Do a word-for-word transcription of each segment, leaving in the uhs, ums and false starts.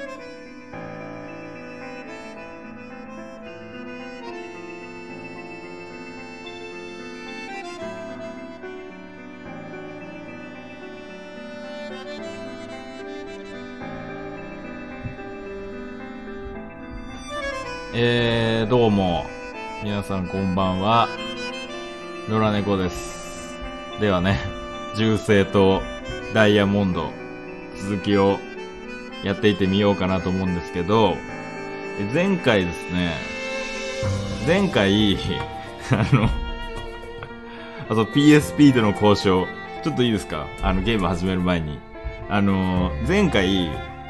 えー、どうも。皆さんこんばんは。野良猫です。ではね、銃声とダイヤモンド、続きをやっていってみようかなと思うんですけど、前回ですね、前回、あの、あと ピーエスピー での交渉、ちょっといいですか？あの、ゲーム始める前に。あの、前回、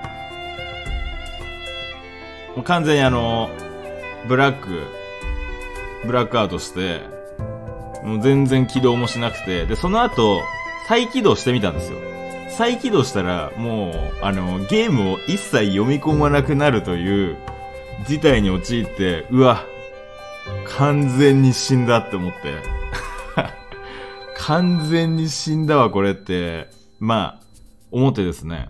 もう完全にあの、ブラック、ブラックアウトして、もう全然起動もしなくて、で、その後、再起動してみたんですよ。再起動したら、もう、あの、ゲームを一切読み込まなくなるという事態に陥って、うわ、完全に死んだって思って。完全に死んだわ、これって、まあ、思ってですね。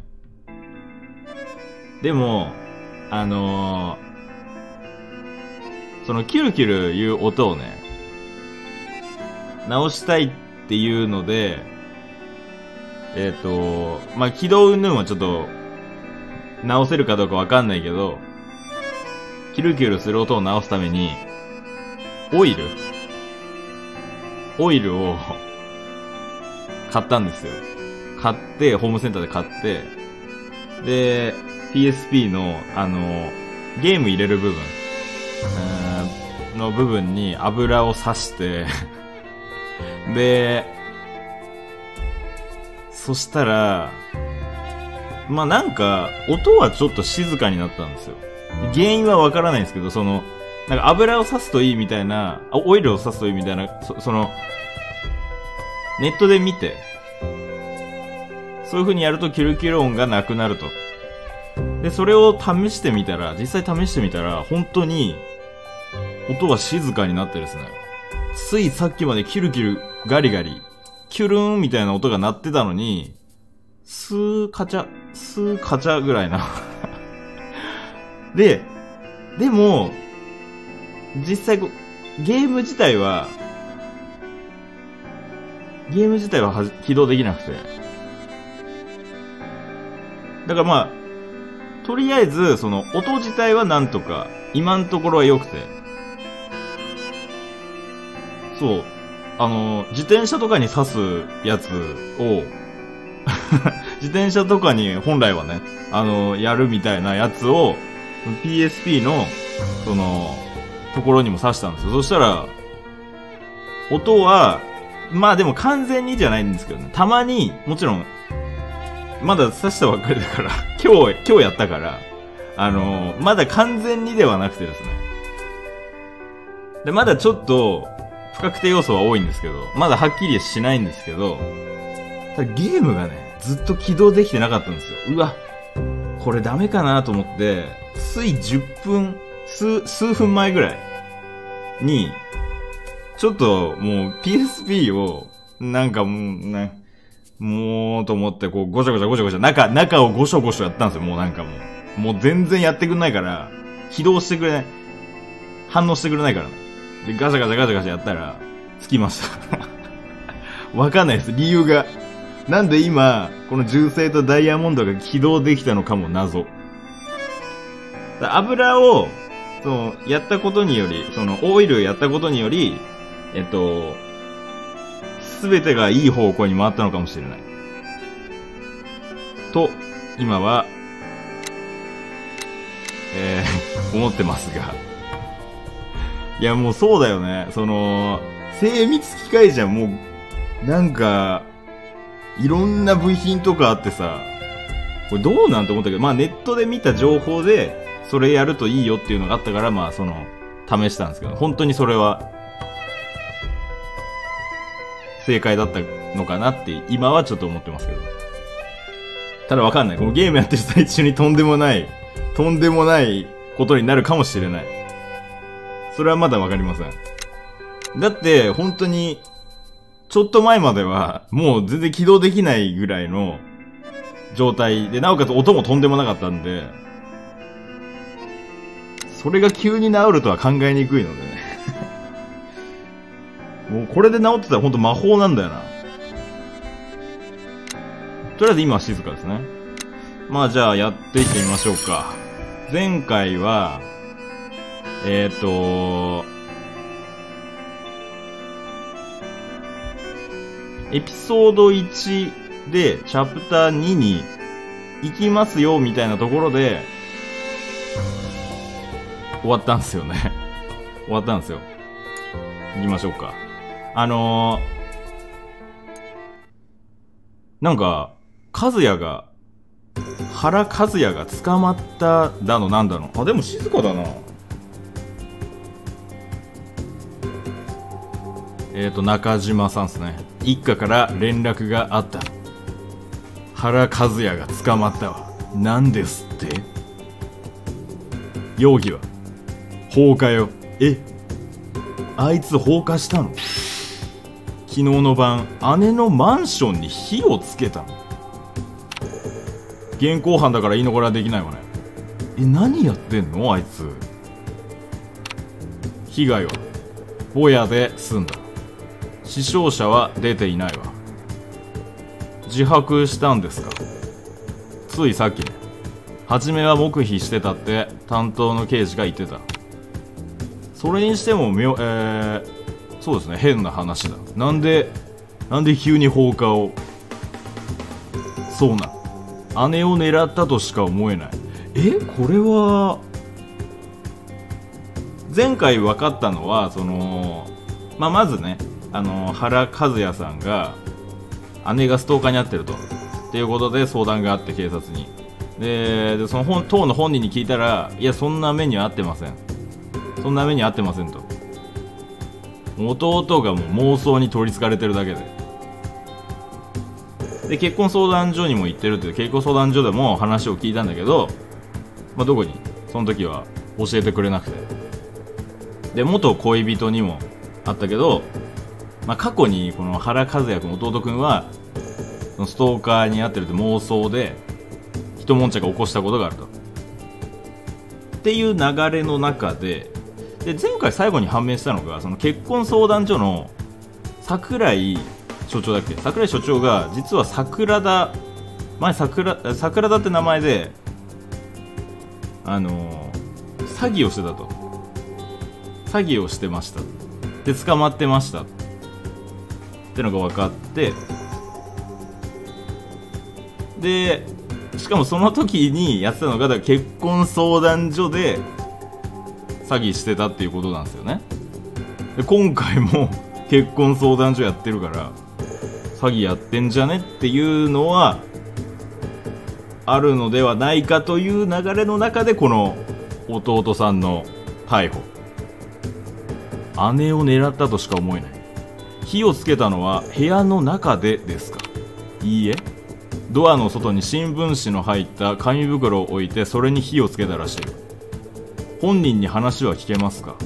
でも、あのー、そのキュルキュルいう音をね、直したいっていうので、えっと、まあ、起動云々はちょっと、直せるかどうかわかんないけど、キュルキュルする音を直すために、オイルオイルを、買ったんですよ。買って、ホームセンターで買って、で、ピーエスピー の、あの、ゲーム入れる部分、の部分に油を刺してで、そしたら、まあ、なんか、音はちょっと静かになったんですよ。原因はわからないんですけど、その、なんか油を刺すといいみたいな、オイルを刺すといいみたいな、そ, その、ネットで見て、そういう風にやるとキュルキュル音がなくなると。で、それを試してみたら、実際試してみたら、本当に、音が静かになってですね。ついさっきまでキュルキュル、ガリガリ、キュルーンみたいな音が鳴ってたのに、スーカチャ、スーカチャぐらいな。で、でも、実際こう、ゲーム自体は、ゲーム自体はは起動できなくて。だからまあ、とりあえず、その、音自体はなんとか、今のところは良くて。そう。あの、自転車とかに刺すやつを、自転車とかに本来はね、あの、やるみたいなやつを、ピーエスピー の、その、ところにも刺したんですよ。そしたら、音は、まあでも完全にじゃないんですけどね。たまに、もちろん、まだ刺したばっかりだから、今日、今日やったから、あの、まだ完全にではなくてですね。で、まだちょっと、不確定要素は多いんですけど、まだはっきりしないんですけど、ただゲームがね、ずっと起動できてなかったんですよ。うわ、これダメかなと思って、ついじゅっぷん、数、数分前ぐらいに、ちょっともう ピーエスピー を、なんかもう、ね、もうと思ってこうごちゃごちゃごちゃごちゃ、中、中をごしょごしょやったんですよ。もうなんかもう、もう全然やってくんないから、起動してくれない、反応してくれないからね。で、ガチャガチャガチャガチャやったら、つきました。わかんないです。理由が。なんで今、この銃声とダイヤモンドが起動できたのかも謎。油を、その、やったことにより、その、オイルやったことにより、えっと、すべてがいい方向に回ったのかもしれない。と、今は、えー、思ってますが。いや、もうそうだよね。その、精密機械じゃん、もう、なんか、いろんな部品とかあってさ、これどうなんて思ったけど、まあネットで見た情報で、それやるといいよっていうのがあったから、まあその、試したんですけど、本当にそれは、正解だったのかなって、今はちょっと思ってますけど。ただわかんない。このゲームやってる最中にとんでもない、とんでもないことになるかもしれない。それはまだわかりません。だって、本当に、ちょっと前までは、もう全然起動できないぐらいの状態で、なおかつ音もとんでもなかったんで、 それが急に治るとは考えにくいのでね。もうこれで治ってたらほんと魔法なんだよな。とりあえず今は静かですね。まあじゃあやっていってみましょうか。前回は、えっと、エピソードいちでチャプターにに行きますよみたいなところで終わったんですよね。終わったんですよ。行きましょうか。あのー、なんか、和也が、原和也が捕まっただのなんだの。あ、でも静かだな。えっと、中島さんですね。一家から連絡があった。原和也が捕まったわ。なんですって？容疑は放火よ。え、あいつ放火したの？昨日の晩、姉のマンションに火をつけたの。現行犯だから言い逃れはできないわね。え、何やってんのあいつ。被害はぼやで済んだ。死傷者は出ていないわ。自白したんですか？ついさっきね。初めは黙秘してたって担当の刑事が言ってた。それにしてもみょ、えー、そうですね、変な話だ。なんで、なんで急に放火を。そうな。姉を狙ったとしか思えない。え、これは、前回分かったのは、その、まあ、まずね、あの、原和也さんが、姉がストーカーに遭ってると。っていうことで相談があって警察に。で、でその本、当の本人に聞いたら、いや、そんな目には遭ってません。そんな目に遭ってませんと。弟がもう妄想に取り憑かれてるだけで。で、結婚相談所にも行ってるって、結婚相談所でも話を聞いたんだけど、まあ、どこにその時は教えてくれなくて。で、元恋人にもあったけど、まあ、過去にこの原和也君、弟君は、そのストーカーに遭ってるって妄想で、一悶着を起こしたことがあると。っていう流れの中で、で、前回最後に判明したのが、その結婚相談所の桜井所長だっけ？桜井所長が、実は桜田、前桜、桜田って名前で、あのー、詐欺をしてたと。詐欺をしてました。で、捕まってました。ってのが分かって、で、しかもその時にやってたのが、結婚相談所で詐欺してたっていうことなんですよね。で、今回も結婚相談所やってるから、詐欺やってんじゃねっていうのは、あるのではないかという流れの中で、この弟さんの逮捕。姉を狙ったとしか思えない。火をつけたのは部屋の中でですか？いいえ。ドアの外に新聞紙の入った紙袋を置いて、それに火をつけたらしい。本人に話は聞けますか？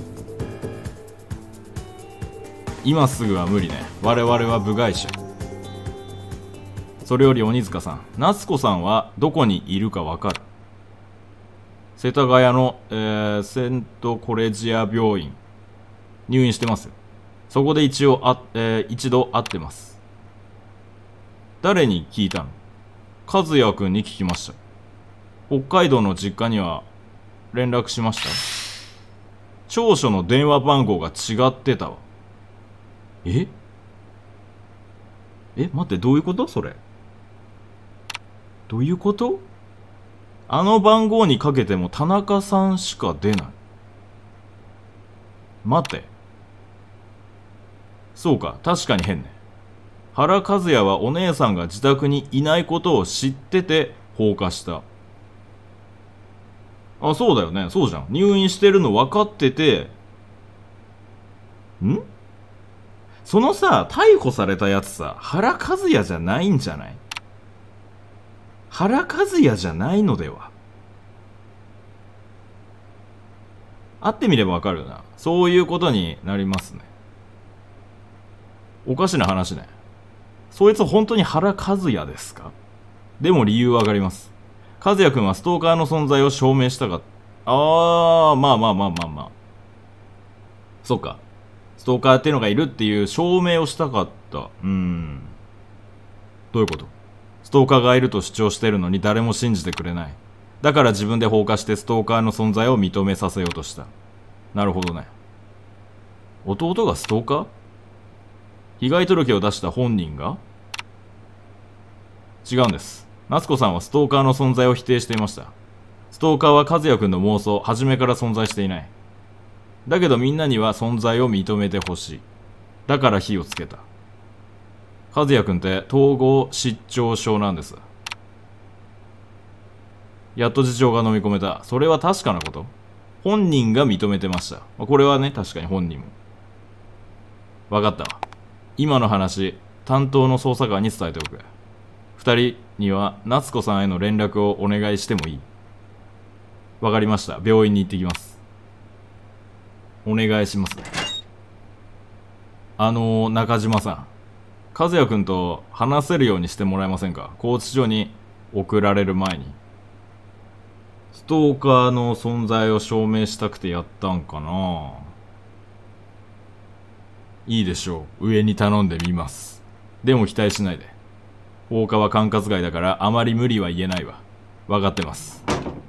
今すぐは無理ね。我々は部外者。それより鬼塚さん、夏子さんはどこにいるかわかる？世田谷の、えー、セントコレジア病院。入院してますよ。そこで一応あ、えー、一度会ってます。誰に聞いたの？和也くんに聞きました。北海道の実家には連絡しました？調書の電話番号が違ってたわ。え？え、待って、どういうこと？それ。どういうこと？あの番号にかけても田中さんしか出ない。待って。そうか、確かに変ね。原和也はお姉さんが自宅にいないことを知ってて放火した。あ、そうだよね。そうじゃん。入院してるの分かってて、ん？そのさ、逮捕されたやつさ、原和也じゃないんじゃない？原和也じゃないのでは？会ってみれば分かるよな。そういうことになりますね。おかしな話ね。そいつ本当に原和也ですか？でも理由はわかります。和也くんはストーカーの存在を証明したか、 あー、まあまあまあまあまあ。そっか。ストーカーっていうのがいるっていう証明をしたかった。うーん。どういうこと？ストーカーがいると主張してるのに誰も信じてくれない。だから自分で放火してストーカーの存在を認めさせようとした。なるほどね。弟がストーカー？被害届を出した本人が？違うんです。夏子さんはストーカーの存在を否定していました。ストーカーは和也くんの妄想、初めから存在していない。だけどみんなには存在を認めてほしい。だから火をつけた。和也くんって統合失調症なんです。やっと事情が飲み込めた。それは確かなこと？本人が認めてました。これはね、確かに本人も。わかったわ。今の話、担当の捜査官に伝えておく。二人には夏子さんへの連絡をお願いしてもいい？わかりました。病院に行ってきます。お願いしますね。あのー、中島さん。和也くんと話せるようにしてもらえませんか？拘置所に送られる前に。ストーカーの存在を証明したくてやったんかな？いいでしょう。上に頼んでみます。でも期待しないで。放火は管轄外だからあまり無理は言えないわ。わかってます。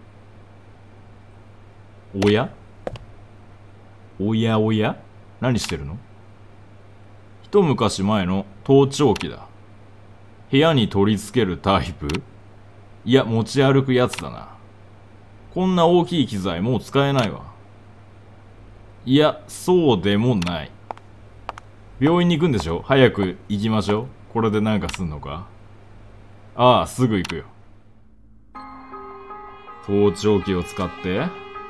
おや？おやおや？何してるの？一昔前の盗聴器だ。部屋に取り付けるタイプ？いや、持ち歩くやつだな。こんな大きい機材もう使えないわ。いや、そうでもない。病院に行くんでしょ？早く行きましょう。これでなんかすんのか？ああ、すぐ行くよ。盗聴器を使って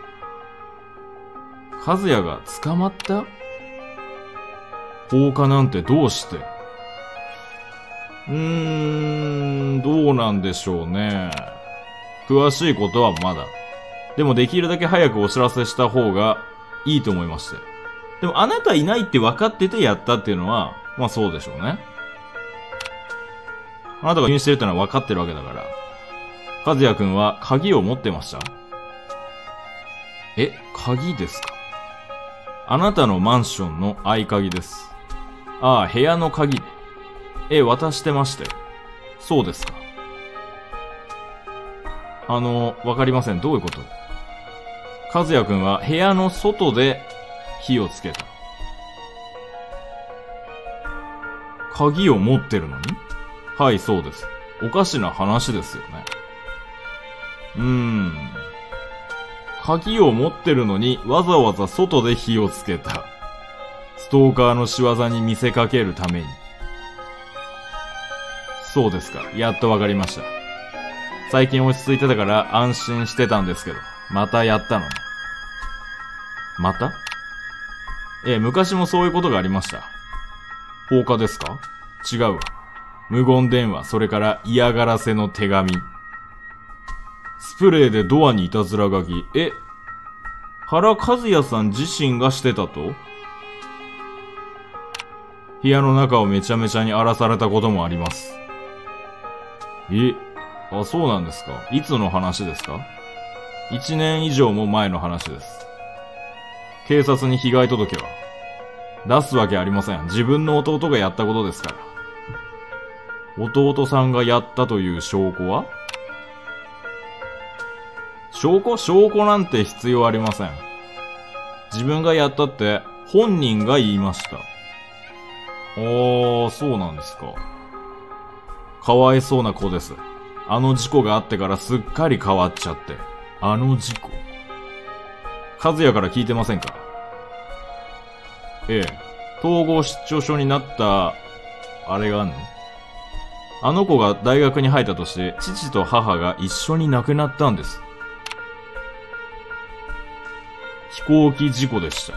和也が捕まった？放火なんてどうして？うーん、どうなんでしょうね。詳しいことはまだ。でもできるだけ早くお知らせした方がいいと思いまして。でもあなたいないって分かっててやったっていうのは、まあそうでしょうね。あなたが入院してるってのは分かってるわけだから。和也くんは鍵を持ってました？え、鍵ですか？あなたのマンションの合鍵です。ああ、部屋の鍵ね。え、渡してましたよ。そうですか。あの、わかりません。どういうこと？和也くんは部屋の外で火をつけた。鍵を持ってるのに？はい、そうです。おかしな話ですよね。うーん。鍵を持ってるのにわざわざ外で火をつけた。ストーカーの仕業に見せかけるために。そうですか。やっとわかりました。最近落ち着いてたから安心してたんですけど、またやったのね。また？ええ、昔もそういうことがありました。放火ですか？違うわ。無言電話、それから嫌がらせの手紙。スプレーでドアにいたずら書き。え、原和也さん自身がしてたと？部屋の中をめちゃめちゃに荒らされたこともあります。え、あ、そうなんですか。いつの話ですか？一年以上も前の話です。警察に被害届は出すわけありません。自分の弟がやったことですから。弟さんがやったという証拠は？証拠？証拠なんて必要ありません。自分がやったって本人が言いました。あー、そうなんですか。かわいそうな子です。あの事故があってからすっかり変わっちゃって。あの事故？和也から聞いてませんか？ええ。統合失調症になった、あれがあんの？あの子が大学に入ったとして、父と母が一緒に亡くなったんです。飛行機事故でした。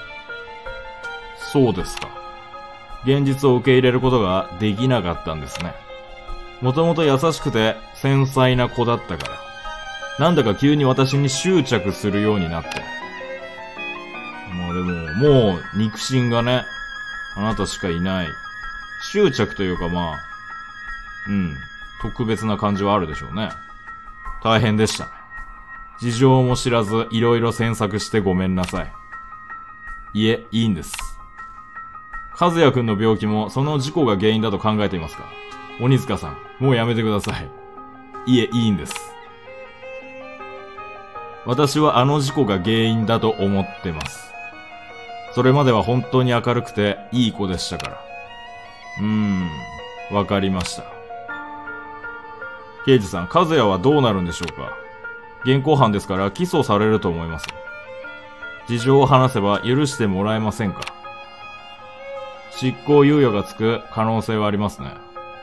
そうですか。現実を受け入れることができなかったんですね。もともと優しくて繊細な子だったから。なんだか急に私に執着するようになって。まあでも、もう肉親がね、あなたしかいない。執着というかまあ、うん、特別な感じはあるでしょうね。大変でしたね。 事情も知らず、いろいろ詮索してごめんなさい。いえ、いいんです。和也くんの病気もその事故が原因だと考えていますか？鬼塚さん、もうやめてください。いえ、いいんです。私はあの事故が原因だと思ってます。それまでは本当に明るくていい子でしたから。うーん、わかりました。刑事さん、和也はどうなるんでしょうか？現行犯ですから起訴されると思います。事情を話せば許してもらえませんか？執行猶予がつく可能性はありますね。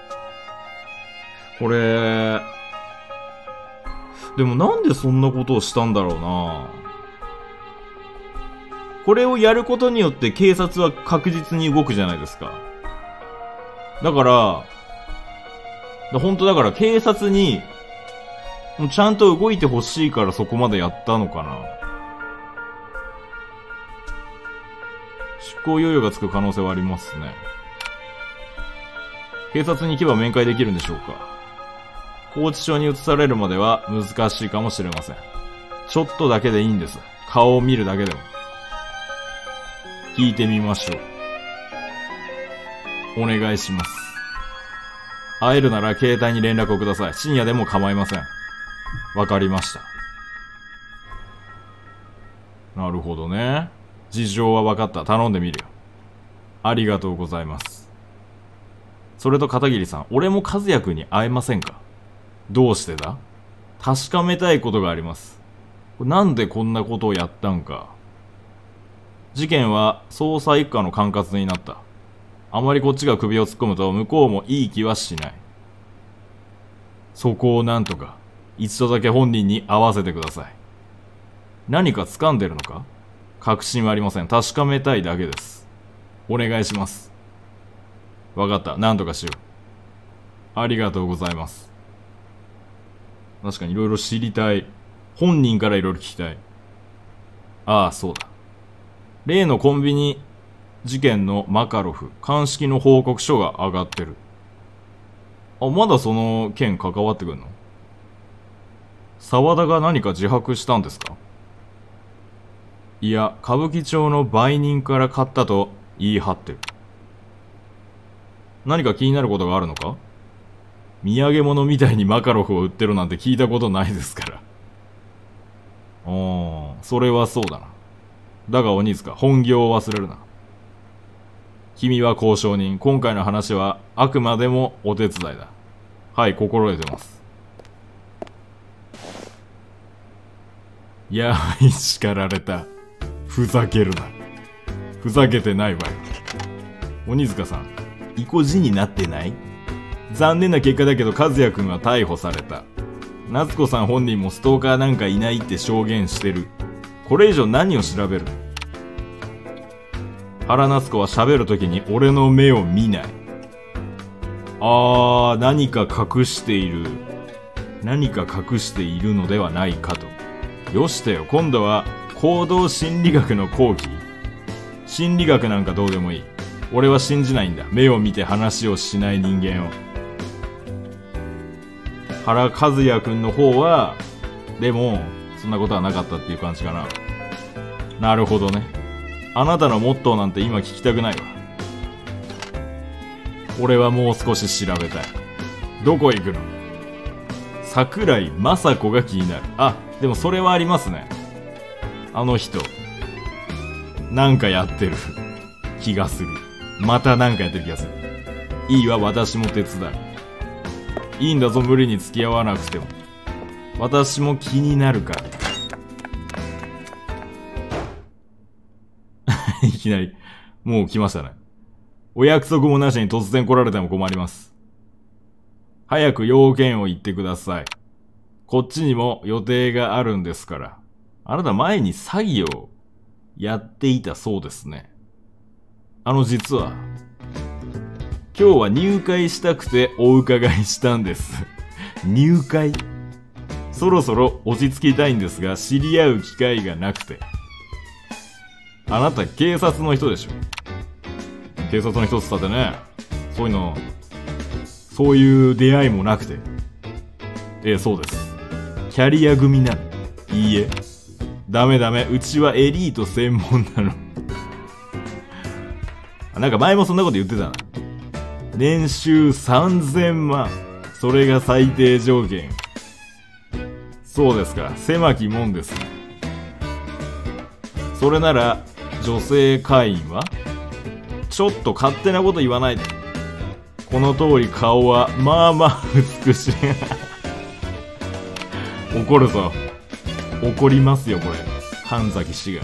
これ、でもなんでそんなことをしたんだろうな。これをやることによって警察は確実に動くじゃないですか。だから、本当だから警察に、ちゃんと動いてほしいからそこまでやったのかな。執行猶予がつく可能性はありますね。警察に行けば面会できるんでしょうか。拘置所に移されるまでは難しいかもしれません。ちょっとだけでいいんです。顔を見るだけでも。聞いてみましょう。お願いします。会えるなら携帯に連絡をください。深夜でも構いません。わかりました。なるほどね。事情は分かった。頼んでみるよ。ありがとうございます。それと片桐さん、俺も和也くんに会えませんか？どうしてだ？確かめたいことがあります。なんでこんなことをやったんか。事件は捜査一課の管轄になった。あまりこっちが首を突っ込むと向こうもいい気はしない。そこをなんとか一度だけ本人に会わせてください。何か掴んでるのか？確信はありません。確かめたいだけです。お願いします。わかった。なんとかしよう。ありがとうございます。確かにいろいろ知りたい。本人からいろいろ聞きたい。ああ、そうだ。例のコンビニ事件のマカロフ、鑑識の報告書が上がってる。あ、まだその件関わってくんの？沢田が何か自白したんですか？いや、歌舞伎町の売人から買ったと言い張ってる。何か気になることがあるのか？土産物みたいにマカロフを売ってるなんて聞いたことないですから。ああ、それはそうだな。だが鬼塚、本業を忘れるな。君は交渉人。今回の話はあくまでもお手伝いだ。はい、心得てます。やはり叱られた。ふざけるな。ふざけてないわよ。鬼塚さん、意固地になってない？残念な結果だけど和也くんは逮捕された。夏子さん本人もストーカーなんかいないって証言してる。これ以上何を調べる？原夏子は喋るときに俺の目を見ない。あー、何か隠している。何か隠しているのではないかと。よしてよ、今度は行動心理学の講義。心理学なんかどうでもいい。俺は信じないんだ。目を見て話をしない人間を。原和也くんの方は、でも、そんなことはなかったっていう感じかな。なるほどね。あなたのモットーなんて今聞きたくないわ。俺はもう少し調べたい。どこ行くの？桜井雅子が気になる。あ、でもそれはありますね。あの人、なんかやってる気がする。またなんかやってる気がする。いいわ、私も手伝う。いいんだぞ、無理に付き合わなくても。私も気になるから。いきなり、もう来ましたね。お約束もなしに突然来られても困ります。早く要件を言ってください。こっちにも予定があるんですから。あなた前に詐欺をやっていたそうですね。あの実は、今日は入会したくてお伺いしたんです。入会？そろそろ落ち着きたいんですが、知り合う機会がなくて。あなた警察の人でしょ？警察の人って言ったってね、そういうの、そういう出会いもなくて。ええ、そうです。キャリア組なの。 いいえ。ダメダメ。うちはエリート専門なの。なんか前もそんなこと言ってたな。年収さんぜんまん。それが最低条件。そうですか。狭き門ですね。それなら、女性会員はちょっと勝手なこと言わないで。この通り顔は、まあまあ美しい。怒るぞ。怒りますよ、これ。神崎氏が。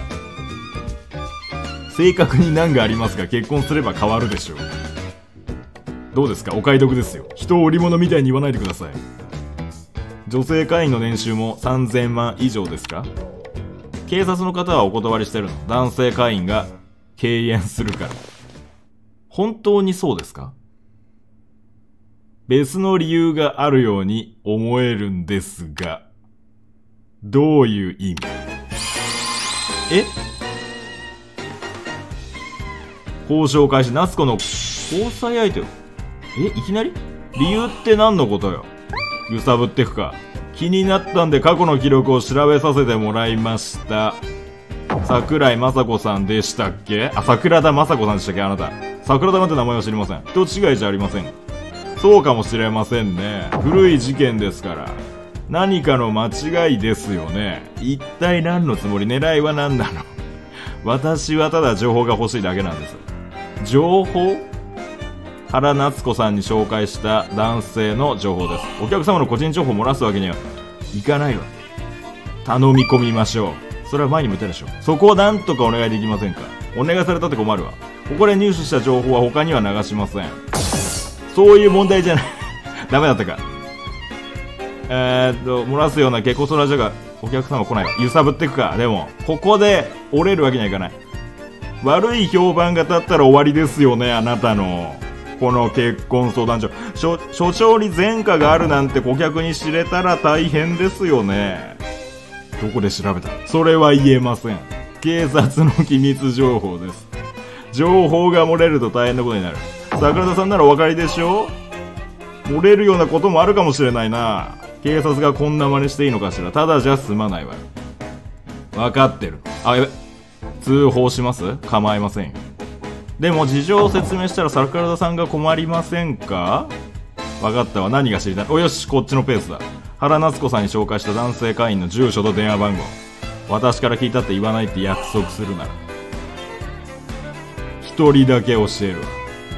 正確に難がありますが、結婚すれば変わるでしょう。どうですか？お買い得ですよ。人を売り物みたいに言わないでください。女性会員の年収もさんぜんまん以上ですか？警察の方はお断りしてるの。男性会員が敬遠するから。本当にそうですか？別の理由があるように思えるんですが、どういう意味？え？交渉開始、夏子の交際相手を。え、いきなり？理由って何のことよ？揺さぶってくか。気になったんで過去の記録を調べさせてもらいました。桜井雅子さんでしたっけ？あ、桜田雅子さんでしたっけあなた。桜田なんて名前は知りません。人違いじゃありません。そうかもしれませんね。古い事件ですから。何かの間違いですよね。一体何のつもり？狙いは何なの？私はただ情報が欲しいだけなんです。情報？原夏子さんに紹介した男性の情報です。お客様の個人情報を漏らすわけにはいかないわ。頼み込みましょう。それは前にも言ったでしょ。そこをなんとかお願いできませんか？お願いされたって困るわ。ここで入手した情報は他には流しません。そういう問題じゃない。ダメだったか。えーっと、漏らすような結構そラジオがお客様来ないわ。揺さぶっていくか。でも、ここで折れるわけにはいかない。悪い評判が立ったら終わりですよね、あなたの。この結婚相談所。所、所長に前科があるなんて顧客に知れたら大変ですよね。どこで調べた？それは言えません。警察の機密情報です。情報が漏れると大変なことになる。桜田さんならお分かりでしょ？漏れるようなこともあるかもしれないな。警察がこんな真似していいのかしら。ただじゃ済まないわよ。分かってる。あ、やべ。通報します？構いませんよ。でも事情を説明したら桜田さんが困りませんか？分かったわ。何が知りたい？およし、こっちのペースだ。原夏子さんに紹介した男性会員の住所と電話番号。私から聞いたって言わないって約束するなら。一人だけ教えるわ。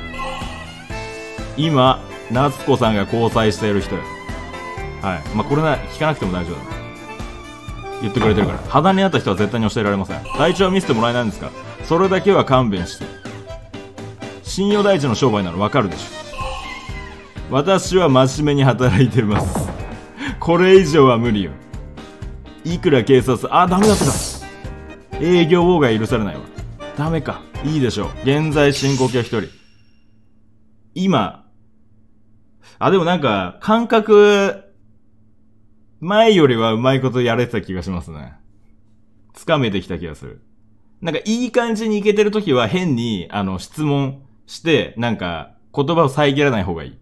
今、夏子さんが交際している人よ。はい。まあ、これな、聞かなくても大丈夫だ。言ってくれてるから。肌に合った人は絶対に教えられません。体調は見せてもらえないんですか？それだけは勘弁して。信用第一の商売ならわかるでしょ。私は真面目に働いてます。これ以上は無理よ。いくら警察、あ、ダメだったか。営業妨害許されないわ。ダメか。いいでしょう。現在進行形は一人。今、あ、でもなんか、感覚、前よりはうまいことやれてた気がしますね。つかめてきた気がする。なんかいい感じにいけてるときは変に、あの、質問して、なんか、言葉を遮らない方がいい。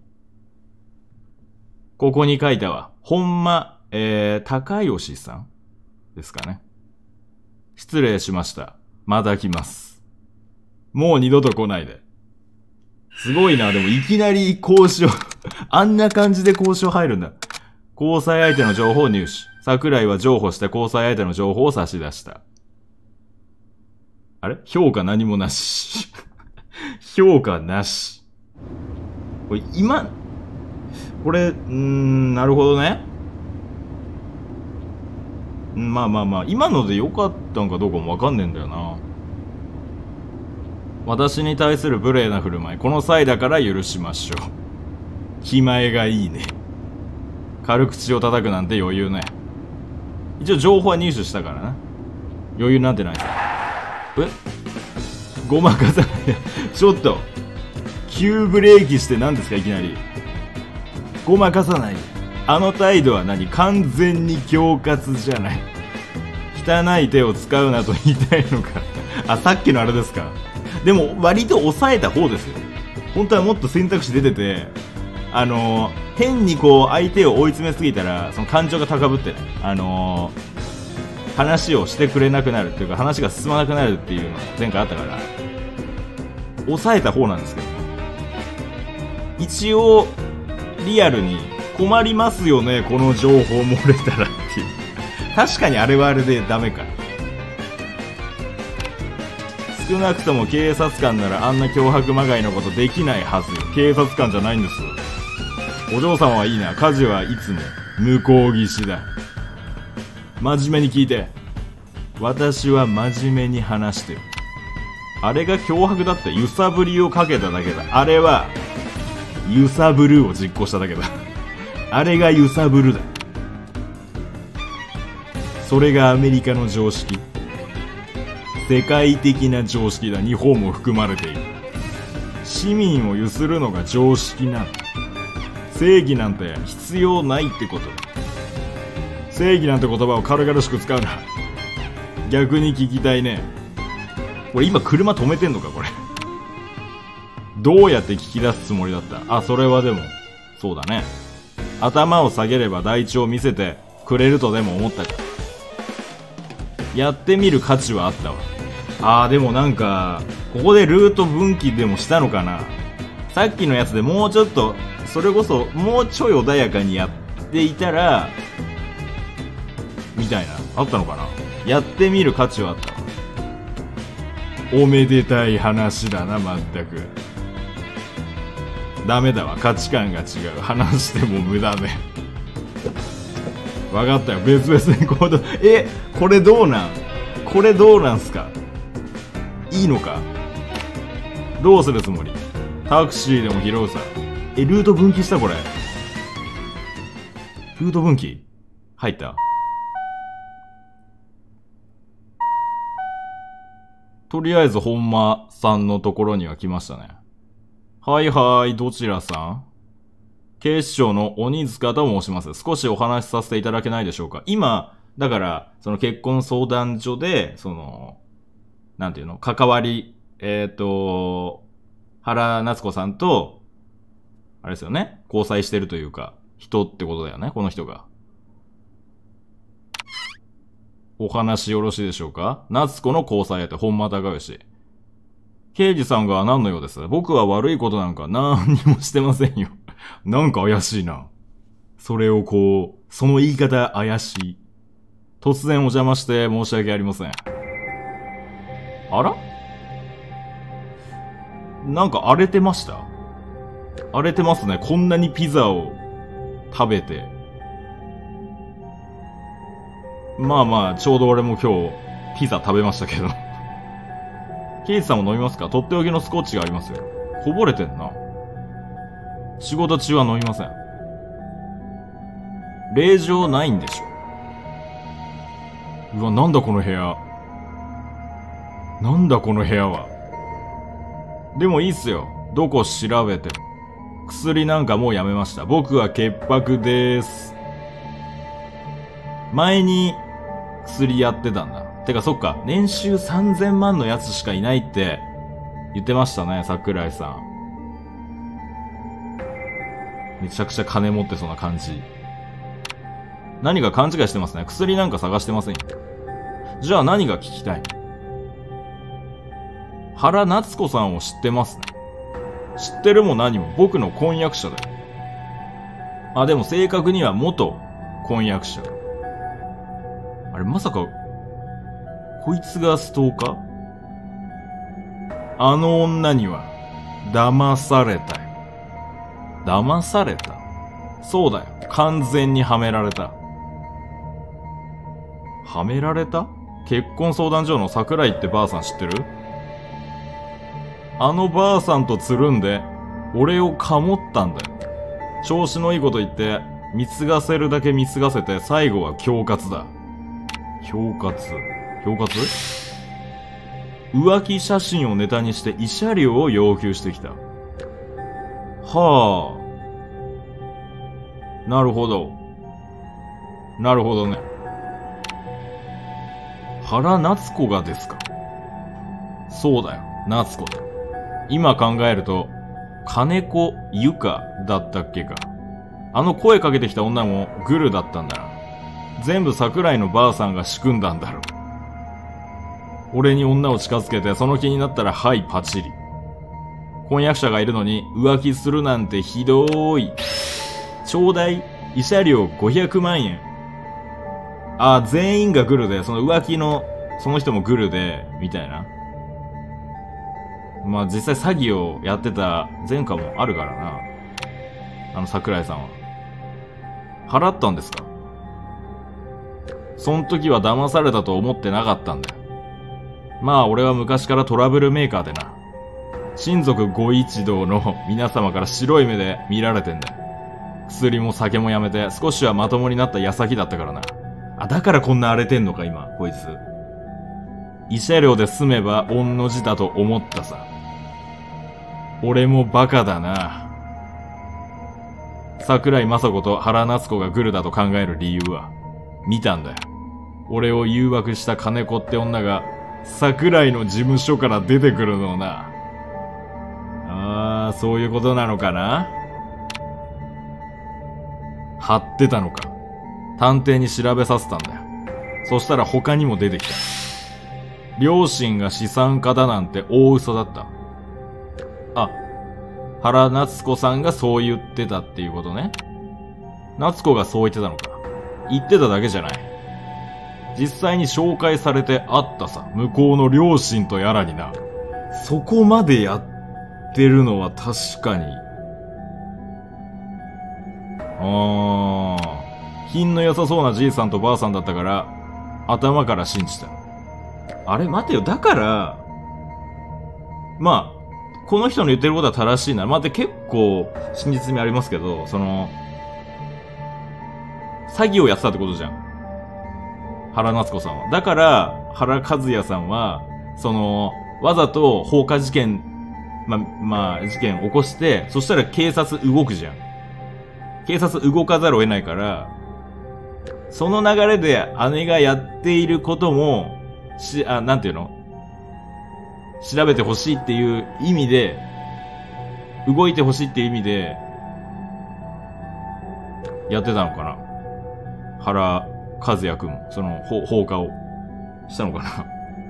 ここに書いたわ。ほんま、えー、高吉さんですかね。失礼しました。また来ます。もう二度と来ないで。すごいな、でもいきなり交渉。あんな感じで交渉入るんだ。交際相手の情報を入手。桜井は譲歩して交際相手の情報を差し出した。あれ？評価何もなし。評価なし。これ今、これ、うーん、なるほどね。まあまあまあ、今ので良かったんかどうかもわかんねえんだよな。私に対する無礼な振る舞い、この際だから許しましょう。気前がいいね。軽口を叩くなんて余裕ね。一応情報は入手したからな。余裕なんてないさ。え？ごまかさない。ちょっと。急ブレーキして何ですかいきなり。ごまかさない。あの態度は何？完全に恐喝じゃない。汚い手を使うなと言いたいのか。あ、さっきのあれですか。でも割と抑えた方ですよ。本当はもっと選択肢出てて、あのー、変にこう相手を追い詰めすぎたらその感情が高ぶってね、あの話をしてくれなくなるっていうか、話が進まなくなるっていうのが前回あったから、抑えた方なんですけど、一応、リアルに困りますよね、この情報漏れたらっていう。確かにあれはあれでダメか。少なくとも警察官ならあんな脅迫まがいのことできないはずよ。警察官じゃないんです。お嬢様はいいな。家事はいつも向こう岸だ。真面目に聞いて。私は真面目に話してる。あれが脅迫だって揺さぶりをかけただけだ。あれは揺さぶるを実行しただけだ。あれが揺さぶるだ。それがアメリカの常識。世界的な常識だ。日本も含まれている。市民をゆするのが常識なの。正義なんて必要ないってこと。正義なんて言葉を軽々しく使うな。逆に聞きたいね。これ今車止めてんのかこれ。どうやって聞き出すつもりだった？あ、それはでもそうだね。頭を下げれば台帳を見せてくれるとでも思ったか。やってみる価値はあったわ。あーでもなんかここでルート分岐でもしたのかな。さっきのやつでもうちょっとそれこそもうちょい穏やかにやっていたらみたいなあったのかな。やってみる価値はあったわ。おめでたい話だな。まったくダメだわ。価値観が違う。話しても無駄ね。分かったよ。別々に行動。え、これどうなんこれどうなんすか。いいのか。どうするつもり。タクシーでも拾うさ。え、ルート分岐したこれ。ルート分岐入った。とりあえず本間さんのところには来ましたね。はいはい、どちらさん？警視庁の鬼塚と申します。少しお話しさせていただけないでしょうか。今、だから、その結婚相談所で、その、なんていうの？関わり、えっと、原夏子さんと、あれですよね。交際してるというか、人ってことだよね、この人が。お話よろしいでしょうか。夏子の交際相手、本間隆義。刑事さんが何のようです。僕は悪いことなんか何にもしてませんよ。なんか怪しいな。それをこう、その言い方怪しい。突然お邪魔して申し訳ありません。あら？なんか荒れてました？荒れてますね。こんなにピザを食べて。まあまあ、ちょうど俺も今日、ピザ食べましたけど。ケイジさんも飲みますか？とっておきのスコッチがありますよ。こぼれてんな。仕事中は飲みません。令状ないんでしょ。うわ、なんだこの部屋。なんだこの部屋は。でもいいっすよ。どこ調べても。薬なんかもうやめました。僕は潔白でーす。前に薬やってたんだ。てかそっか、年収さんぜんまんのやつしかいないって言ってましたね、桜井さん。めちゃくちゃ金持ってそうな感じ。何か勘違いしてますね。薬なんか探してませんよ。じゃあ何が聞きたい？原夏子さんを知ってますね。知ってるも何も僕の婚約者だよ。あ、でも正確には元婚約者。あれ、まさか、こいつがストーカー？あの女には、騙されたよ。騙された？そうだよ。完全にはめられた。はめられた？結婚相談所の桜井ってばあさん知ってる？あのばあさんとつるんで、俺をかもったんだよ。調子のいいこと言って、貢がせるだけ貢がせて、最後は恐喝だ。恐喝？恐喝？浮気写真をネタにして慰謝料を要求してきた。はあ。なるほど。なるほどね。原夏子がですか？そうだよ。夏子だ。今考えると、金子ゆかだったっけか。あの声かけてきた女もグルだったんだな。 全部桜井のばあさんが仕組んだんだろう。俺に女を近づけてその気になったらはいパチリ。婚約者がいるのに浮気するなんてひどーい。ちょうだい慰謝料ごひゃくまんえん。あ、全員がグルで、その浮気の、その人もグルで、みたいな。まあ実際詐欺をやってた前科もあるからな。あの桜井さんは。払ったんですか？そん時は騙されたと思ってなかったんだよ。まあ俺は昔からトラブルメーカーでな。親族ご一同の皆様から白い目で見られてんだよ。薬も酒もやめて少しはまともになった矢先だったからな。あ、だからこんな荒れてんのか今、こいつ。慰謝料で済めば御の字だと思ったさ。俺もバカだな。桜井雅子と原夏子がグルだと考える理由は、見たんだよ。俺を誘惑した金子って女が、桜井の事務所から出てくるのをな。あー、そういうことなのかな？張ってたのか。探偵に調べさせたんだよ。そしたら他にも出てきた。両親が資産家だなんて大嘘だった。あ、原夏子さんがそう言ってたっていうことね。夏子がそう言ってたのか。言ってただけじゃない。実際に紹介されて会ったさ。向こうの両親とやらにな。そこまでやってるのは確かに。あー。品の良さそうなじいさんとばあさんだったから、頭から信じた。あれ待てよ。だから、まあ、この人の言ってることは正しいな。まあ、で結構、真実味ありますけど、その、詐欺をやってたってことじゃん。原夏子さんは。だから、原和也さんは、その、わざと放火事件、ま、まあ、事件起こして、そしたら警察動くじゃん。警察動かざるを得ないから、その流れで姉がやっていることも、し、あ、なんていうの？調べてほしいっていう意味で、動いてほしいっていう意味で、やってたのかな？原和也くんも、その、放火をしたのかな？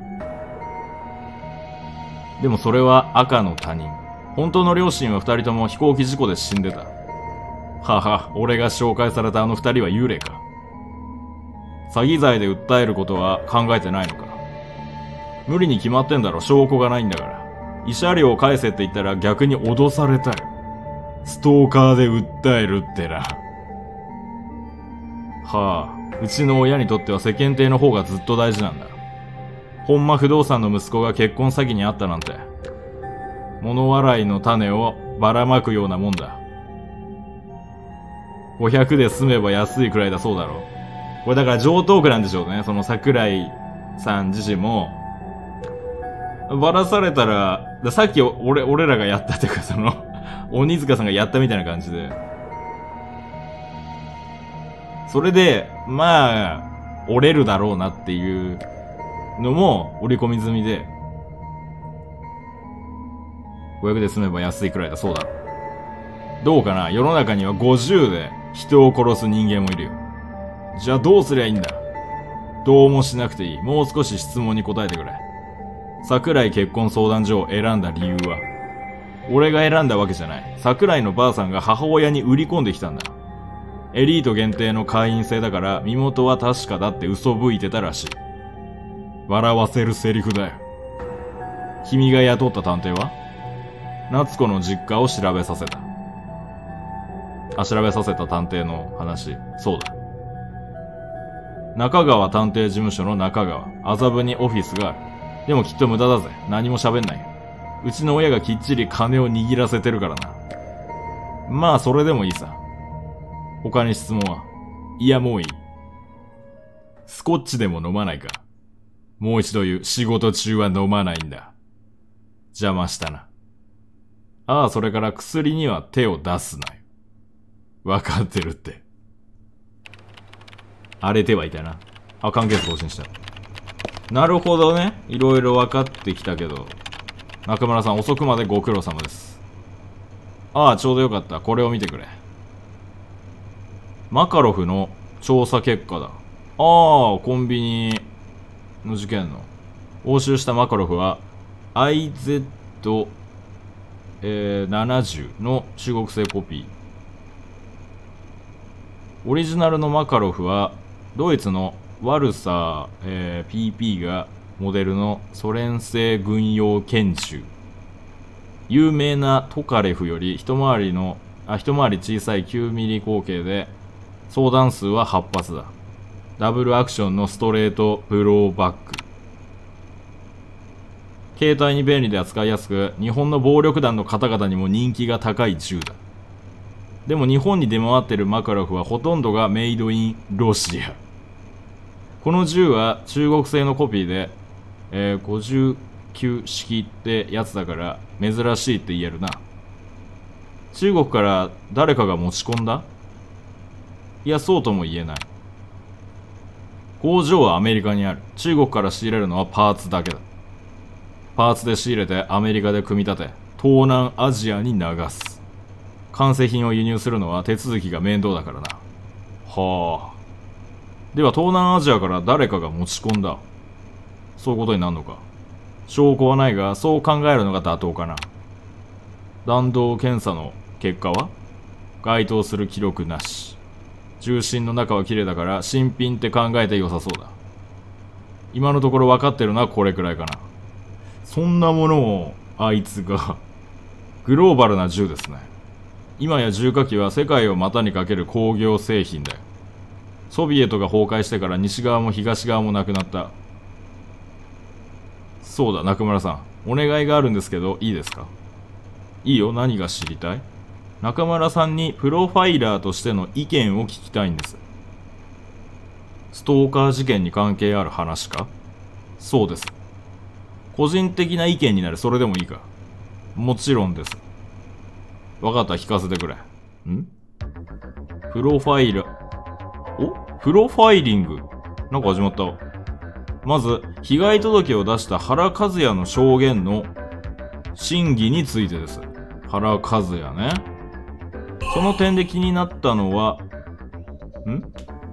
でもそれは赤の他人。本当の両親は二人とも飛行機事故で死んでた。はは、俺が紹介されたあの二人は幽霊か。詐欺罪で訴えることは考えてないのか。無理に決まってんだろ、証拠がないんだから。慰謝料を返せって言ったら逆に脅されたよ。ストーカーで訴えるってな。はあ、うちの親にとっては世間体の方がずっと大事なんだ。本間不動産の息子が結婚詐欺にあったなんて、物笑いの種をばらまくようなもんだ。ごひゃくで済めば安いくらいだそうだろう。これだから上等句なんでしょうね。その桜井さん自身も、ばらされたら、ださっき俺、俺らがやったっていうかその、鬼塚さんがやったみたいな感じで。それで、まあ、折れるだろうなっていうのも織り込み済みで、ごひゃくで済めば安いくらいだそうだろう。どうかな？世の中にはごじゅうで人を殺す人間もいるよ。じゃあどうすりゃいいんだ？どうもしなくていい。もう少し質問に答えてくれ。桜井結婚相談所を選んだ理由は、俺が選んだわけじゃない。桜井のばあさんが母親に売り込んできたんだ。エリート限定の会員制だから身元は確かだって嘘吹いてたらしい。笑わせるセリフだよ。君が雇った探偵は夏子の実家を調べさせた。あ、調べさせた探偵の話。そうだ。中川探偵事務所の中川。麻布にオフィスがある。でもきっと無駄だぜ。何も喋んないよ。うちの親がきっちり金を握らせてるからな。まあ、それでもいいさ。他に質問は？いや、もういい。スコッチでも飲まないか？もう一度言う。仕事中は飲まないんだ。邪魔したな。ああ、それから薬には手を出すなよ。わかってるって。荒れてはいたな。あ、関係図更新した。なるほどね。いろいろ分かってきたけど。中村さん遅くまでご苦労様です。ああ、ちょうどよかった。これを見てくれ。マカロフの調査結果だ。 ああ、コンビニの事件の。押収したマカロフは アイゼットななじゅう の中国製コピー。オリジナルのマカロフはドイツのワルサー、えー、ピーピー がモデルのソ連製軍用拳銃。有名なトカレフより一回りのあ一回り小さい きゅうミリ 口径で、装弾数ははち発だ。ダブルアクションのストレートブローバック。携帯に便利で扱いやすく、日本の暴力団の方々にも人気が高い銃だ。でも日本に出回っているマカロフはほとんどがメイドインロシア。この銃は中国製のコピーで、えー、ごじゅうきゅう式ってやつだから珍しいって言えるな。中国から誰かが持ち込んだ？いや、そうとも言えない。工場はアメリカにある。中国から仕入れるのはパーツだけだ。パーツで仕入れてアメリカで組み立て、東南アジアに流す。完成品を輸入するのは手続きが面倒だからな。はあ。では東南アジアから誰かが持ち込んだ。そういうことになるのか。証拠はないが、そう考えるのが妥当かな。弾道検査の結果は該当する記録なし。重心の中は綺麗だから新品って考えて良さそうだ。今のところ分かってるのはこれくらいかな。そんなものをあいつがグローバルな銃ですね。今や銃火器は世界を股にかける工業製品だよ。ソビエトが崩壊してから西側も東側もなくなった。そうだ、中村さん、お願いがあるんですけどいいですか？いいよ、何が知りたい？中村さんにプロファイラーとしての意見を聞きたいんです。ストーカー事件に関係ある話か？そうです。個人的な意見になる。それでもいいか？もちろんです。わかった、聞かせてくれ。ん？プロファイラ、お？プロファイリング。なんか始まった。まず、被害届を出した原和也の証言の真偽についてです。原和也ね。その点で気になったのは、ん？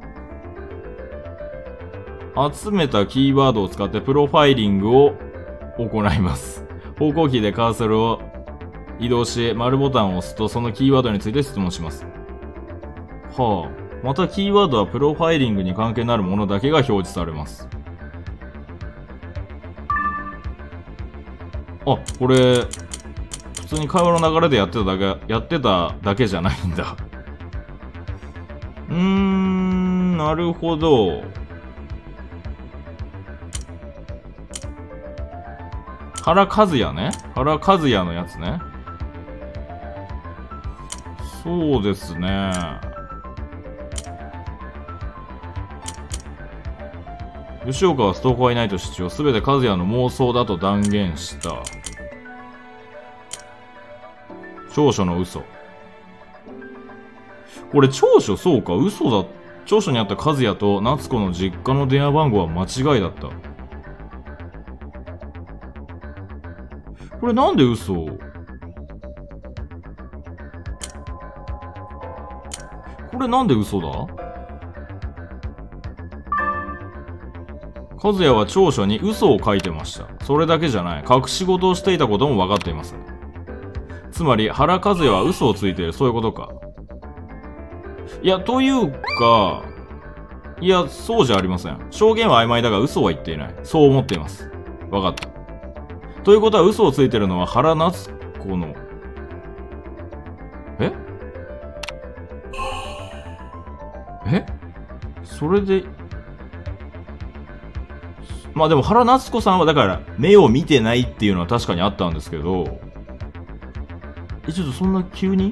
集めたキーワードを使ってプロファイリングを行います。方向キーでカーソルを移動し、丸ボタンを押すとそのキーワードについて質問します。はあ。またキーワードはプロファイリングに関係のあるものだけが表示されます。あ、これ、普通に会話の流れでやってただけ、やってただけじゃないんだ。うーん、なるほど。原和也ね。原和也のやつね。そうですね。吉岡はストーカーはいないと主張、すべて和也の妄想だと断言した。調書の嘘。これ調書、そうか、嘘だ。調書にあった和也と夏子の実家の電話番号は間違いだった。これなんで嘘を？これなんで嘘だ？和也は調書に嘘を書いてました。それだけじゃない。隠し事をしていたことも分かっています。つまり、原和也は嘘をついている。そういうことか。いや、というか、いや、そうじゃありません。証言は曖昧だが嘘は言っていない。そう思っています。分かった。ということは嘘をついてるのは原夏子の、ええそれで、まあでも原夏子さんはだから目を見てないっていうのは確かにあったんですけど、え、ちょっとそんな急に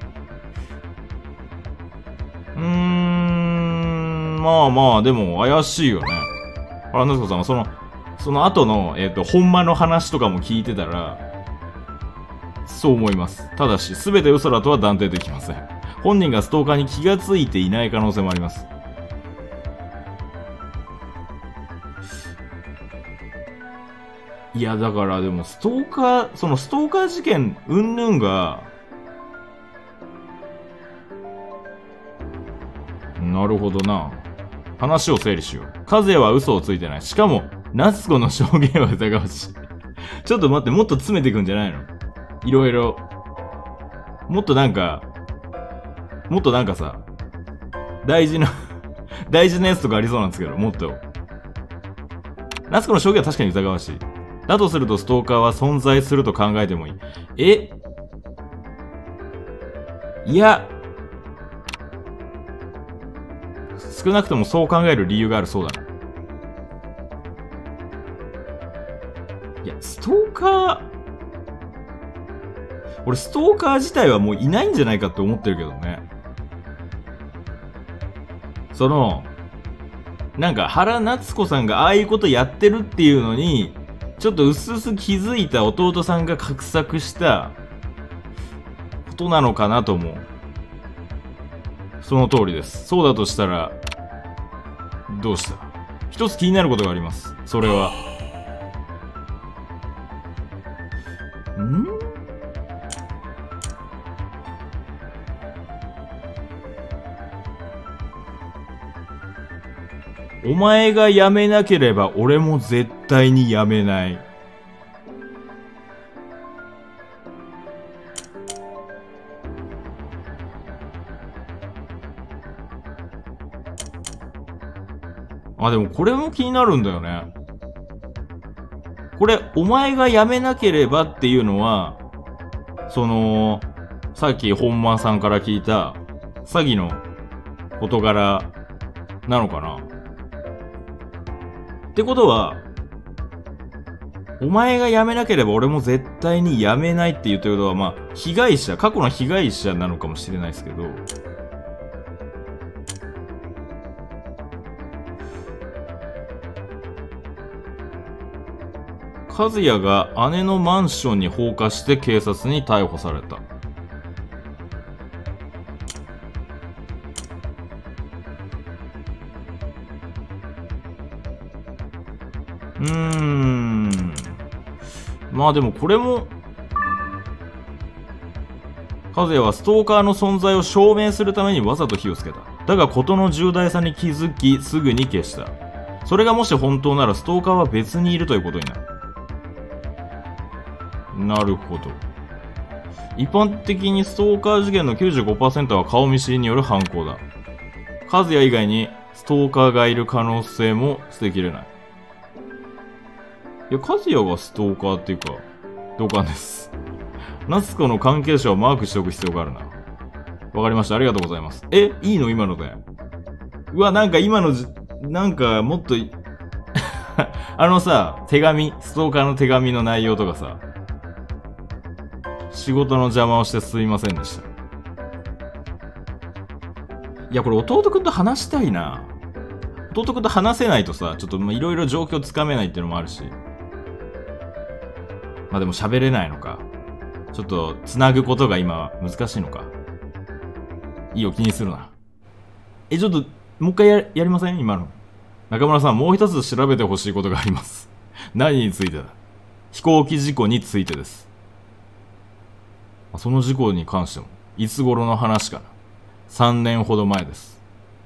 うーん、まあまあ、でも怪しいよね。原夏子さんはその、その後の、えっと、ほんまの話とかも聞いてたら、そう思います。ただし、すべて嘘だとは断定できません。本人がストーカーに気がついていない可能性もあります。いや、だからでも、ストーカー、そのストーカー事件、うんぬんが、なるほどな。 話を整理しよう。和也は嘘をついてない。しかも、夏子の証言は疑わしい。ちょっと待って、もっと詰めていくんじゃないの？いろいろ。もっとなんか、もっとなんかさ、大事な、大事なやつとかありそうなんですけど、もっと。夏子の証言は確かに疑わしい。だとするとストーカーは存在すると考えてもいい。え？いや、少なくともそう考える理由があるそうだな。いや、ストーカー、俺ストーカー自体はもういないんじゃないかって思ってるけどね。その、なんか原夏子さんがああいうことやってるっていうのに、ちょっと薄々気づいた弟さんが画策したことなのかなと思う。その通りです。そうだとしたら、どうした？一つ気になることがあります。それは。ん？お前が辞めなければ俺も絶対に辞めない。あ、でもこれも気になるんだよね。これ、お前が辞めなければっていうのは、その、さっき本間さんから聞いた詐欺の事柄なのかなってことは、お前が辞めなければ俺も絶対に辞めないって言ってることは、まあ、被害者、過去の被害者なのかもしれないですけど、和也が姉のマンションに放火して警察に逮捕された。うーん。まあでもこれも、和也はストーカーの存在を証明するためにわざと火をつけた。だが事の重大さに気づきすぐに消した。それがもし本当ならストーカーは別にいるということになる。なるほど。一般的にストーカー事件の きゅうじゅうごパーセント は顔見知りによる犯行だ。和也以外にストーカーがいる可能性も捨てきれない。いや、和也がストーカーっていうか、同感です。夏子の関係者をマークしておく必要があるな。わかりました。ありがとうございます。え、いいの今ので。うわ、なんか今のじ、なんかもっと、あのさ、手紙、ストーカーの手紙の内容とかさ、仕事の邪魔をしてすいませんでした。いや、これ弟くんと話したいな。弟くんと話せないとさ、ちょっといろいろ状況つかめないっていうのもあるし。まあでも喋れないのか。ちょっと、つなぐことが今難しいのか。いいよ、気にするな。え、ちょっと、もう一回や、やりません今の。中村さん、もう一つ調べてほしいことがあります。何についてだ？飛行機事故についてです。その事故に関しても、いつ頃の話かな。さんねんほど前です。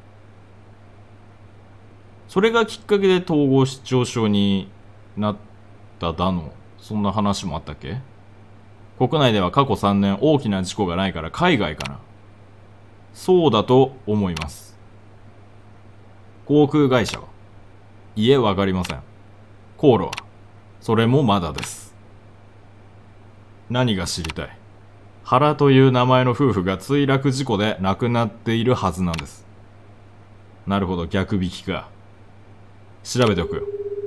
それがきっかけで統合失調症になっただの、そんな話もあったっけ？国内では過去さんねん大きな事故がないから海外かな。そうだと思います。航空会社は？いえ、わかりません。航路は？それもまだです。何が知りたい？原という名前の夫婦が墜落事故で亡くなっているはずなんです。なるほど、逆引きか。調べておくよ。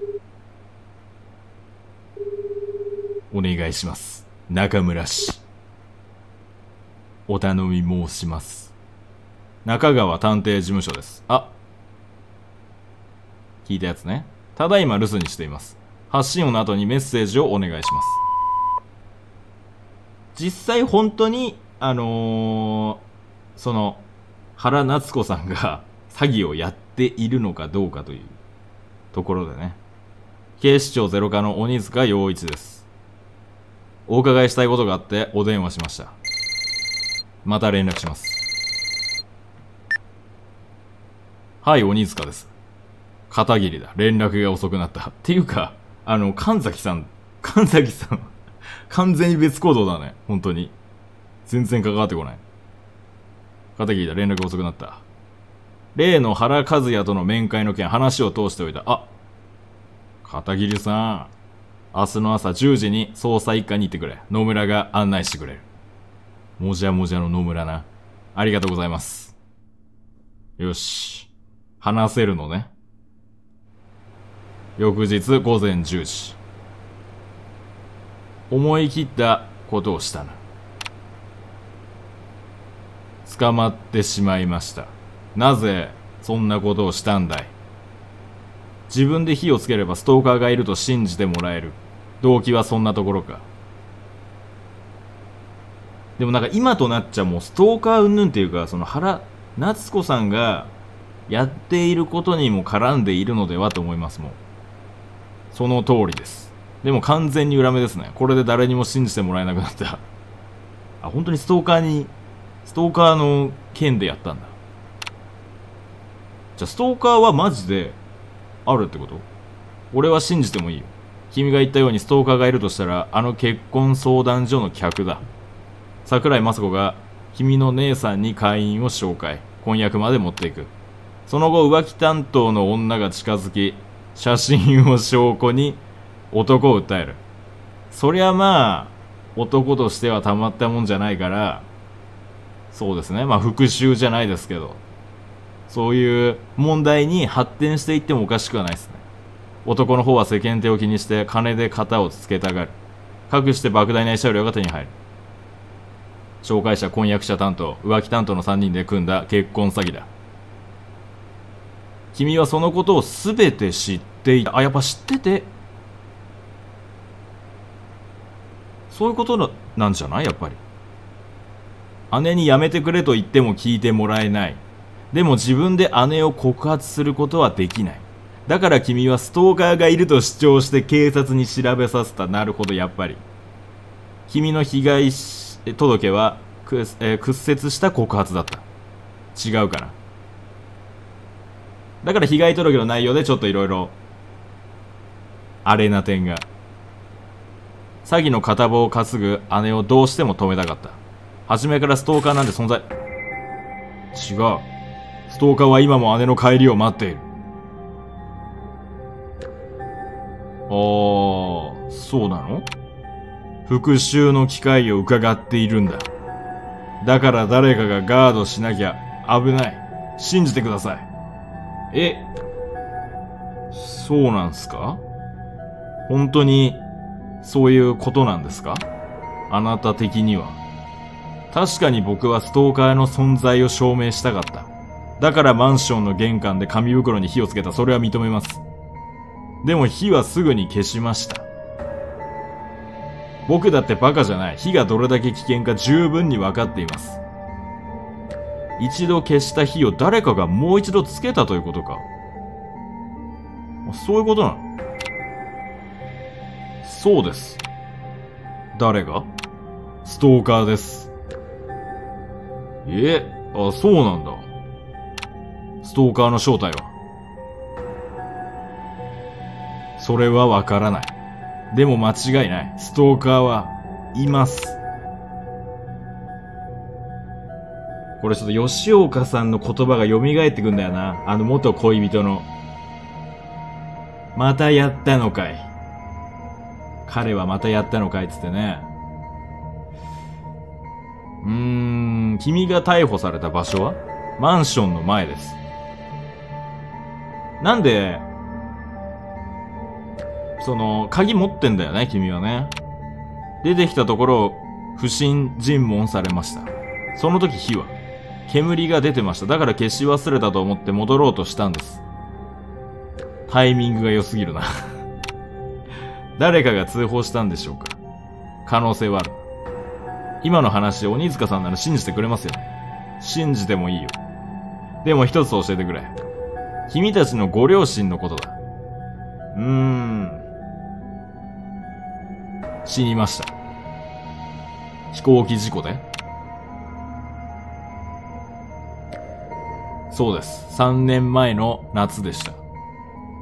お願いします。中村氏。お頼み申します。中川探偵事務所です。あ、聞いたやつね。ただいま留守にしています。発信音の後にメッセージをお願いします。実際本当に、あのー、その、原夏子さんが詐欺をやっているのかどうかというところでね。警視庁ゼロ課の鬼塚洋一です。お伺いしたいことがあってお電話しました。また連絡します。はい、鬼塚です。 片桐だ。連絡が遅くなった。っていうか、あの、神崎さん、神崎さん、完全に別行動だね。本当に。全然関わってこない。片桐だ。連絡遅くなった。例の原和也との面会の件、話を通しておいた。あ、片桐さん。明日の朝じゅうじに捜査一課に行ってくれ。野村が案内してくれる。もじゃもじゃの野村な。ありがとうございます。よし。話せるのね。翌日午前じゅうじ。思い切ったことをしたな。捕まってしまいました。なぜそんなことをしたんだい。自分で火をつければストーカーがいると信じてもらえる。動機はそんなところか。でもなんか今となっちゃもうストーカー云々っていうか、その原夏子さんがやっていることにも絡んでいるのではと思いますもん。その通りです。でも完全に裏目ですね。これで誰にも信じてもらえなくなった。あ、本当にストーカーに、ストーカーの件でやったんだ。じゃあストーカーはマジであるってこと？俺は信じてもいいよ。君が言ったようにストーカーがいるとしたら、あの結婚相談所の客だ。桜井雅子が君の姉さんに会員を紹介。婚約まで持っていく。その後浮気担当の女が近づき、写真を証拠に男を訴える。そりゃまあ男としてはたまったもんじゃないから、そうですね、まあ復讐じゃないですけど、そういう問題に発展していってもおかしくはないですね。男の方は世間体を気にして金で片をつけたがる。かくして莫大な慰謝料が手に入る。紹介者、婚約者担当、浮気担当のさんにんで組んだ結婚詐欺だ。君はそのことをすべて知っていた。あ、やっぱ知ってて、そういうことなんじゃない？やっぱり姉にやめてくれと言っても聞いてもらえない。でも自分で姉を告発することはできない。だから君はストーカーがいると主張して警察に調べさせた。なるほど、やっぱり君の被害届は、えー、屈折した告発だった。違うかな。だから被害届の内容でちょっといろいろあれな点が。詐欺の片棒を担ぐ姉をどうしても止めたかった。初めからストーカーなんて存在。違う。ストーカーは今も姉の帰りを待っている。あー、そうなの？復讐の機会を伺っているんだ。だから誰かがガードしなきゃ危ない。信じてください。え、そうなんすか？本当にそういうことなんですか？あなた的には。確かに僕はストーカーの存在を証明したかった。だからマンションの玄関で紙袋に火をつけた。それは認めます。でも火はすぐに消しました。僕だってバカじゃない。火がどれだけ危険か十分に分かっています。一度消した火を誰かがもう一度つけたということか。そういうことなの？そうです。誰が？ストーカーです。え、あ、そうなんだ。ストーカーの正体は？それはわからない。でも間違いない。ストーカーはいます。これちょっと吉岡さんの言葉が蘇ってくんだよな。あの元恋人の。またやったのかい。彼はまたやったのかいっつってね。うーん、君が逮捕された場所はマンションの前です。なんで、その、鍵持ってんだよね、君はね。出てきたところを不審尋問されました。その時火は煙が出てました。だから消し忘れたと思って戻ろうとしたんです。タイミングが良すぎるな。誰かが通報したんでしょうか。可能性はある。今の話、鬼塚さんなら信じてくれますよね。信じてもいいよ。でも一つ教えてくれ。君たちのご両親のことだ。うーん。死にました。飛行機事故で？そうです。さんねんまえの夏でした。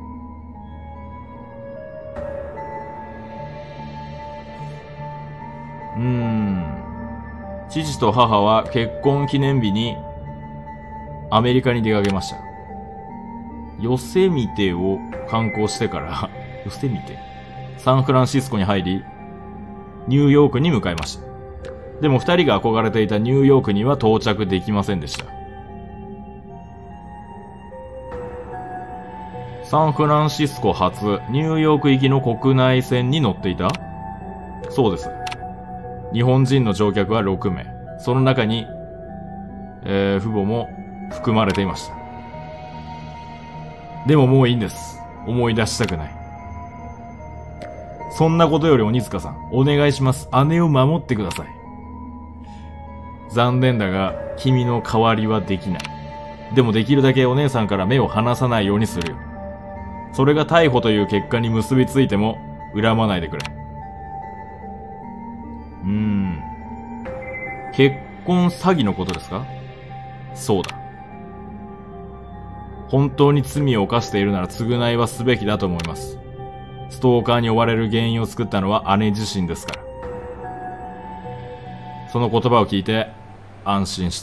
父と母は結婚記念日にアメリカに出かけました。ヨセミテを観光してからヨセミテサンフランシスコに入り、ニューヨークに向かいました。でも二人が憧れていたニューヨークには到着できませんでした。サンフランシスコ発ニューヨーク行きの国内線に乗っていた？そうです。日本人の乗客はろくめい。その中に、えー、父母も含まれていました。でももういいんです。思い出したくない。そんなことより鬼塚さん、お願いします。姉を守ってください。残念だが、君の代わりはできない。でもできるだけお姉さんから目を離さないようにするよ。それが逮捕という結果に結びついても、恨まないでくれ。うーん。結婚詐欺のことですか？そうだ。本当に罪を犯しているなら償いはすべきだと思います。ストーカーに追われる原因を作ったのは姉自身ですから。その言葉を聞いて安心した。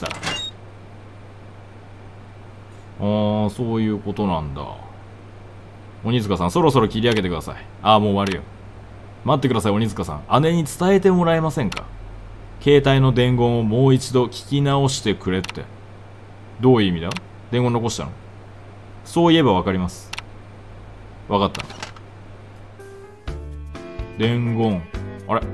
ああ、そういうことなんだ。鬼塚さん、そろそろ切り上げてください。ああ、もう終わるよ。待ってください、鬼塚さん。姉に伝えてもらえませんか？携帯の伝言をもう一度聞き直してくれって。どういう意味だ？伝言残したの？そういえばわかります。わかった。伝言。あれ？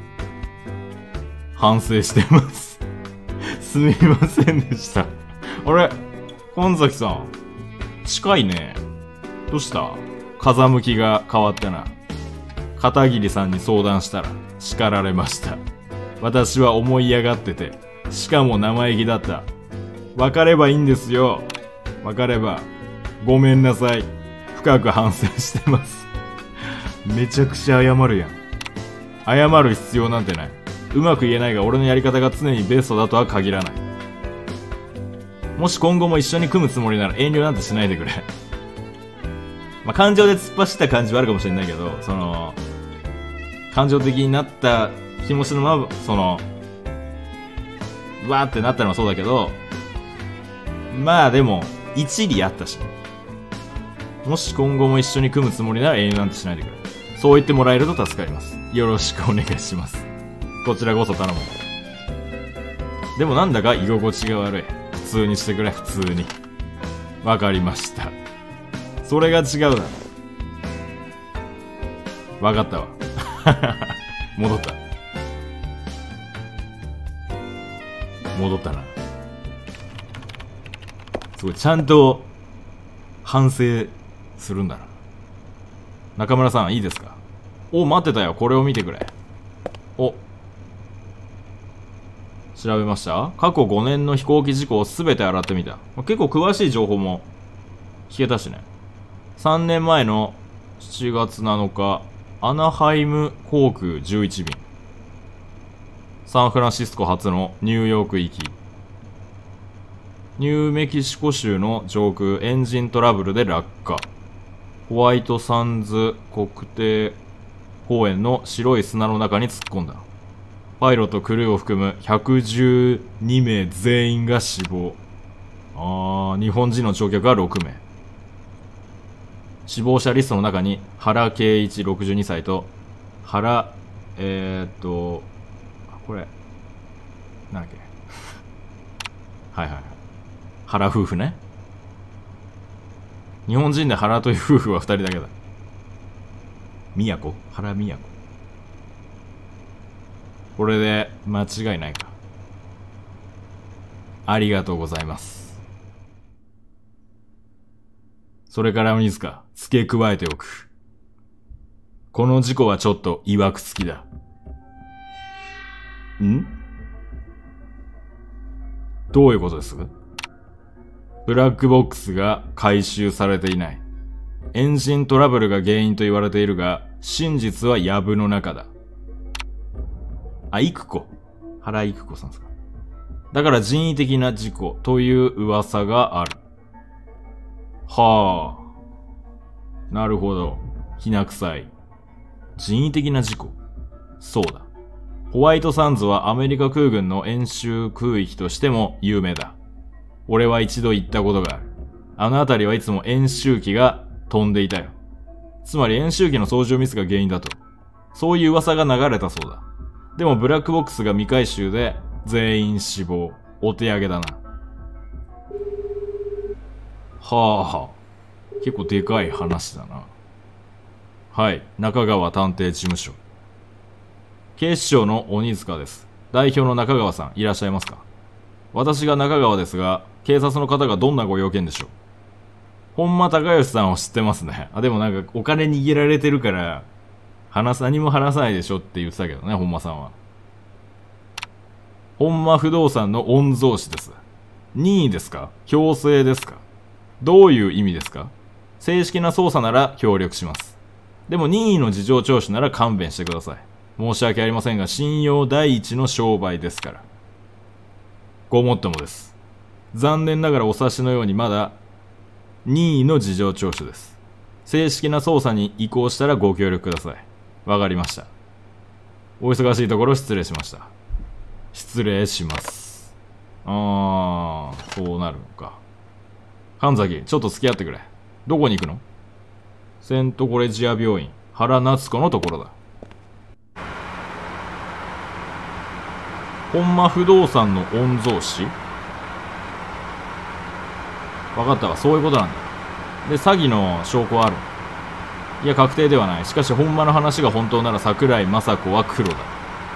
反省してます。すみませんでした。あれ？神崎さん。近いね。どうした？風向きが変わったな。片桐さんに相談したら叱られました。私は思い上がってて、しかも生意気だった。わかればいいんですよ。わかれば。ごめんなさい。深く反省してます。めちゃくちゃ謝るやん。謝る必要なんてない。うまく言えないが俺のやり方が常にベストだとは限らない。もし今後も一緒に組むつもりなら遠慮なんてしないでくれ。まあ、感情で突っ走った感じはあるかもしれないけど、その、感情的になった気持ちのまま、その、わーってなったのはそうだけど、まあでも、一理あったし。もし今後も一緒に組むつもりなら遠慮なんてしないでくれ。そう言ってもらえると助かります。よろしくお願いします。こちらこそ頼む。でもなんだか居心地が悪い。普通にしてくれ、普通に。わかりました。それが違うだろ。わかったわ。戻った。戻ったな。すごい、ちゃんと反省するんだな。中村さん、いいですか？お、待ってたよ。これを見てくれ。お。調べました？過去ごねんの飛行機事故をすべて洗ってみた。結構詳しい情報も聞けたしね。さんねんまえのしちがつなのか、アナハイム航空じゅういちびん。サンフランシスコ発のニューヨーク行き。ニューメキシコ州の上空エンジントラブルで落下。ホワイトサンズ国定公園の白い砂の中に突っ込んだ。パイロット、クルーを含むひゃくじゅうにめい全員が死亡。あー、日本人の乗客はろくめい。死亡者リストの中に原敬一ろくじゅうにさいと原、えー、っと、これ、なんだっけ。はいはいはい。原夫婦ね。日本人で原という夫婦はふたりだけだ。宮子？原宮子。これで間違いないか。ありがとうございます。それから鬼塚、付け加えておく。この事故はちょっと曰くつきだ。ん？どういうことです？ブラックボックスが回収されていない。エンジントラブルが原因と言われているが、真実は藪の中だ。あ、育子。原育子さんですか。だから人為的な事故という噂がある。はあ。なるほど。きな臭い。人為的な事故。そうだ。 ホワイトサンズはアメリカ空軍の演習空域としても有名だ。俺は一度行ったことがある。あの辺りはいつも演習機が飛んでいたよ。つまり演習機の操縦ミスが原因だと。そういう噂が流れたそうだ。でもブラックボックスが未回収で全員死亡。お手上げだな。はあ、結構でかい話だな。はい、中川探偵事務所。警視庁の鬼塚です。代表の中川さん、いらっしゃいますか？私が中川ですが、警察の方がどんなご用件でしょう？本間隆義さんを知ってますね。あ、でもなんかお金握られてるから、話す、何も話さないでしょって言ってたけどね、本間さんは。本間不動産の御曹司です。任意ですか？強制ですか？どういう意味ですか？正式な捜査なら協力します。でも任意の事情聴取なら勘弁してください。申し訳ありませんが、信用第一の商売ですから。ごもっともです。残念ながらお察しのようにまだ任意の事情聴取です。正式な捜査に移行したらご協力ください。わかりました。お忙しいところ失礼しました。失礼します。あー、そうなるのか。神崎、ちょっと付き合ってくれ。どこに行くの？セントコレジア病院、原夏子のところだ。本間不動産の御曹司？分かったわ、そういうことなんだ。で、詐欺の証拠はある？いや、確定ではない。しかし、本間の話が本当なら桜井雅子は黒だ。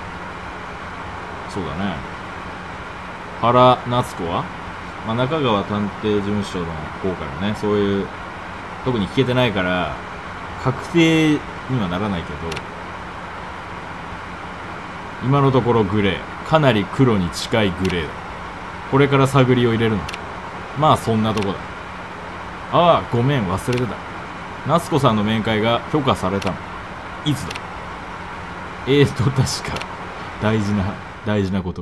そうだね。原夏子は、まあ、中川探偵事務所の方からね、そういう、特に聞けてないから、確定にはならないけど、今のところグレー。かなり黒に近いグレーだ。これから探りを入れるの。まあそんなとこだ。ああ、ごめん、忘れてた。夏子さんの面会が許可されたの。いつだ？えーと、確か、大事な、大事なこと。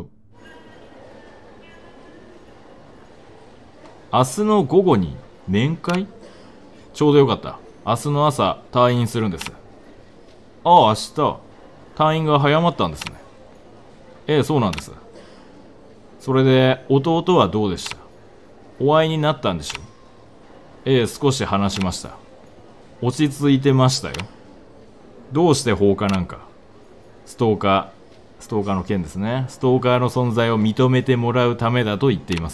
明日の午後に面会？ちょうどよかった。明日の朝、退院するんです。ああ、明日、退院が早まったんですね。ええ、そうなんです。それで、弟はどうでした？お会いになったんでしょ？ええ、少し話しました。落ち着いてましたよ。どうして放火なんか？ストーカー、ストーカーの件ですね。ストーカーの存在を認めてもらうためだと言っています。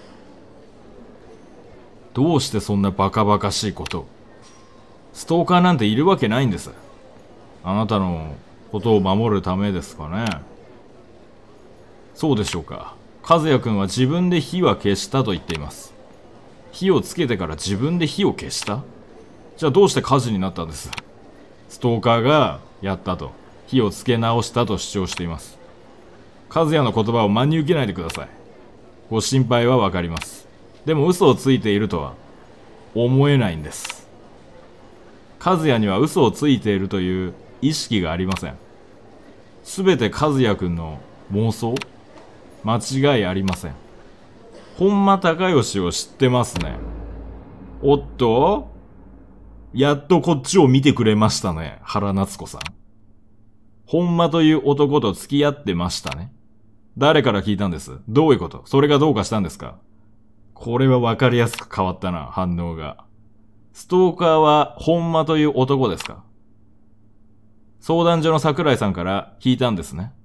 どうしてそんなバカバカしいことを？ストーカーなんているわけないんです。あなたのことを守るためですかね。そうでしょうか。和也くんは自分で火は消したと言っています。火をつけてから自分で火を消した？じゃあどうして火事になったんです？ストーカーがやったと、火をつけ直したと主張しています。和也の言葉を真に受けないでください。ご心配はわかります。でも嘘をついているとは思えないんです。和也には嘘をついているという意識がありません。すべて和也くんの妄想？間違いありません。本間隆義を知ってますね。おっと？やっとこっちを見てくれましたね、原夏子さん。本間という男と付き合ってましたね。誰から聞いたんです？どういうこと？それがどうかしたんですか？これは分かりやすく変わったな、反応が。ストーカーは本間という男ですか？相談所の桜井さんから聞いたんですね。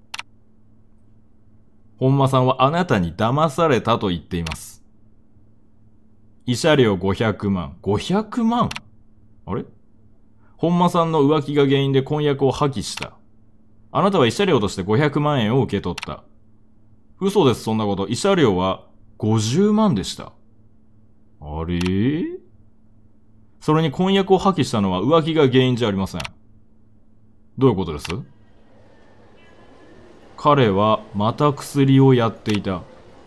本間さんはあなたに騙されたと言っています。慰謝料ごひゃくまん。ごひゃくまん？あれ？本間さんの浮気が原因で婚約を破棄した。あなたは慰謝料としてごひゃくまんえんを受け取った。嘘です、そんなこと。慰謝料はごじゅうまんでした。あれ？それに婚約を破棄したのは浮気が原因じゃありません。どういうことです？彼はまた薬をやっていた。あ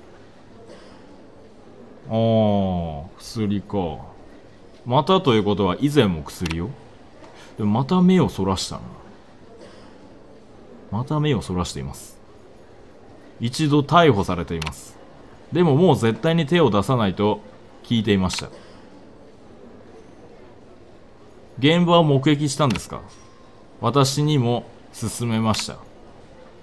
あ、薬か。またということは以前も薬を？でもまた目をそらしたな。また目をそらしています。一度逮捕されています。でももう絶対に手を出さないと聞いていました。現場を目撃したんですか？私にも勧めました。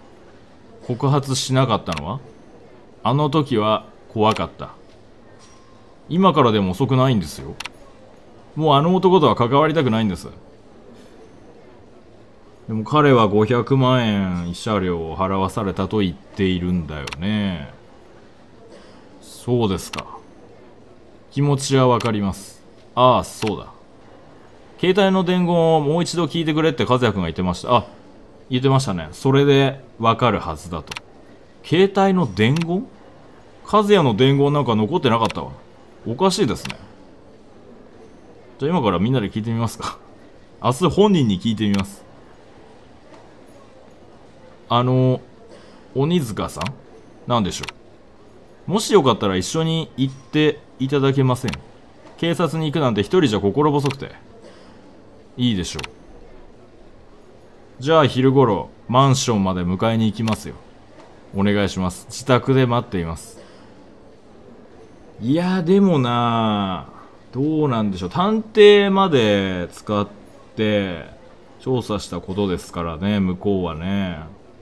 告発しなかったのは？あの時は怖かった。今からでも遅くないんですよ。もうあの男とは関わりたくないんです。でも彼はごひゃくまんえん慰謝料を払わされたと言っているんだよね。そうですか。気持ちはわかります。ああ、そうだ。携帯の伝言をもう一度聞いてくれって和也くんが言ってました。あ、言ってましたね。それでわかるはずだと。携帯の伝言？和也の伝言なんか残ってなかったわ。おかしいですね。じゃあ今からみんなで聞いてみますか。明日本人に聞いてみます。あの、鬼塚さん？なんでしょう。もしよかったら一緒に行っていただけません？警察に行くなんて一人じゃ心細くて。いいでしょう。じゃあ昼頃、マンションまで迎えに行きますよ。お願いします。自宅で待っています。いや、でもなぁ、どうなんでしょう。探偵まで使って調査したことですからね、向こうはね。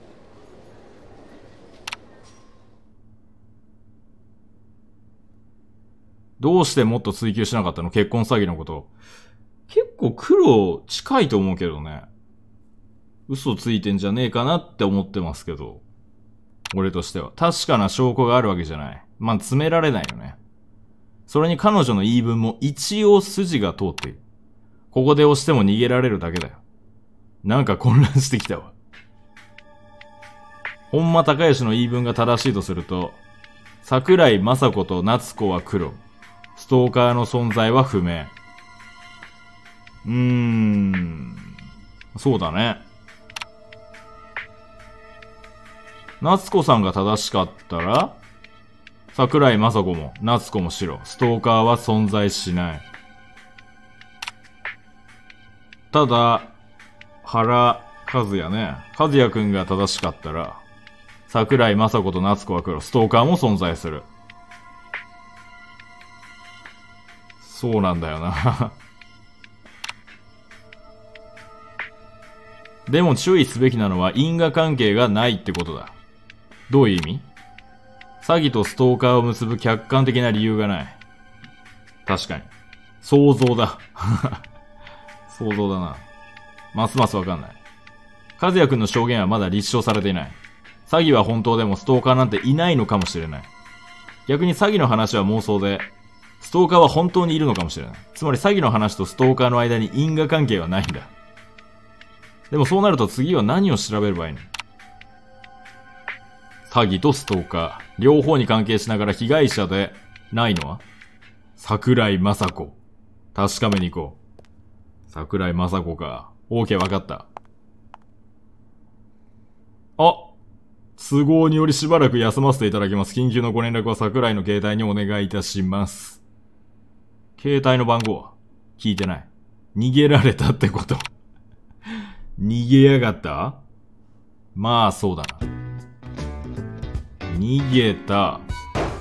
どうしてもっと追求しなかったの？結婚詐欺のこと。結構黒近いと思うけどね。嘘ついてんじゃねえかなって思ってますけど。俺としては。確かな証拠があるわけじゃない。まあ、詰められないよね。それに彼女の言い分も一応筋が通っている。ここで押しても逃げられるだけだよ。なんか混乱してきたわ。本間隆義の言い分が正しいとすると、桜井雅子と夏子は黒。ストーカーの存在は不明。うーん。そうだね。夏子さんが正しかったら、桜井雅子も夏子も白。ストーカーは存在しない。ただ、原和也ね。和也くんが正しかったら、桜井雅子と夏子は黒。ストーカーも存在する。そうなんだよな。でも注意すべきなのは因果関係がないってことだ。どういう意味？詐欺とストーカーを結ぶ客観的な理由がない。確かに。想像だ。想像だな。ますますわかんない。和也くんの証言はまだ立証されていない。詐欺は本当でもストーカーなんていないのかもしれない。逆に詐欺の話は妄想で、ストーカーは本当にいるのかもしれない。つまり詐欺の話とストーカーの間に因果関係はないんだ。でもそうなると次は何を調べればいいの？詐欺とストーカー、両方に関係しながら被害者でないのは桜井雅子。確かめに行こう。桜井雅子か。OK、わかった。あ、都合によりしばらく休ませていただきます。緊急のご連絡は桜井の携帯にお願いいたします。携帯の番号は聞いてない。逃げられたってこと。逃げやがった？まあそうだな。逃げた。ん？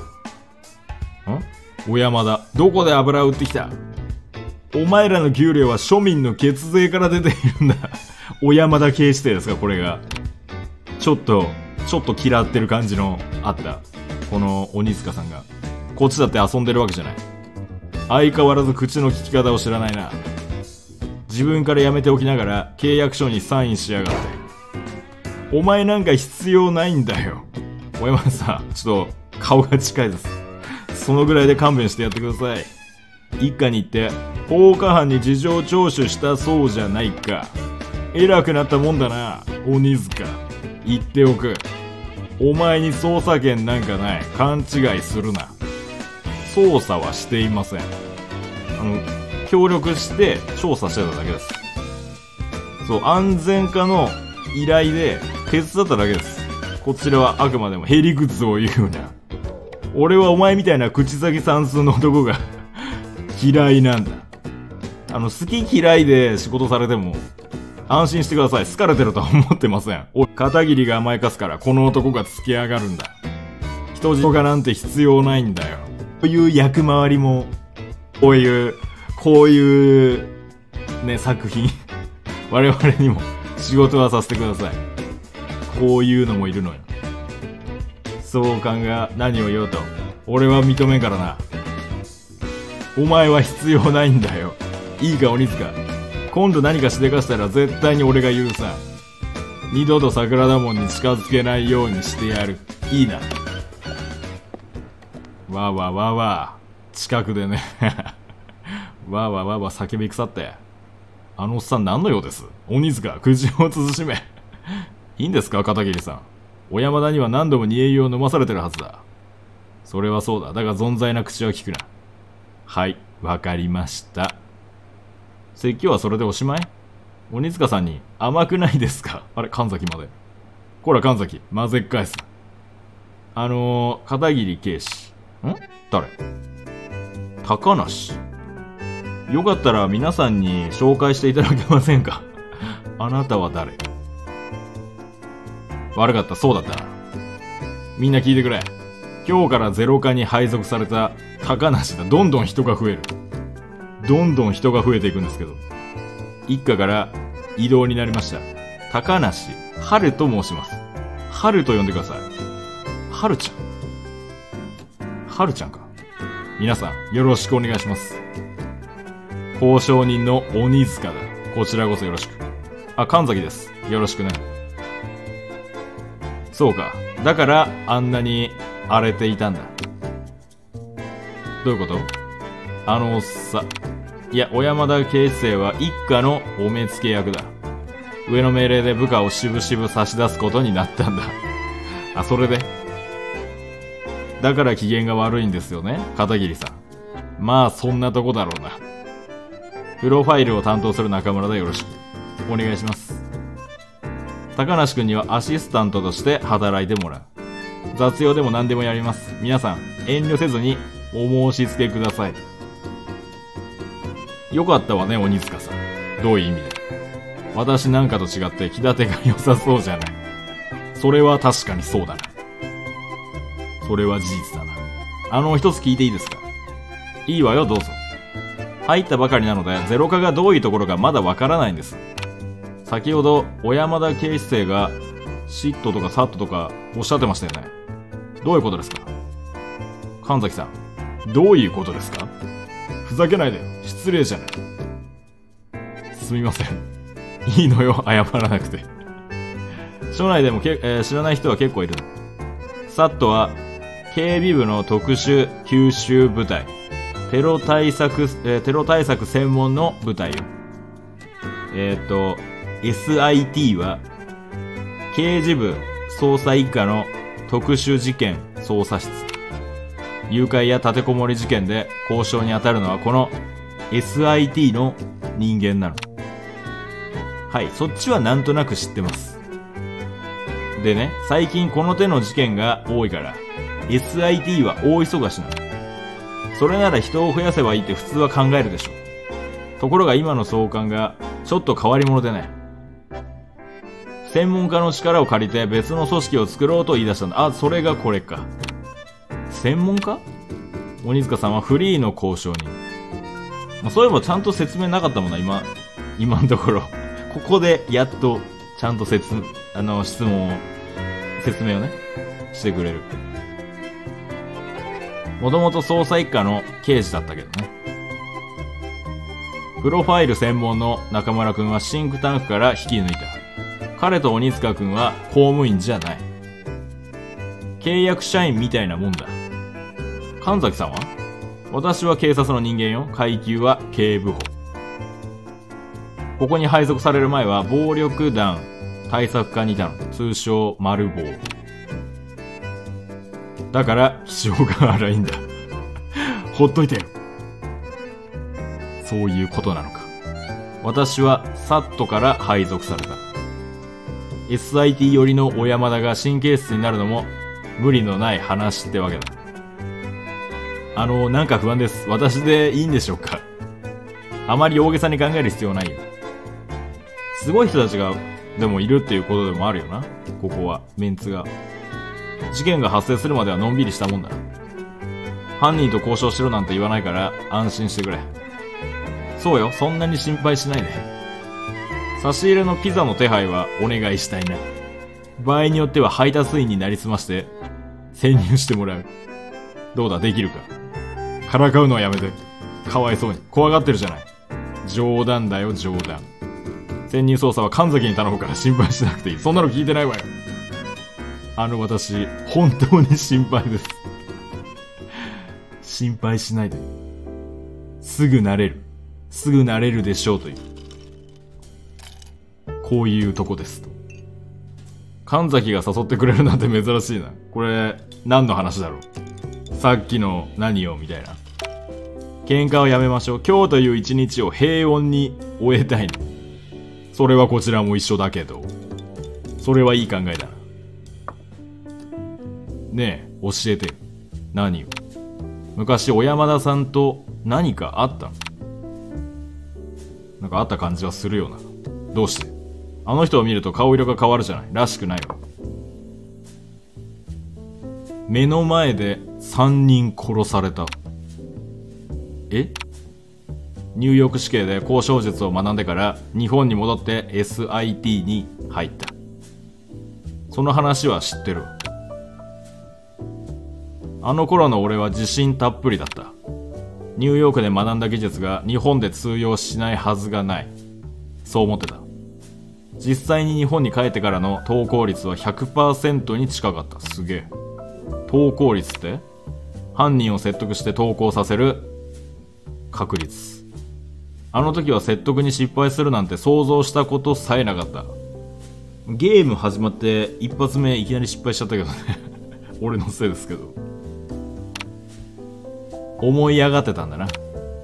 小山田。どこで油を売ってきた？お前らの給料は庶民の血税から出ているんだ。小山田警視正ですか、これが。ちょっと、ちょっと嫌ってる感じのあった。この鬼塚さんが。こっちだって遊んでるわけじゃない。相変わらず口の利き方を知らないな。自分からやめておきながら契約書にサインしやがって。お前なんか必要ないんだよ。小山さん、ちょっと顔が近いです。そのぐらいで勘弁してやってください。一家に行って放火犯に事情聴取したそうじゃないか。偉くなったもんだな、鬼塚。言っておく。お前に捜査権なんかない。勘違いするな。捜査はしていません。あの、協力して調査してただけです。そう、安全課の依頼で手伝っただけです。こちらはあくまでもへりくつを言うな。俺はお前みたいな口先算数の男が嫌いなんだ。あの、好き嫌いで仕事されても安心してください。好かれてるとは思ってません。お、片桐が甘やかすからこの男が付き上がるんだ。人質がなんて必要ないんだよ。こういう役回りも、こういう、こういう、ね、作品。我々にも仕事はさせてください。こういうのもいるのよ。 総監が何を言おうと、俺は認めんからな。お前は必要ないんだよ。いいか、鬼塚。今度何かしでかしたら絶対に俺が許さん。二度と桜田門に近づけないようにしてやる。いいな。わーわーわーわー。近くでね。わーわーわーわー叫び腐って。あのおっさん何の用です？鬼塚、口を慎め。いいんですか、片桐さん。小山田には何度も煮え湯を飲まされてるはずだ。それはそうだ。だが存在な口は聞くな。はい、わかりました。説教はそれでおしまい？鬼塚さんに甘くないですか？あれ、神崎まで。こら、神崎、混ぜっ返す。あのー、片桐警視。ん？誰？高梨。よかったら皆さんに紹介していただけませんか？あなたは誰？悪かった、そうだったな。みんな聞いてくれ。今日からゼロ課に配属された高梨だ。どんどん人が増える。どんどん人が増えていくんですけど。一課から異動になりました。高梨春と申します。春と呼んでください。春ちゃん。春ちゃんか。皆さん、よろしくお願いします。交渉人の鬼塚だ。こちらこそよろしく。あ、神崎です。よろしくね。そうか。だから、あんなに荒れていたんだ。どういうこと？あのおっさ。いや、小山田警視正は一家のお目付け役だ。上の命令で部下をしぶしぶ差し出すことになったんだ。あ、それで。だから機嫌が悪いんですよね、片桐さん。まあ、そんなとこだろうな。プロファイルを担当する中村でよろしく。お願いします。高梨くんにはアシスタントとして働いてもらう。雑用でも何でもやります。皆さん、遠慮せずにお申し付けください。よかったわね、鬼塚さん。どういう意味で？私なんかと違って気立てが良さそうじゃない。それは確かにそうだな。それは事実だな。あの、一つ聞いていいですか？いいわよ、どうぞ。入ったばかりなので、ゼロ課がどういうところかまだわからないんです。先ほど、小山田警視正が、シットとかサットとかおっしゃってましたよね。どういうことですか？神崎さん、どういうことですか？ふざけないでよ。失礼じゃない。すみません。いいのよ、謝らなくて。署内でもけ、えー、知らない人は結構いるの。サットは、警備部の特殊吸収部隊。テロ対策、えー、テロ対策専門の部隊よ。えっと、エスアイティー は、刑事部捜査一課の特殊事件捜査室。誘拐や立てこもり事件で交渉に当たるのはこの エスアイティー の人間なの。はい、そっちはなんとなく知ってます。でね、最近この手の事件が多いから、エスアイティー は大忙しなの。それなら人を増やせばいいって普通は考えるでしょ。ところが今の総監がちょっと変わり者でね。専門家の力を借りて別の組織を作ろうと言い出したんだ。あ、それがこれか。専門家？鬼塚さんはフリーの交渉人。まあ、そういえばちゃんと説明なかったもんな、今、今のところ。ここでやっとちゃんと説、あの、質問を、説明をね、してくれる。もともと捜査一課の刑事だったけどね。プロファイル専門の中村くんはシンクタンクから引き抜いた。彼と鬼塚くんは公務員じゃない。契約社員みたいなもんだ。神崎さんは？私は警察の人間よ。階級は警部補。ここに配属される前は暴力団対策課にいたの。通称丸棒。だから気性が荒いんだ。ほっといてよ。そういうことなのか。私はサットから配属された。エスアイティー 寄りの小山田が神経質になるのも無理のない話ってわけだ。あの、なんか不安です。私でいいんでしょうか？あまり大げさに考える必要ないよ。すごい人たちが、でもいるっていうことでもあるよな。ここは、メンツが。事件が発生するまではのんびりしたもんだ。犯人と交渉しろなんて言わないから安心してくれ。そうよ、そんなに心配しないで。差し入れのピザの手配はお願いしたいな。場合によっては配達員になりすまして、 潜入してもらう。どうだ、できるか。からかうのはやめて。かわいそうに。怖がってるじゃない。冗談だよ、冗談。潜入捜査は神崎に頼むから心配しなくていい。そんなの聞いてないわよ。あの私、本当に心配です。心配しないで。すぐ慣れる。すぐ慣れるでしょうという。こういうとこですと。神崎が誘ってくれるなんて珍しいな。これ、何の話だろう。さっきの何をみたいな。喧嘩をやめましょう。今日という一日を平穏に終えたいの。それはこちらも一緒だけど。それはいい考えだな。ねえ、教えて。何を。昔、小山田さんと何かあったの？なんかあった感じはするよな。どうして？あの人を見ると顔色が変わるじゃない。らしくないわ。目の前で三人殺された。え？ニューヨーク市警で交渉術を学んでから日本に戻って エスアイティー に入った。その話は知ってる。あの頃の俺は自信たっぷりだった。ニューヨークで学んだ技術が日本で通用しないはずがない。そう思ってた。実際に日本に帰ってからの投稿率は ひゃくパーセント に近かった。すげえ。投稿率って犯人を説得して投稿させる確率。あの時は説得に失敗するなんて想像したことさえなかった。ゲーム始まって一発目いきなり失敗しちゃったけどね。俺のせいですけど。思い上がってたんだな。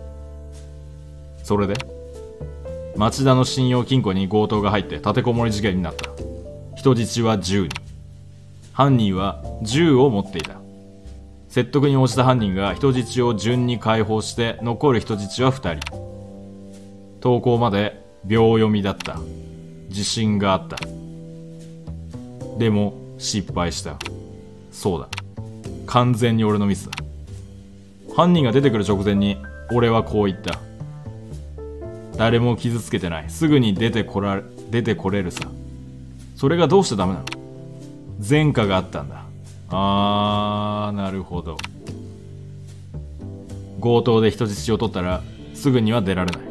それで町田の信用金庫に強盗が入って立てこもり事件になった。人質はじゅうにん。犯人は銃を持っていた。説得に応じた犯人が人質を順に解放して残る人質はふたり。投稿まで秒読みだった。自信があった。でも失敗した。そうだ。完全に俺のミスだ。犯人が出てくる直前に俺はこう言った。誰も傷つけてない。すぐに出てこられ、出てこれるさ。それがどうしてダメなの？前科があったんだ。あー、なるほど。強盗で人質を取ったらすぐには出られない。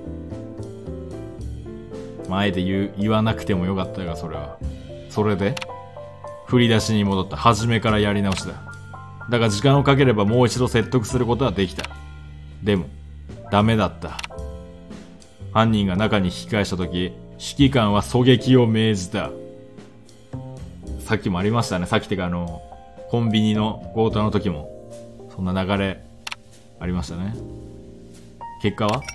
前で言う、言わなくてもよかったが、それは。それで振り出しに戻った。初めからやり直しだ。だが時間をかければもう一度説得することはできた。でもダメだった。犯人が中に引き返した時、指揮官は狙撃を命じた。さっきもありましたね。さっきてかあのコンビニの強盗の時もそんな流れありましたね。結果は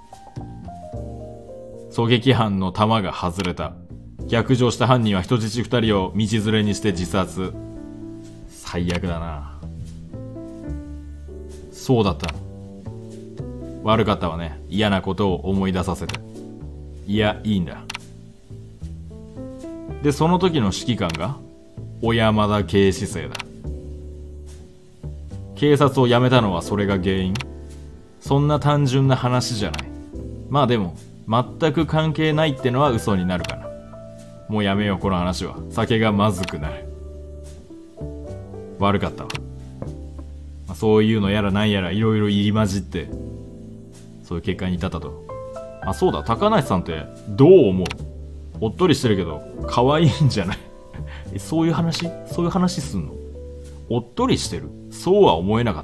狙撃犯の弾が外れた。逆上した犯人は人質二人を道連れにして自殺。最悪だな。そうだったの。悪かったわね。嫌なことを思い出させて。いや、いいんだ。で、その時の指揮官が小山田警視正だ。警察を辞めたのはそれが原因？そんな単純な話じゃない。まあでも全く関係ないってのは嘘になるかな。もうやめよう、この話は。酒がまずくなる。悪かったわ。まあ、そういうのやらなんやらいろいろ入り混じってそういう結果に至ったと。あ、そうだ、高梨さんってどう思う？おっとりしてるけど可愛いんじゃない？え、そういう話？そういう話すんの？おっとりしてる？そうは思えなかった。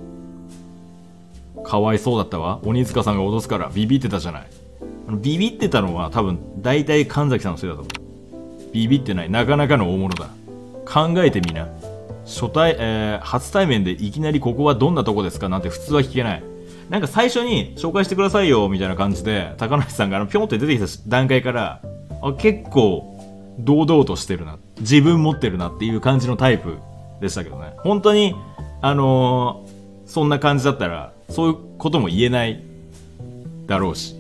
かわいそうだったわ。鬼塚さんが脅すからビビってたじゃない。ビビってたのは多分大体神崎さんのせいだと思う。ビビってない。なかなかの大物だ。考えてみな。初対、えー、初対面でいきなりここはどんなとこですかなんて普通は聞けない。なんか最初に紹介してくださいよみたいな感じで高梨さんがあのピョンって出てきた段階からあ結構堂々としてるな、自分持ってるなっていう感じのタイプでしたけどね。本当にあのー、そんな感じだったらそういうことも言えないだろうし。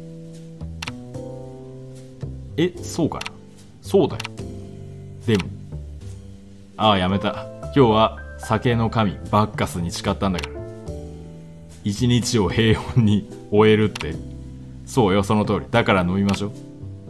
え、そうかな。そうだよ。でもああやめた。今日は酒の神バッカスに誓ったんだから。一日を平穏に終えるって。そうよ、その通り。だから飲みましょ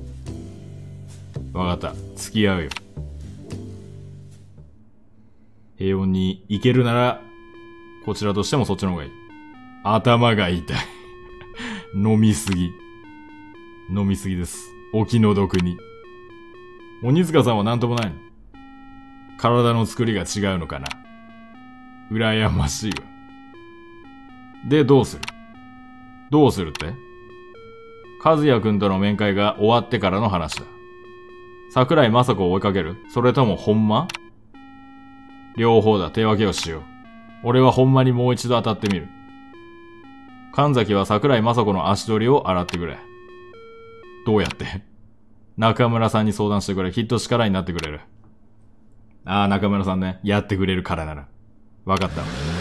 う。わかった。付き合うよ。 平穏に行けるなら、こちらとしてもそっちの方がいい。頭が痛い。飲みすぎ。飲みすぎです。お気の毒に。鬼塚さんは何ともないの？体の作りが違うのかな？羨ましいわ。で、どうする？どうするって？和也くんとの面会が終わってからの話だ。桜井雅子を追いかける？それともほんま？両方だ。手分けをしよう。俺はほんまにもう一度当たってみる。神崎は桜井雅子の足取りを洗ってくれ。どうやって？中村さんに相談してくれ。きっと力になってくれる。ああ、中村さんね。やってくれるからなら。わかった。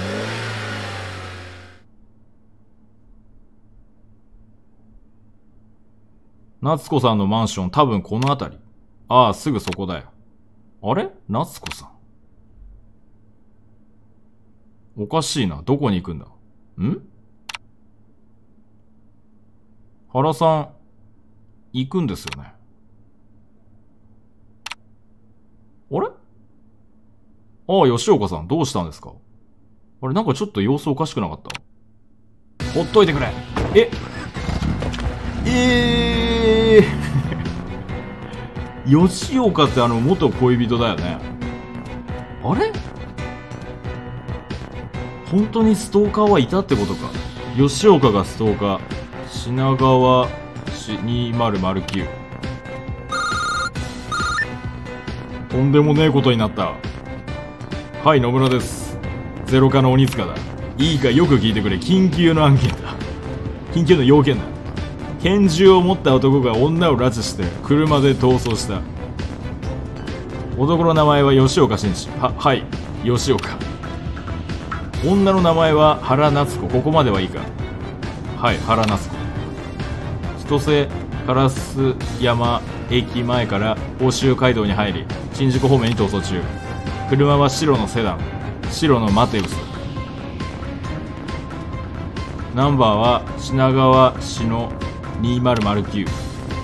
夏子さんのマンション多分この辺り。ああ、すぐそこだよ。あれ？夏子さん。おかしいな。どこに行くんだ？ん？原さん、行くんですよね。あれ？ああ、吉岡さん、どうしたんですか？あれ、なんかちょっと様子おかしくなかった？ほっといてくれ。ええー、吉岡ってあの元恋人だよね。あれ？本当にストーカーはいたってことか。吉岡がストーカー。品川市にせんきゅう。とんでもねえことになった。はい、野村です。ゼロ課の鬼塚だ。いいかよく聞いてくれ。緊急の案件だ。緊急の要件だ。拳銃を持った男が女を拉致して車で逃走した。男の名前は吉岡真一。は、はい、吉岡。女の名前は原夏子。ここまではいいか？はい、原夏子。千歳烏山駅前から甲州街道に入り、新宿方面に逃走中。車は白のセダン、白のマテウス。ナンバーは品川市のにせんきゅう。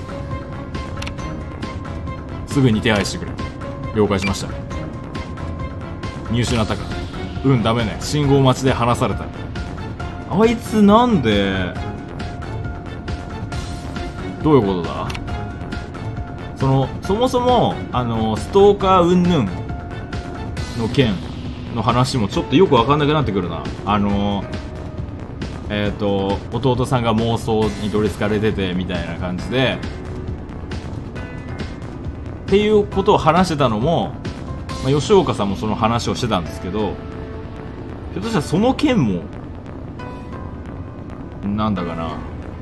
すぐに手配してくれ。了解しました。見失ったか？うん、ダメね。信号待ちで離された。あいつなんで、どういうことだ？その、そもそも、あの、ストーカー云々の件の話もちょっとよくわかんなくなってくるな。あの、えっと、弟さんが妄想に取り憑かれててみたいな感じで、っていうことを話してたのも、まあ、吉岡さんもその話をしてたんですけど、ひょっとしたらその件も、なんだかな。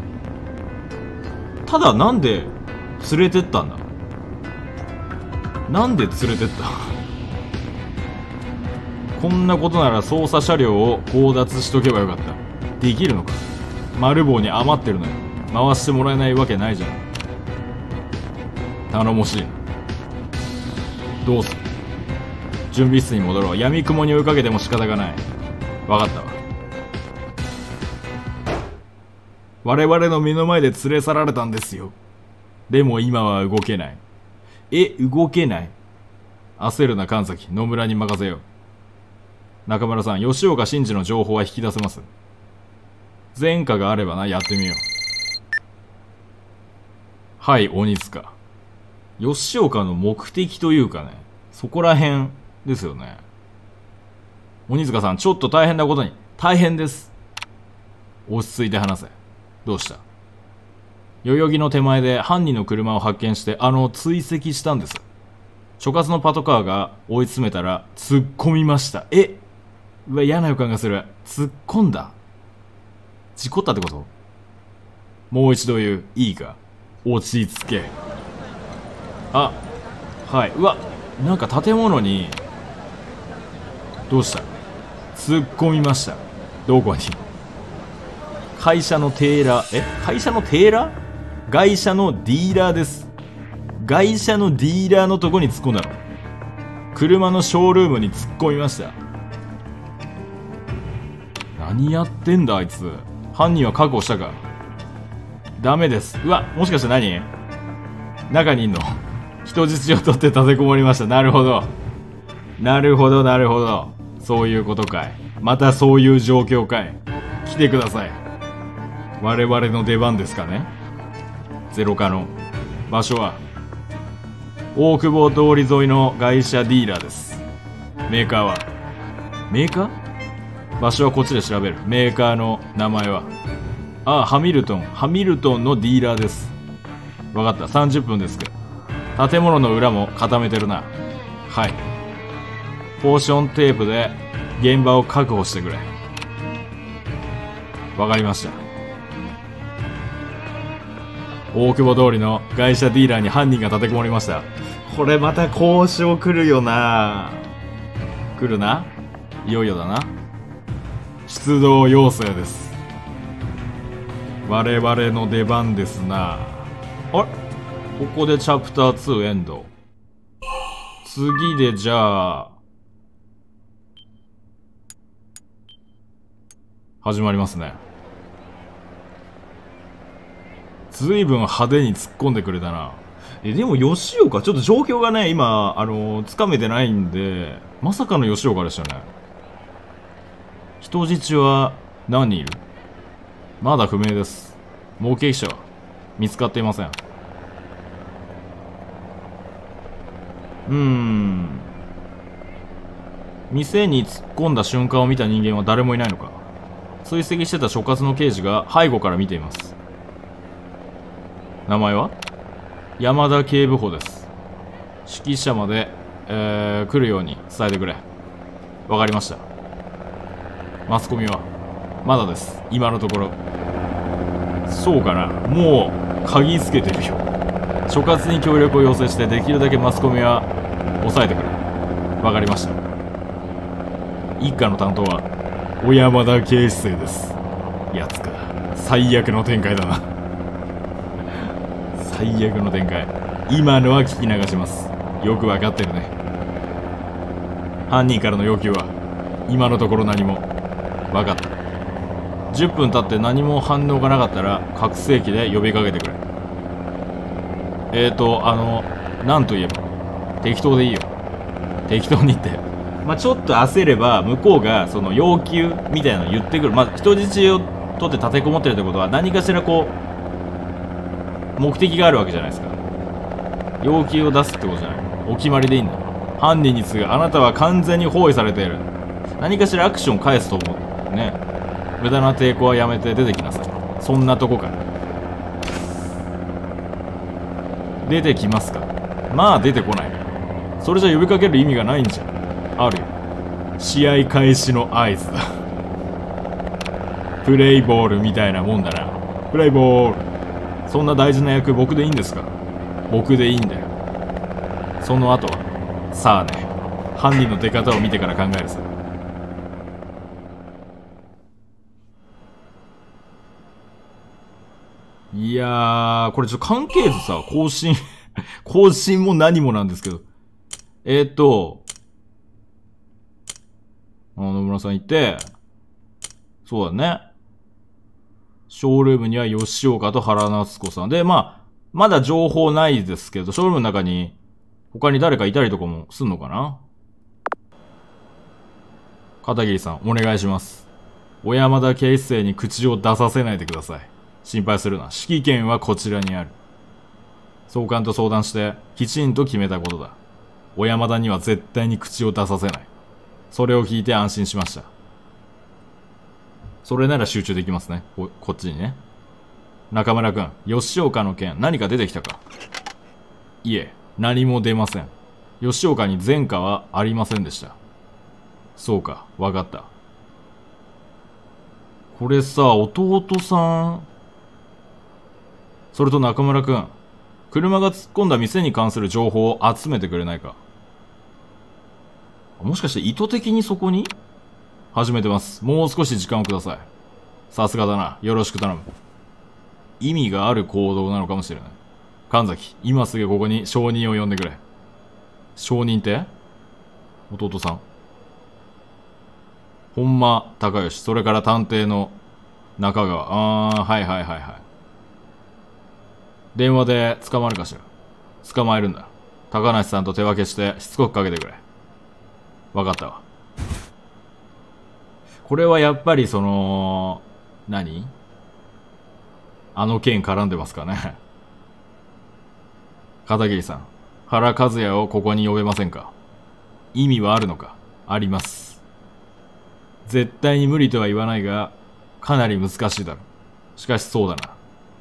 ただなんで連れてったんだ？なんで連れてったこんなことなら捜査車両を強奪しとけばよかった。できるのか？丸棒に余ってるのよ。回してもらえないわけないじゃん。頼もしいな。どうする？準備室に戻ろう。闇雲に追いかけても仕方がない。わかったわ。我々の目の前で連れ去られたんですよ。でも今は動けない。え、動けない？焦るな神崎。野村に任せよう。中村さん、吉岡真二の情報は引き出せます。前科があればな、やってみよう。はい、鬼塚。吉岡の目的というかね、そこら辺ですよね。鬼塚さん、ちょっと大変なことに。大変です。落ち着いて話せ。どうした？代々木の手前で犯人の車を発見して、あの、追跡したんです。所轄のパトカーが追い詰めたら、突っ込みました。え？うわ、嫌な予感がする。突っ込んだ？事故ったってこと？もう一度言う。いいか？落ち着け。あ、はい。うわ、なんか建物に、どうした？突っ込みました。どこに？会社のテーラー、え？会社のテーラー？外車のディーラーです。外車のディーラーのとこに突っ込んだの。車のショールームに突っ込みました。何やってんだあいつ。犯人は確保したか？ダメです。うわ、もしかして何？中にいんの？人質を取って立てこもりました。なるほど。 なるほどなるほど。そういうことかい。またそういう状況かい。来てください。我々の出番ですかね。ゼロカの場所は大久保通り沿いの外車ディーラーです。メーカーはメーカー場所はこっちで調べる。メーカーの名前はああ、ハミルトン。ハミルトンのディーラーです。わかった。さんじゅっぷんですけど。建物の裏も固めてるな。はい。ポーションテープで現場を確保してくれ。わかりました。大久保通りの外車ディーラーに犯人が立てこもりました。これまた交渉来るよな。来るな。いよいよだな。出動要請です。我々の出番ですな。あれ、ここでチャプターツーエンド。次でじゃあ始まりますね。ずいぶん派手に突っ込んでくれたな。え、でも吉岡、ちょっと状況がね、今、あのー、つかめてないんで、まさかの吉岡でしたね。人質は何人いる？まだ不明です。目撃者は見つかっていません。うーん。店に突っ込んだ瞬間を見た人間は誰もいないのか。追跡してた所轄の刑事が背後から見ています。名前は山田警部補です。指揮者まで、えー、来るように伝えてくれ。わかりました。マスコミはまだです。今のところ。そうかな。もう鍵つけてるよ。所轄に協力を要請して、できるだけマスコミは抑えてくれ。わかりました。一課の担当は小山田警視正です。やつか。最悪の展開だな。最悪の展開。今のは聞き流します。よくわかってるね。犯人からの要求は今のところ何も。わかった。じゅっぷん経って何も反応がなかったら拡声器で呼びかけてくれ。えーとあの何と言えば適当でいいよ。適当にってまあちょっと焦れば向こうがその要求みたいなの言ってくる。まあ人質を取って立てこもってるってことは何かしらこう目的があるわけじゃないですか。要求を出すってことじゃない。お決まりでいいんだ。犯人に次ぐあなたは完全に包囲されている。何かしらアクション返すと思うね。無駄な抵抗はやめて出てきなさい。そんなとこから出てきますか。まあ出てこないね。それじゃ呼びかける意味がないんじゃ。あるよ。試合開始の合図だ。プレイボールみたいなもんだな。プレイボール。そんな大事な役僕でいいんですか。僕でいいんだよ。その後はさあね、犯人の出方を見てから考えるさ。いやー、これちょっと関係図さ、更新更新も何もなんですけど、えーっとあ野村さんいて、そうだね、ショールームには吉岡と原夏子さんで、まあまだ情報ないですけど、ショールームの中に他に誰かいたりとかもすんのかな。片桐さんお願いします。小山田警視正に口を出させないでください。心配するな。指揮権はこちらにある。総監と相談してきちんと決めたことだ。小山田には絶対に口を出させない。それを聞いて安心しました。それなら集中できますね。こ、こっちにね。中村くん、吉岡の件何か出てきたか。いえ、何も出ません。吉岡に前科はありませんでした。そうか、わかった。これさ、弟さん、それと中村くん、車が突っ込んだ店に関する情報を集めてくれないか。もしかして意図的にそこに始めてます。もう少し時間をください。さすがだな。よろしく頼む。意味がある行動なのかもしれない。神崎、今すぐここに証人を呼んでくれ。証人って弟さん。本間隆義、それから探偵の中川。あー、はいはいはいはい。電話で捕まるかしら。捕まえるんだ。高梨さんと手分けしてしつこくかけてくれ。 わかったわ。これはやっぱりその、何あの件絡んでますかね。片桐さん、原和也をここに呼べませんか？意味はあるのか？あります。絶対に無理とは言わないが、かなり難しいだろう。しかしそうだな。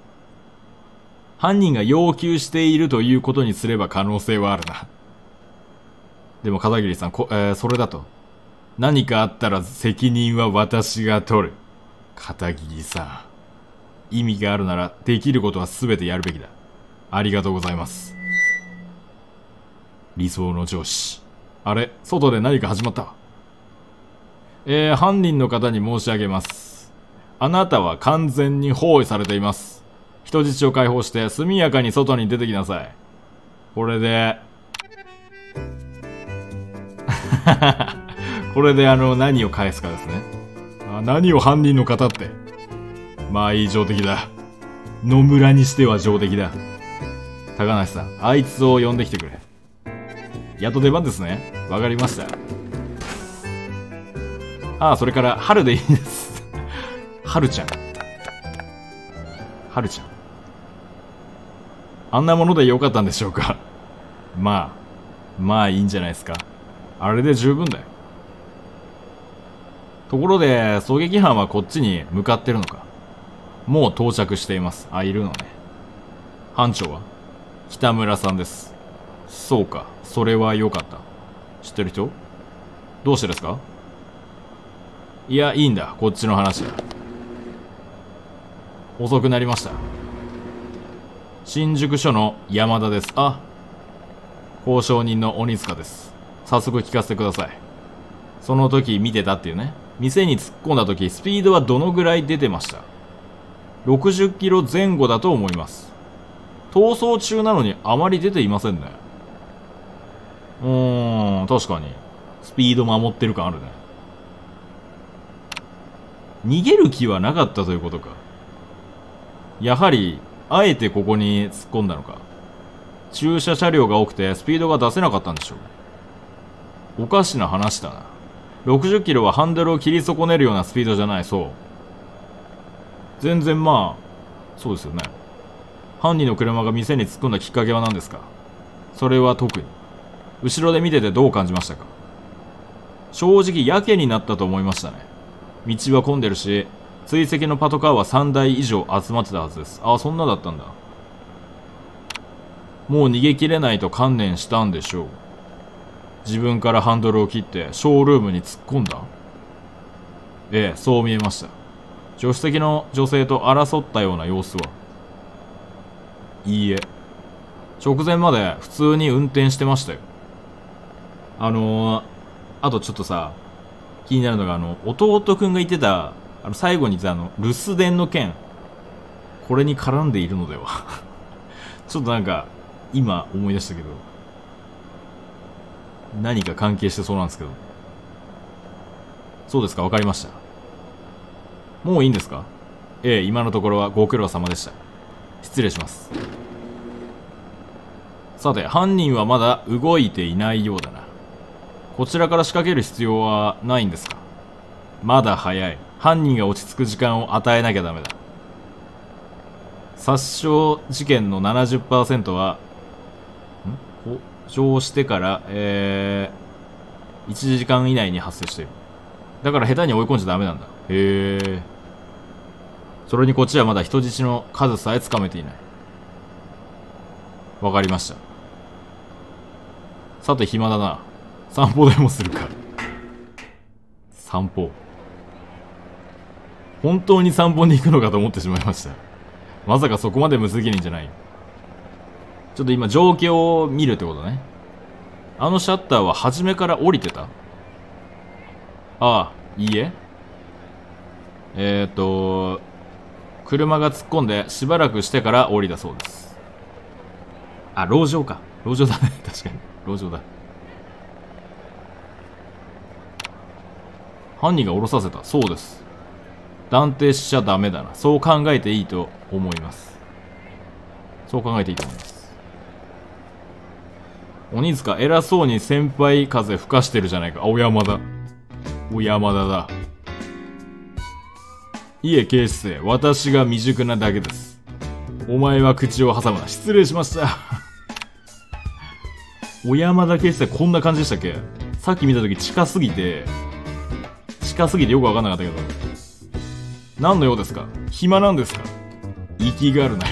犯人が要求しているということにすれば可能性はあるな。でも片桐さん、こ、えー、それだと。何かあったら責任は私が取る。片桐さん。意味があるならできることは全てやるべきだ。ありがとうございます。理想の上司。あれ、外で何か始まったわ。えー、犯人の方に申し上げます。あなたは完全に包囲されています。人質を解放して速やかに外に出てきなさい。これで、これであの、何を返すかですね。あ、何を犯人の方って。まあいい上出来だ。野村にしては上出来だ。高梨さん、あいつを呼んできてくれ。やっと出番ですね。わかりました。ああ、それから、春でいいです。春ちゃん。春ちゃん。あんなものでよかったんでしょうか。まあ、まあいいんじゃないですか。あれで十分だよ。ところで、狙撃犯はこっちに向かってるのか。もう到着しています。あ、いるのね。班長は北村さんです。そうか、それはよかった。知ってる人？どうしてですか？いや、いいんだ、こっちの話だ。遅くなりました。新宿署の山田です。あ、交渉人の鬼塚です。早速聞かせてください。その時見てたっていうね。店に突っ込んだ時、スピードはどのぐらい出てました？ろくじゅっキロ前後だと思います。逃走中なのにあまり出ていませんね。うーん、確かに。スピード守ってる感あるね。逃げる気はなかったということか。やはり、あえてここに突っ込んだのか。駐車車両が多くてスピードが出せなかったんでしょう。おかしな話だな。ろくじゅっキロはハンドルを切り損ねるようなスピードじゃない、そう。全然まあ、そうですよね。犯人の車が店に突っ込んだきっかけは何ですか？それは特に。後ろで見ててどう感じましたか？正直やけになったと思いましたね。道は混んでるし、追跡のパトカーはさんだい以上集まってたはずです。ああ、そんなだったんだ。もう逃げ切れないと観念したんでしょう。自分からハンドルを切ってショールームに突っ込んだ？ええ、そう見えました。助手席の女性と争ったような様子は？いいえ。直前まで普通に運転してましたよ。あのー、あとちょっとさ、気になるのが、あの、弟くんが言ってた、あの、最後に言ってたあの、留守電の件。これに絡んでいるのでは。ちょっとなんか、今思い出したけど、何か関係してそうなんですけど。そうですか、わかりました。もういいんですか？ええ、今のところはご苦労様でした。失礼します。さて、犯人はまだ動いていないようだな。こちらから仕掛ける必要はないんですか？まだ早い。犯人が落ち着く時間を与えなきゃダメだ。殺傷事件の ななじゅっパーセント は、ん補償してから、えー、いちじかん以内に発生している。だから下手に追い込んじゃダメなんだ。へえ。それにこっちはまだ人質の数さえつかめていない。わかりました。さて暇だな。散歩でもするか。散歩。本当に散歩に行くのかと思ってしまいました。まさかそこまで無責任じゃない。ちょっと今状況を見るってことね。あのシャッターは初めから降りてた？ああ、いいえ。えーっと、車が突っ込んでしばらくしてから降りたそうです。あ、籠城か。籠城だね。確かに。籠城だ。犯人が降ろさせた。そうです。断定しちゃダメだな。そう考えていいと思います。そう考えていいと思います。 鬼塚、偉そうに先輩風吹かしてるじゃないか。あ、小山田。小山田だ。いえ、警視正、私が未熟なだけです。お前は口を挟むな。失礼しました。小山田警視正こんな感じでしたっけ？さっき見たとき近すぎて、近すぎてよくわかんなかったけど。何の用ですか？暇なんですか？生きがるな。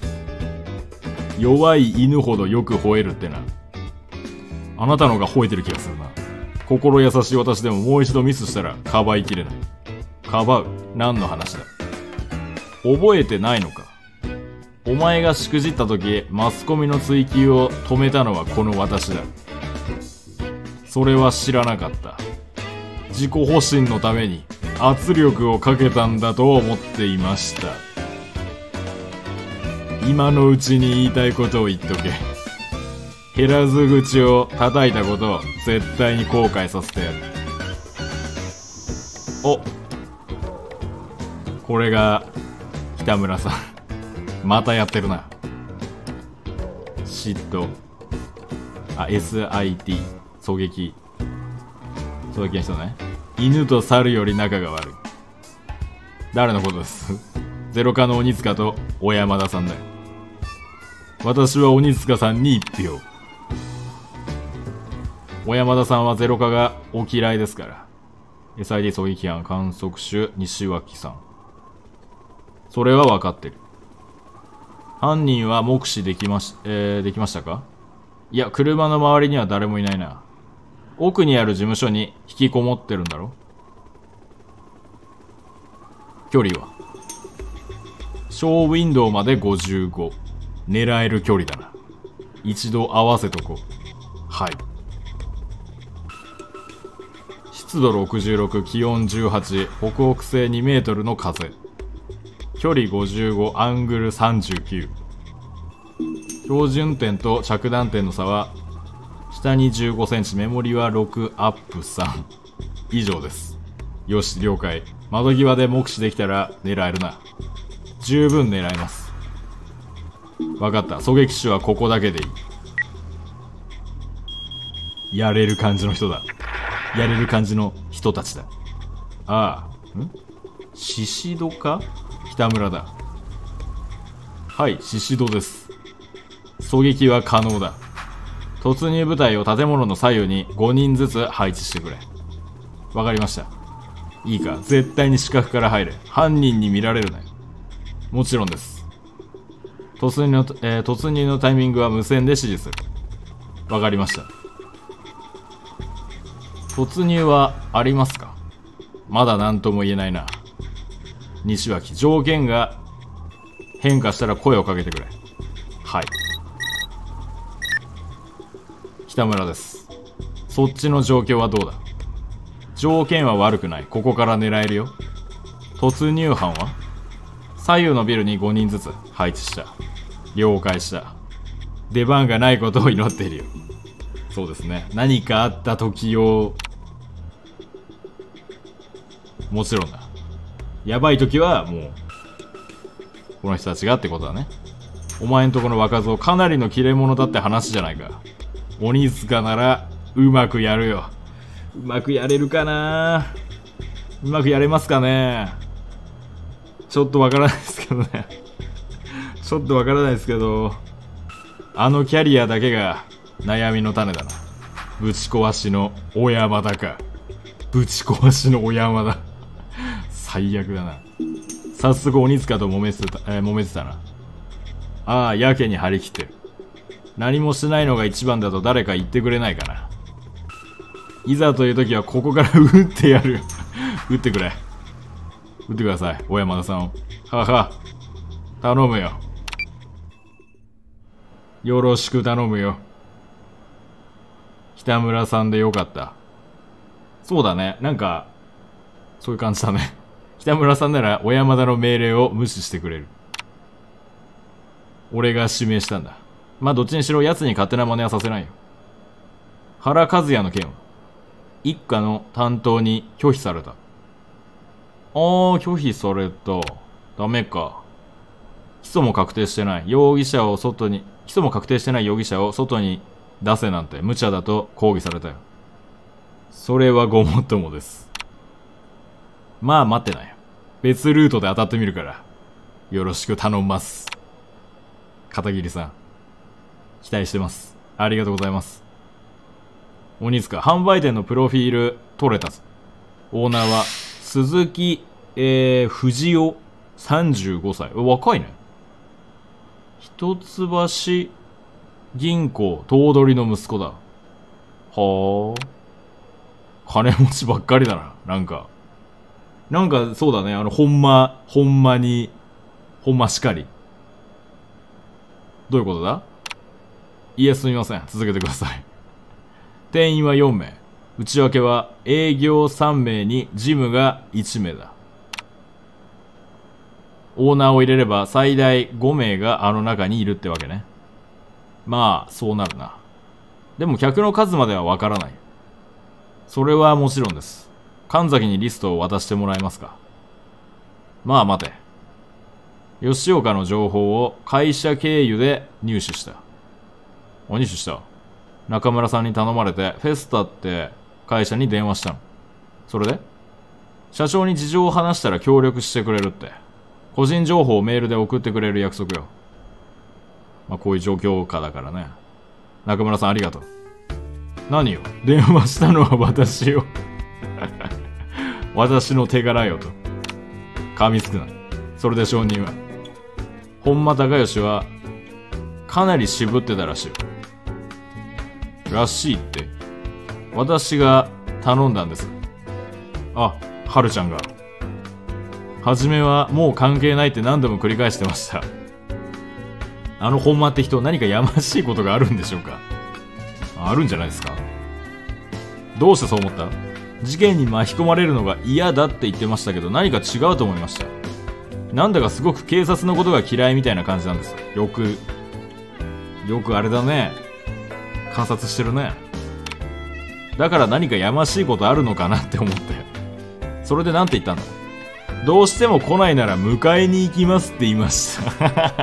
弱い犬ほどよく吠えるってな。あなたのが吠えてる気がするな。心優しい私でももう一度ミスしたらかばいきれない。かばう？何の話だ？覚えてないのか？お前がしくじった時、マスコミの追及を止めたのはこの私だ。それは知らなかった。自己保身のために圧力をかけたんだと思っていました。今のうちに言いたいことを言っとけ。減らず口を叩いたことを絶対に後悔させてやる。お、これが北村さん。またやってるな。嫉妬。あ、エスアイティー。狙撃。狙撃の人ね。犬と猿より仲が悪い。誰のことです？ゼロ課の鬼塚と小山田さんだよ。私は鬼塚さんに一票。小山田さんはゼロ課がお嫌いですから。エスアイティー 狙撃犯観測手西脇さん。それは分かってる。犯人は目視できまし、えー、できましたか？いや、車の周りには誰もいないな。奥にある事務所に引きこもってるんだろ？距離はショーウィンドウまでごじゅうご。狙える距離だな。一度合わせとこう。はい。湿度ろくじゅうろく、気温じゅうはち、北北西にメートルの風。距離ごじゅうご、アングルさんじゅうきゅう。標準点と着弾点の差は、下にじゅうごセンチ、メモリはろく、アップさん。以上です。よし、了解。窓際で目視できたら狙えるな。十分狙えます。わかった。狙撃手はここだけでいい。やれる感じの人だ。やれる感じの人たちだ。ああ。ん？宍戸か？北村だ。はい、宍戸です。狙撃は可能だ。突入部隊を建物の左右にごにんずつ配置してくれ。わかりました。いいか、絶対に死角から入れ。犯人に見られるなよ。もちろんです。突入の、えー、突入のタイミングは無線で指示する。わかりました。突入はありますか？まだ何とも言えないな。西脇、条件が変化したら声をかけてくれ。はい。北村です。そっちの状況はどうだ？条件は悪くない。ここから狙えるよ。突入班は左右のビルにごにんずつ配置した。了解した。出番がないことを祈っているよ。そうですね。何かあった時を、もちろんだ。やばい時はもう、この人たちがってことだね。お前んとこの若造かなりの切れ者だって話じゃないか。鬼塚なら、うまくやるよ。うまくやれるかな？うまくやれますかね？ちょっとわからないですけどね。ちょっとわからないですけど、あのキャリアだけが悩みの種だな。ぶち壊しの小山田か。ぶち壊しの小山田。最悪だな。早速鬼塚と揉めてた、えー、揉めてたな。ああ、やけに張り切ってる。何もしないのが一番だと誰か言ってくれないかな。いざという時はここから撃ってやる。撃ってくれ。撃ってください、小山田さんを。はは。頼むよ。よろしく頼むよ。北村さんでよかった。そうだね。なんか、そういう感じだね。北村さんなら小山田の命令を無視してくれる。俺が指名したんだ。まあどっちにしろ奴に勝手な真似はさせないよ。原和也の件は一課の担当に拒否された。ああ、拒否された。ダメか。起訴も確定してない容疑者を外に、起訴も確定してない容疑者を外に出せなんて無茶だと抗議されたよ。それはごもっともです。まあ待ってなよ。別ルートで当たってみるから、よろしく頼んます。片桐さん、期待してます。ありがとうございます。鬼塚、販売店のプロフィール取れたぞ。オーナーは、鈴木、えー、藤尾、さんじゅうごさい。若いね。一橋銀行頭取の息子だ。はあ。金持ちばっかりだな。なんか。なんか、そうだね。あの、ほんま、ほんまに、ほんましかり。どういうことだ？いえ、すみません。続けてください。店員はよんめい。内訳は営業さんめいに事務がいちめいだ。オーナーを入れれば最大ごめいがあの中にいるってわけね。まあ、そうなるな。でも客の数まではわからない。それはもちろんです。神崎にリストを渡してもらえますか。まあ待て。吉岡の情報を会社経由で入手した。お、入手した。中村さんに頼まれてフェスタって会社に電話したの。それで社長に事情を話したら協力してくれるって。個人情報をメールで送ってくれる約束よ。まあこういう状況下だからね。中村さんありがとう。何よ、電話したのは私よ。私の手柄よと。噛みつくな。それで証人は本間隆義はかなり渋ってたらしいよ。らしいって。私が頼んだんです。あ、はるちゃんが。はじめはもう関係ないって何度も繰り返してました。あの本間って人、何かやましいことがあるんでしょうか。あるんじゃないですか。どうしてそう思った？事件に巻き込まれるのが嫌だって言ってましたけど、何か違うと思いました。なんだかすごく警察のことが嫌いみたいな感じなんです。よく、よくあれだね。観察してるね。だから何かやましいことあるのかなって思って。それでなんて言ったんだ？どうしても来ないなら迎えに行きますって言いました。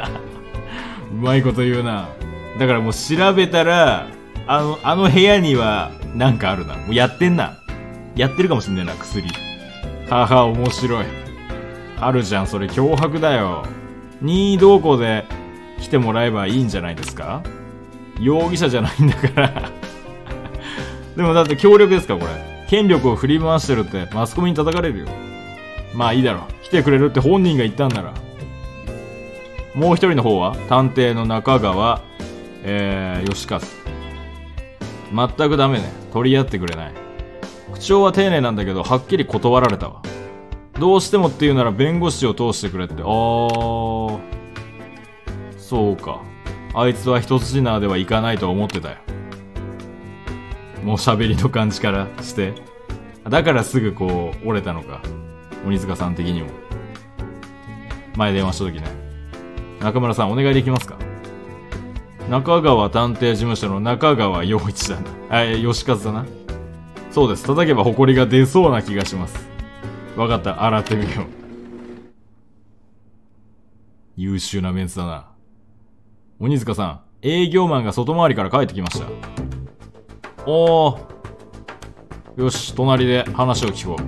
うまいこと言うな。だからもう調べたら、あの、あの部屋にはなんかあるな。もうやってんな。やってるかもしんねえな、薬。はは、面白い。はるちゃん、それ脅迫だよ。任意同行で来てもらえばいいんじゃないですか？容疑者じゃないんだから。でもだって協力ですか、これ。権力を振り回してるってマスコミに叩かれるよ。まあいいだろう。来てくれるって本人が言ったんなら。もう一人の方は探偵の中川、えー、吉和。全くダメね。取り合ってくれない。口調は丁寧なんだけど、はっきり断られたわ。どうしてもっていうなら弁護士を通してくれって。あー。そうか。あいつは一筋縄ではいかないと思ってたよ。もう喋りの感じからして。だからすぐこう、折れたのか。鬼塚さん的にも。前電話した時ね。中村さんお願いできますか？中川探偵事務所の中川陽一だな。あ、吉和だな。そうです。叩けば埃が出そうな気がします。わかった。洗ってみよう。優秀なメンツだな。鬼塚さん、営業マンが外回りから帰ってきました。おー。よし、隣で話を聞こう。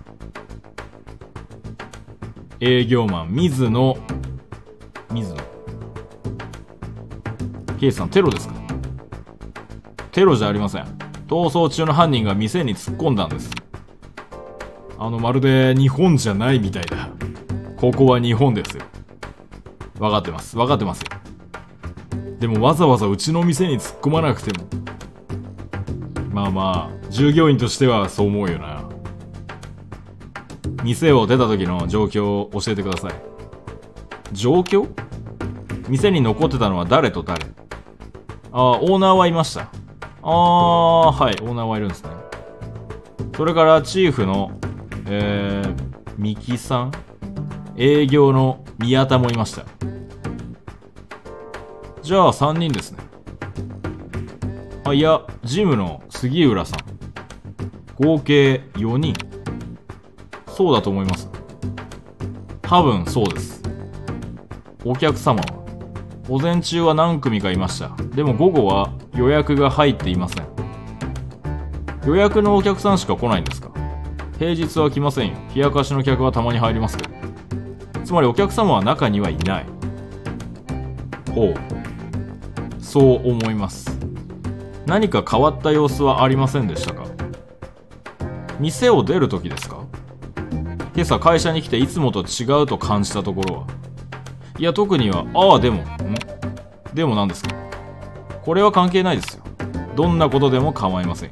営業マン、水野。水野。ケイさん、テロですか？テロじゃありません。逃走中の犯人が店に突っ込んだんです。あの、まるで日本じゃないみたいだ。ここは日本ですよ。わかってます。わかってますよ。でもわざわざうちの店に突っ込まなくても。まあまあ、従業員としてはそう思うよな。店を出た時の状況を教えてください。状況？店に残ってたのは誰と誰？ああ、オーナーはいました。ああ、はい、オーナーはいるんですね。それからチーフの、えー、三木さん？営業の宮田もいました。じゃあさんにんですね。あ、いや、ジムの杉浦さん。合計よにん。そうだと思います。多分そうです。お客様は午前中は何組かいました。でも午後は予約が入っていません。予約のお客さんしか来ないんですか？平日は来ませんよ。冷やかしの客はたまに入りますけど。つまりお客様は中にはいない。ほう。そう思います。何か変わった様子はありませんでしたか？店を出るときですか？今朝会社に来ていつもと違うと感じたところは？いや、特には。ああ、でも、んでも何ですか？これは関係ないですよ。どんなことでも構いません。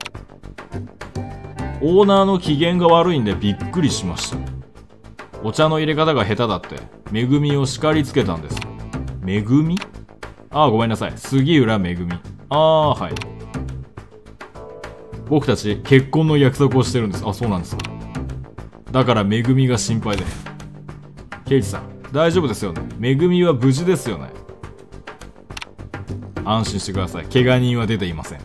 オーナーの機嫌が悪いんでびっくりしました。お茶の入れ方が下手だって、めぐみを叱りつけたんです。めぐみ？ああ、ごめんなさい。杉浦めぐみ。ああ、はい。僕たち結婚の約束をしてるんです。あ、そうなんですか。だからめぐみが心配で。ケイジさん、大丈夫ですよね。めぐみは無事ですよね。安心してください。怪我人は出ていません。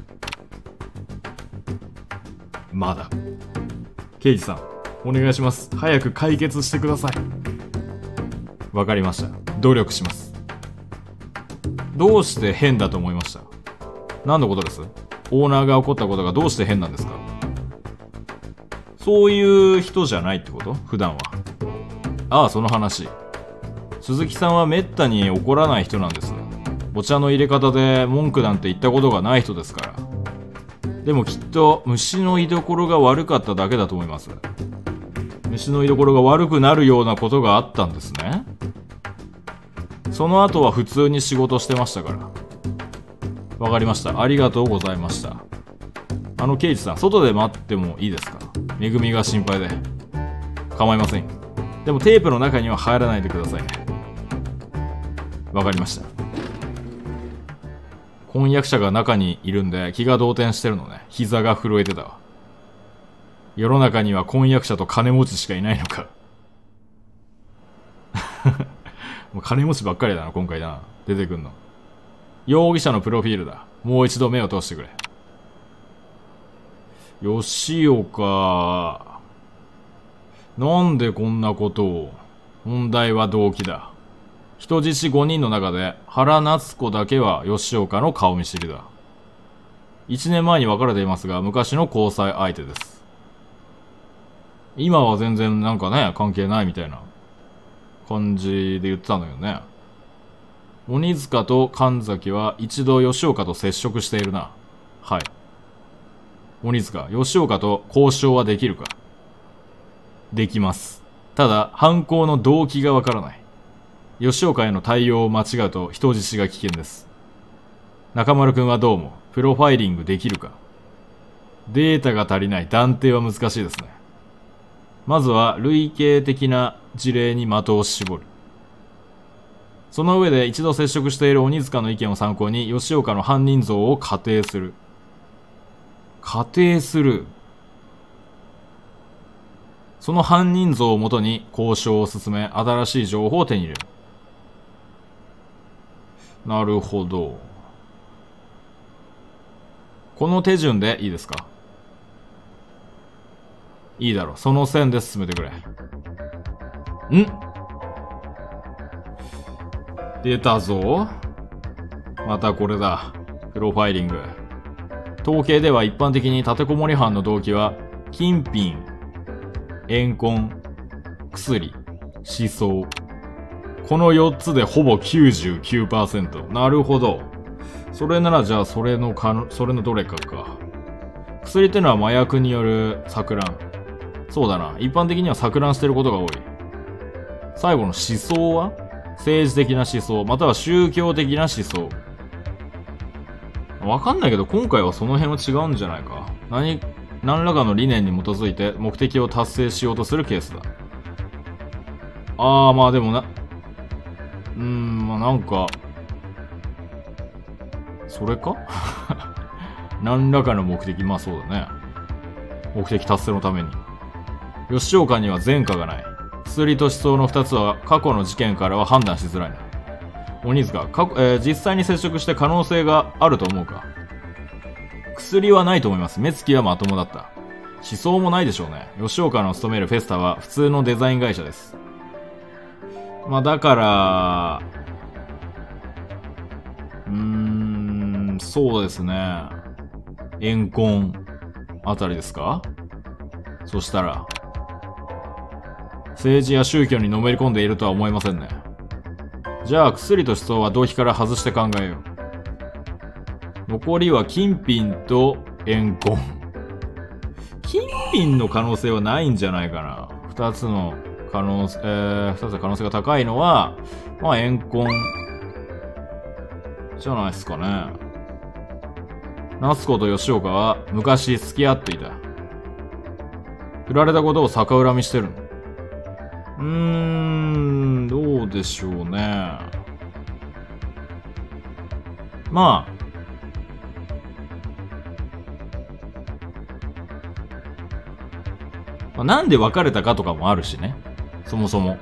まだ。ケイジさん、お願いします。早く解決してください。わかりました。努力します。どうして変だと思いました？何のことです？オーナーが怒ったことがどうして変なんですか？そういう人じゃないってこと？普段は。ああ、その話。鈴木さんはめったに怒らない人なんです。お茶の入れ方で文句なんて言ったことがない人ですから。でもきっと虫の居所が悪かっただけだと思います。虫の居所が悪くなるようなことがあったんですね。その後は普通に仕事してましたから。わかりました。ありがとうございました。あの、刑事さん、外で待ってもいいですか？めぐみが心配で。構いませんよ。でもテープの中には入らないでくださいね。わかりました。婚約者が中にいるんで気が動転してるのね。膝が震えてたわ。世の中には婚約者と金持ちしかいないのか。もう金持ちばっかりだな、今回だな。出てくんの。容疑者のプロフィールだ。もう一度目を通してくれ。吉岡。なんでこんなことを。問題は動機だ。人質ごにんの中で原夏子だけは吉岡の顔見知りだ。いちねんまえに別れていますが、昔の交際相手です。今は全然なんかね、関係ないみたいな感じで言ってたのよね。鬼塚と神崎は一度吉岡と接触しているな。はい。鬼塚、吉岡と交渉はできるか？できます。ただ、犯行の動機がわからない。吉岡への対応を間違うと人質が危険です。中丸くんはどう思う？プロファイリングできるか？データが足りない。断定は難しいですね。まずは類型的な事例に的を絞る。その上で一度接触している鬼塚の意見を参考に吉岡の犯人像を仮定する。仮定する。その犯人像をもとに交渉を進め、新しい情報を手に入れる。なるほど。この手順でいいですか？いいだろう。その線で進めてくれ。ん？出たぞ。またこれだ。プロファイリング。統計では一般的に立てこもり犯の動機は、金品、怨恨、薬、思想。このよっつでほぼ きゅうじゅうきゅうパーセント。なるほど。それならじゃあそれのかの、それのどれかか。薬ってのは麻薬による錯乱。そうだな。一般的には錯乱してることが多い。最後の思想は？政治的な思想、または宗教的な思想。わかんないけど、今回はその辺は違うんじゃないか。何、何らかの理念に基づいて目的を達成しようとするケースだ。あー、まあでもな、うーん、まあなんか、それか何らかの目的、まあそうだね。目的達成のために。吉岡には前科がない。薬と思想の二つは過去の事件からは判断しづらいな。鬼塚、過去、えー、実際に接触して可能性があると思うか？薬はないと思います。目つきはまともだった。思想もないでしょうね。吉岡の勤めるフェスタは普通のデザイン会社です。まあだから、 そうですね。怨恨あたりですか？そしたら、政治や宗教にのめり込んでいるとは思えませんね。じゃあ、薬と思想は動機から外して考えよう。残りは金品と怨恨。金品の可能性はないんじゃないかな。二つの可能性、えー、二つの可能性が高いのは、まあ、怨恨。じゃないですかね。夏子と吉岡は昔付き合っていた。振られたことを逆恨みしてるの。うーん、どうでしょうね。まあ、まあ、なんで別れたかとかもあるしね。そもそも。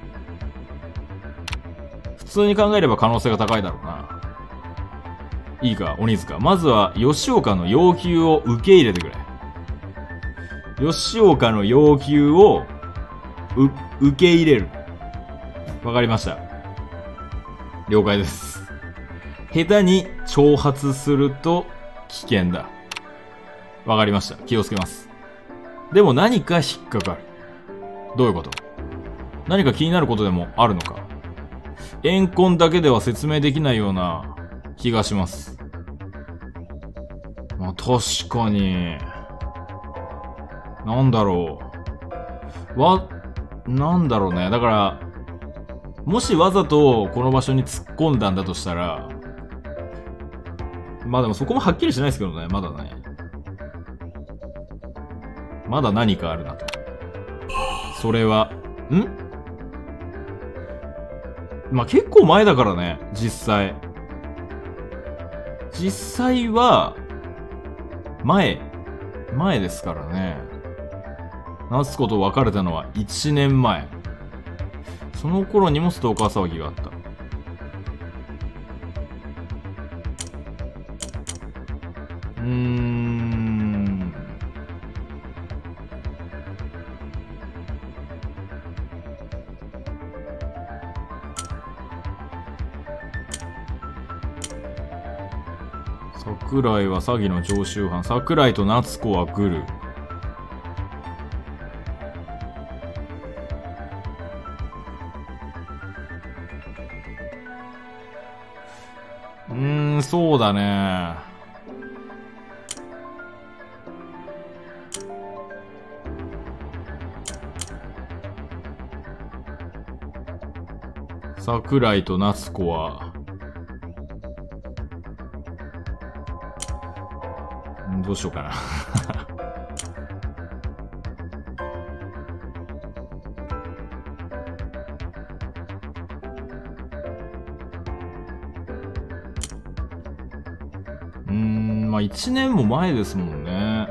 普通に考えれば可能性が高いだろうな。いいか、鬼塚。まずは、吉岡の要求を受け入れてくれ。吉岡の要求を、う、受け入れる。わかりました。了解です。下手に挑発すると危険だ。わかりました。気をつけます。でも何か引っかかる。どういうこと？何か気になることでもあるのか？怨恨だけでは説明できないような気がします。まあ確かに、なんだろう。わ、なんだろうね。だから、もしわざとこの場所に突っ込んだんだとしたら、まあでもそこもはっきりしないですけどね、まだね。まだ何かあるなと。それは、ん？まあ結構前だからね、実際。実際は、前、前ですからね。夏子と別れたのはいちねんまえ。その頃にもストーカー騒ぎがあった。うーん。桜井は詐欺の常習犯。桜井と夏子はグル。うーん、そうだね。桜井と夏子は、どうしようかな。うーん、まあ一年も前ですもんね。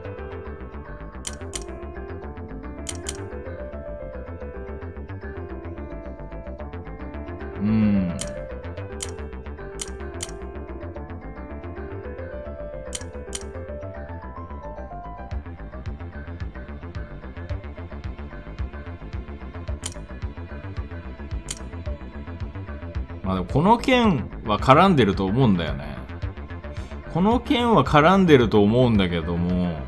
うん。まあでもこの件は絡んでると思うんだよね。この件は絡んでると思うんだけども、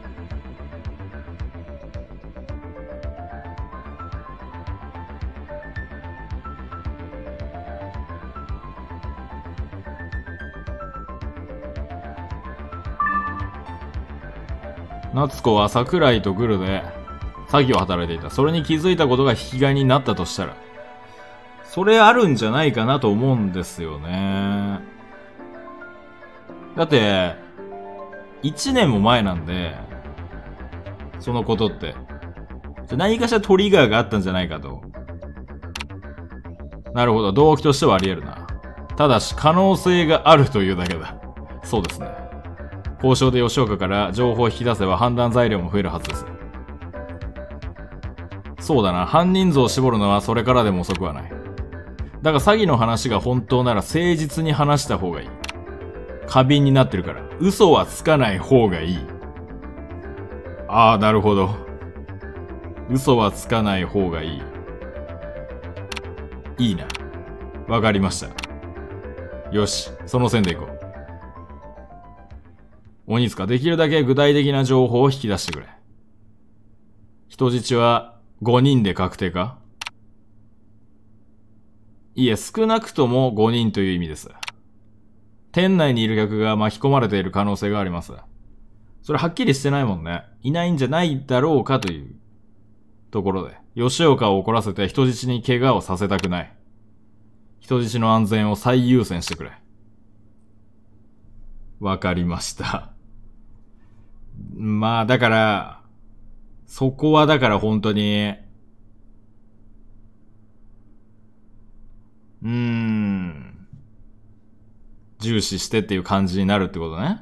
夏子は桜井とグルで詐欺を働いていた。それに気づいたことが引き金になったとしたら、それあるんじゃないかなと思うんですよね。だって、一年も前なんで、そのことって。じゃ何かしらトリガーがあったんじゃないかと。なるほど、動機としてはあり得るな。ただし、可能性があるというだけだ。そうですね。交渉で吉岡から情報を引き出せば判断材料も増えるはずです。そうだな、犯人像を絞るのはそれからでも遅くはない。だが詐欺の話が本当なら誠実に話した方がいい。過敏になってるから。嘘はつかない方がいい。ああ、なるほど。嘘はつかない方がいい。いいな。わかりました。よし、その線でいこう。 鬼塚、できるだけ具体的な情報を引き出してくれ。人質はごにんで確定か？いえ、少なくともごにんという意味です。店内にいる客が巻き込まれている可能性があります。それはっきりしてないもんね。いないんじゃないだろうかというところで、吉岡を怒らせて人質に怪我をさせたくない。人質の安全を最優先してくれ。わかりました。まあ、だから、そこはだから本当に、うーん、重視してっていう感じになるってことね。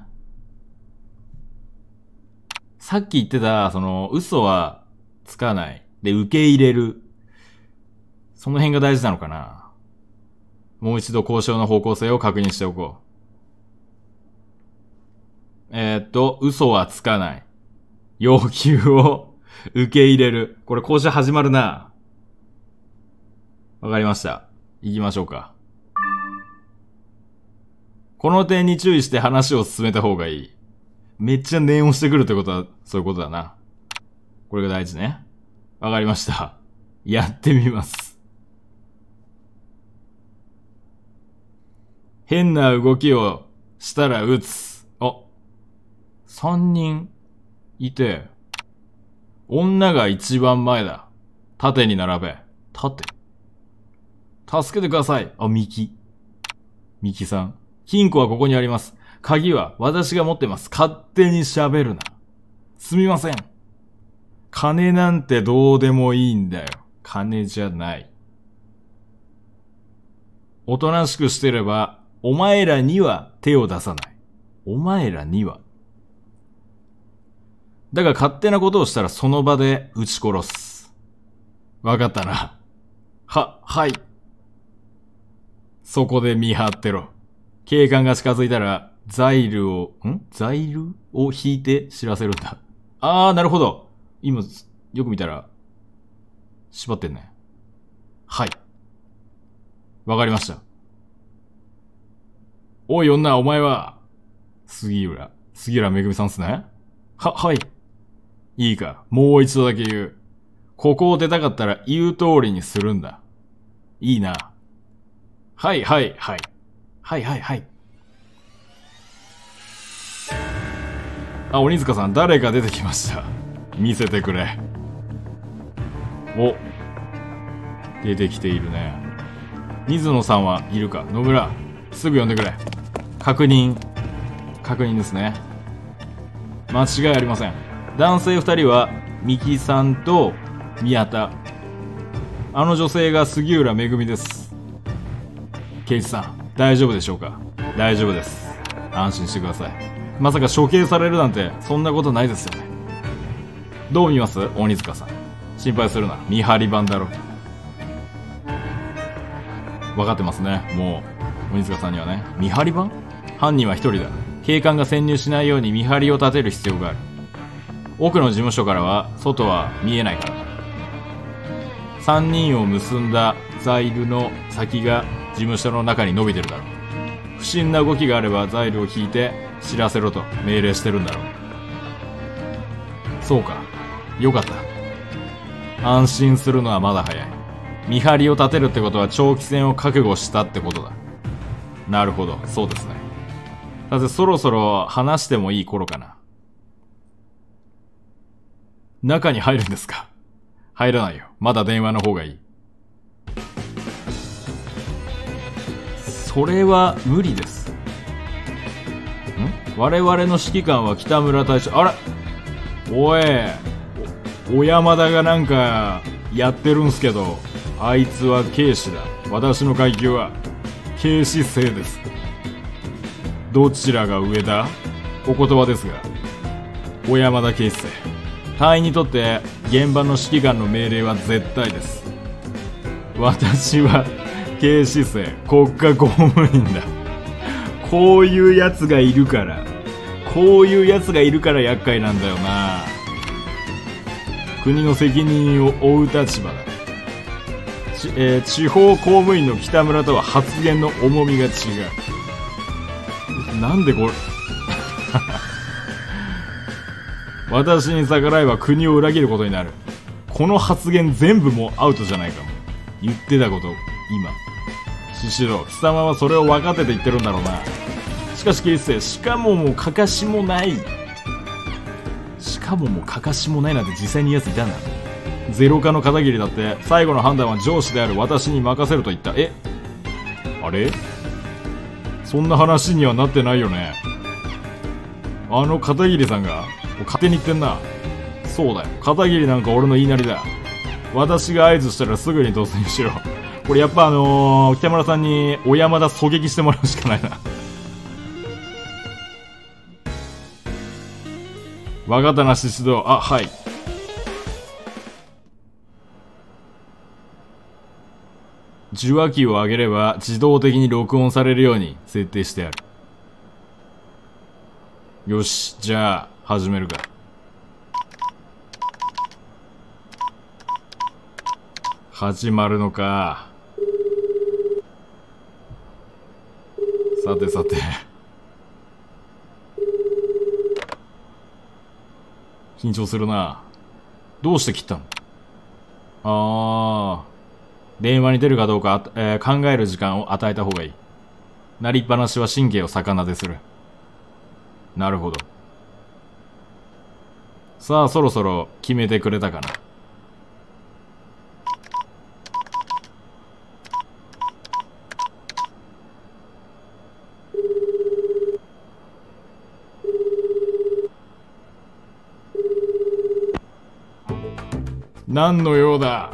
さっき言ってた、その、嘘はつかない。で、受け入れる。その辺が大事なのかな。もう一度交渉の方向性を確認しておこう。えー、っと、嘘はつかない。要求を受け入れる。これ交渉始まるな。わかりました。行きましょうか。この点に注意して話を進めた方がいい。めっちゃ念をしてくるってことは、そういうことだな。これが大事ね。わかりました。やってみます。変な動きをしたら撃つ。あ、三人いて、女が一番前だ。縦に並べ。縦。助けてください。あ、ミキ。ミキさん。金庫はここにあります。鍵は私が持ってます。勝手に喋るな。すみません。金なんてどうでもいいんだよ。金じゃない。おとなしくしてれば、お前らには手を出さない。お前らには。だが勝手なことをしたらその場で撃ち殺す。わかったな。は、はい。そこで見張ってろ。警官が近づいたら、ザイルを、んザイルを引いて知らせるんだ。あー、なるほど。今、よく見たら、縛ってんね。はい。わかりました。おい女、お前は、杉浦、杉浦めぐみさんっすね。は、はい。いいか、もう一度だけ言う。ここを出たかったら言う通りにするんだ。いいな。はい、はい、はい。はい、はい、はい。あ、鬼塚さん、誰か出てきました。見せてくれ。お。出てきているね。水野さんはいるか？野村、すぐ呼んでくれ。確認。確認ですね。間違いありません。男性二人は、三木さんと宮田。あの女性が杉浦めぐみです。刑事さん、大丈夫でしょうか？大丈夫です。安心してください。まさか処刑されるなんて、そんなことないですよね。どう見ます？鬼塚さん。心配するな。見張り番だろ。分かってますね。もう、鬼塚さんにはね。見張り番？犯人は一人だ。警官が潜入しないように見張りを立てる必要がある。奥の事務所からは、外は見えないからだ。三人を結んだザイルの先が事務所の中に伸びてるだろう。不審な動きがあればザイルを引いて知らせろと命令してるんだろう。そうか。よかった。安心するのはまだ早い。見張りを立てるってことは長期戦を覚悟したってことだ。なるほど、そうですね。だってそろそろ話してもいい頃かな。中に入るんですか？入らないよ。まだ電話の方がいい。それは無理です。ん？我々の指揮官は北村隊長。あれ？おい、小山田がなんかやってるんすけど、あいつは警視だ。私の階級は警視正です。どちらが上だ？お言葉ですが、小山田警視正。隊員にとって現場の指揮官の命令は絶対です。私は警視正、国家公務員だ。こういうやつがいるから、こういうやつがいるから厄介なんだよな。国の責任を負う立場だ。ち、えー、地方公務員の北村とは発言の重みが違う。なんでこれ私に逆らえば国を裏切ることになる。この発言全部もうアウトじゃないかも。言ってたこと、今。シシド、貴様はそれを分かってて言ってるんだろうな。しかしキリステ、しかももうかかしもない。しかももうかかしもないなんて実際に言うやついたんだ。ゼロ化の片桐だって最後の判断は上司である私に任せると言った。えあれそんな話にはなってないよね。あの片桐さんが勝手に言ってんな。そうだよ、片桐なんか俺の言いなりだ。私が合図したらすぐに突入しろ。これやっぱあのー、北村さんに小山田狙撃してもらうしかないな。わかったな、シシド。あ、はい。受話器を上げれば自動的に録音されるように設定してある。よし、じゃあ始めるか。始まるのか。さてさて。緊張するな。どうして切ったの？あー。電話に出るかどうか、えー、考える時間を与えた方がいい。鳴りっぱなしは神経を逆なでする。なるほど。さあ、そろそろ決めてくれたかな。何の用だ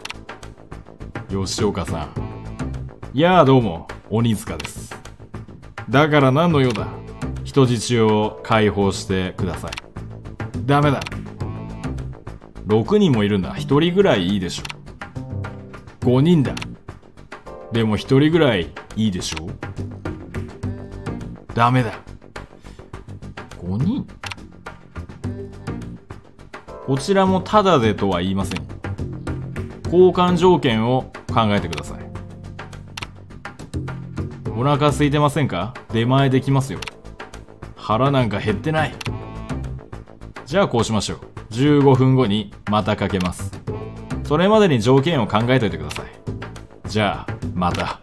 吉岡さん。やあどうも、鬼塚です。だから何の用だ。人質を解放してください。ダメだ。ろくにんもいるんだ。ひとりぐらいいいでしょ。ごにんだ。でもひとりぐらいいいでしょ。ダメだ。ごにん？こちらもタダでとは言いません。交換条件を考えてください。お腹空いてませんか？出前できますよ。腹なんか減ってない。じゃあこうしましょう。じゅうごふんごにまたかけます。それまでに条件を考えておいてください。じゃあまた。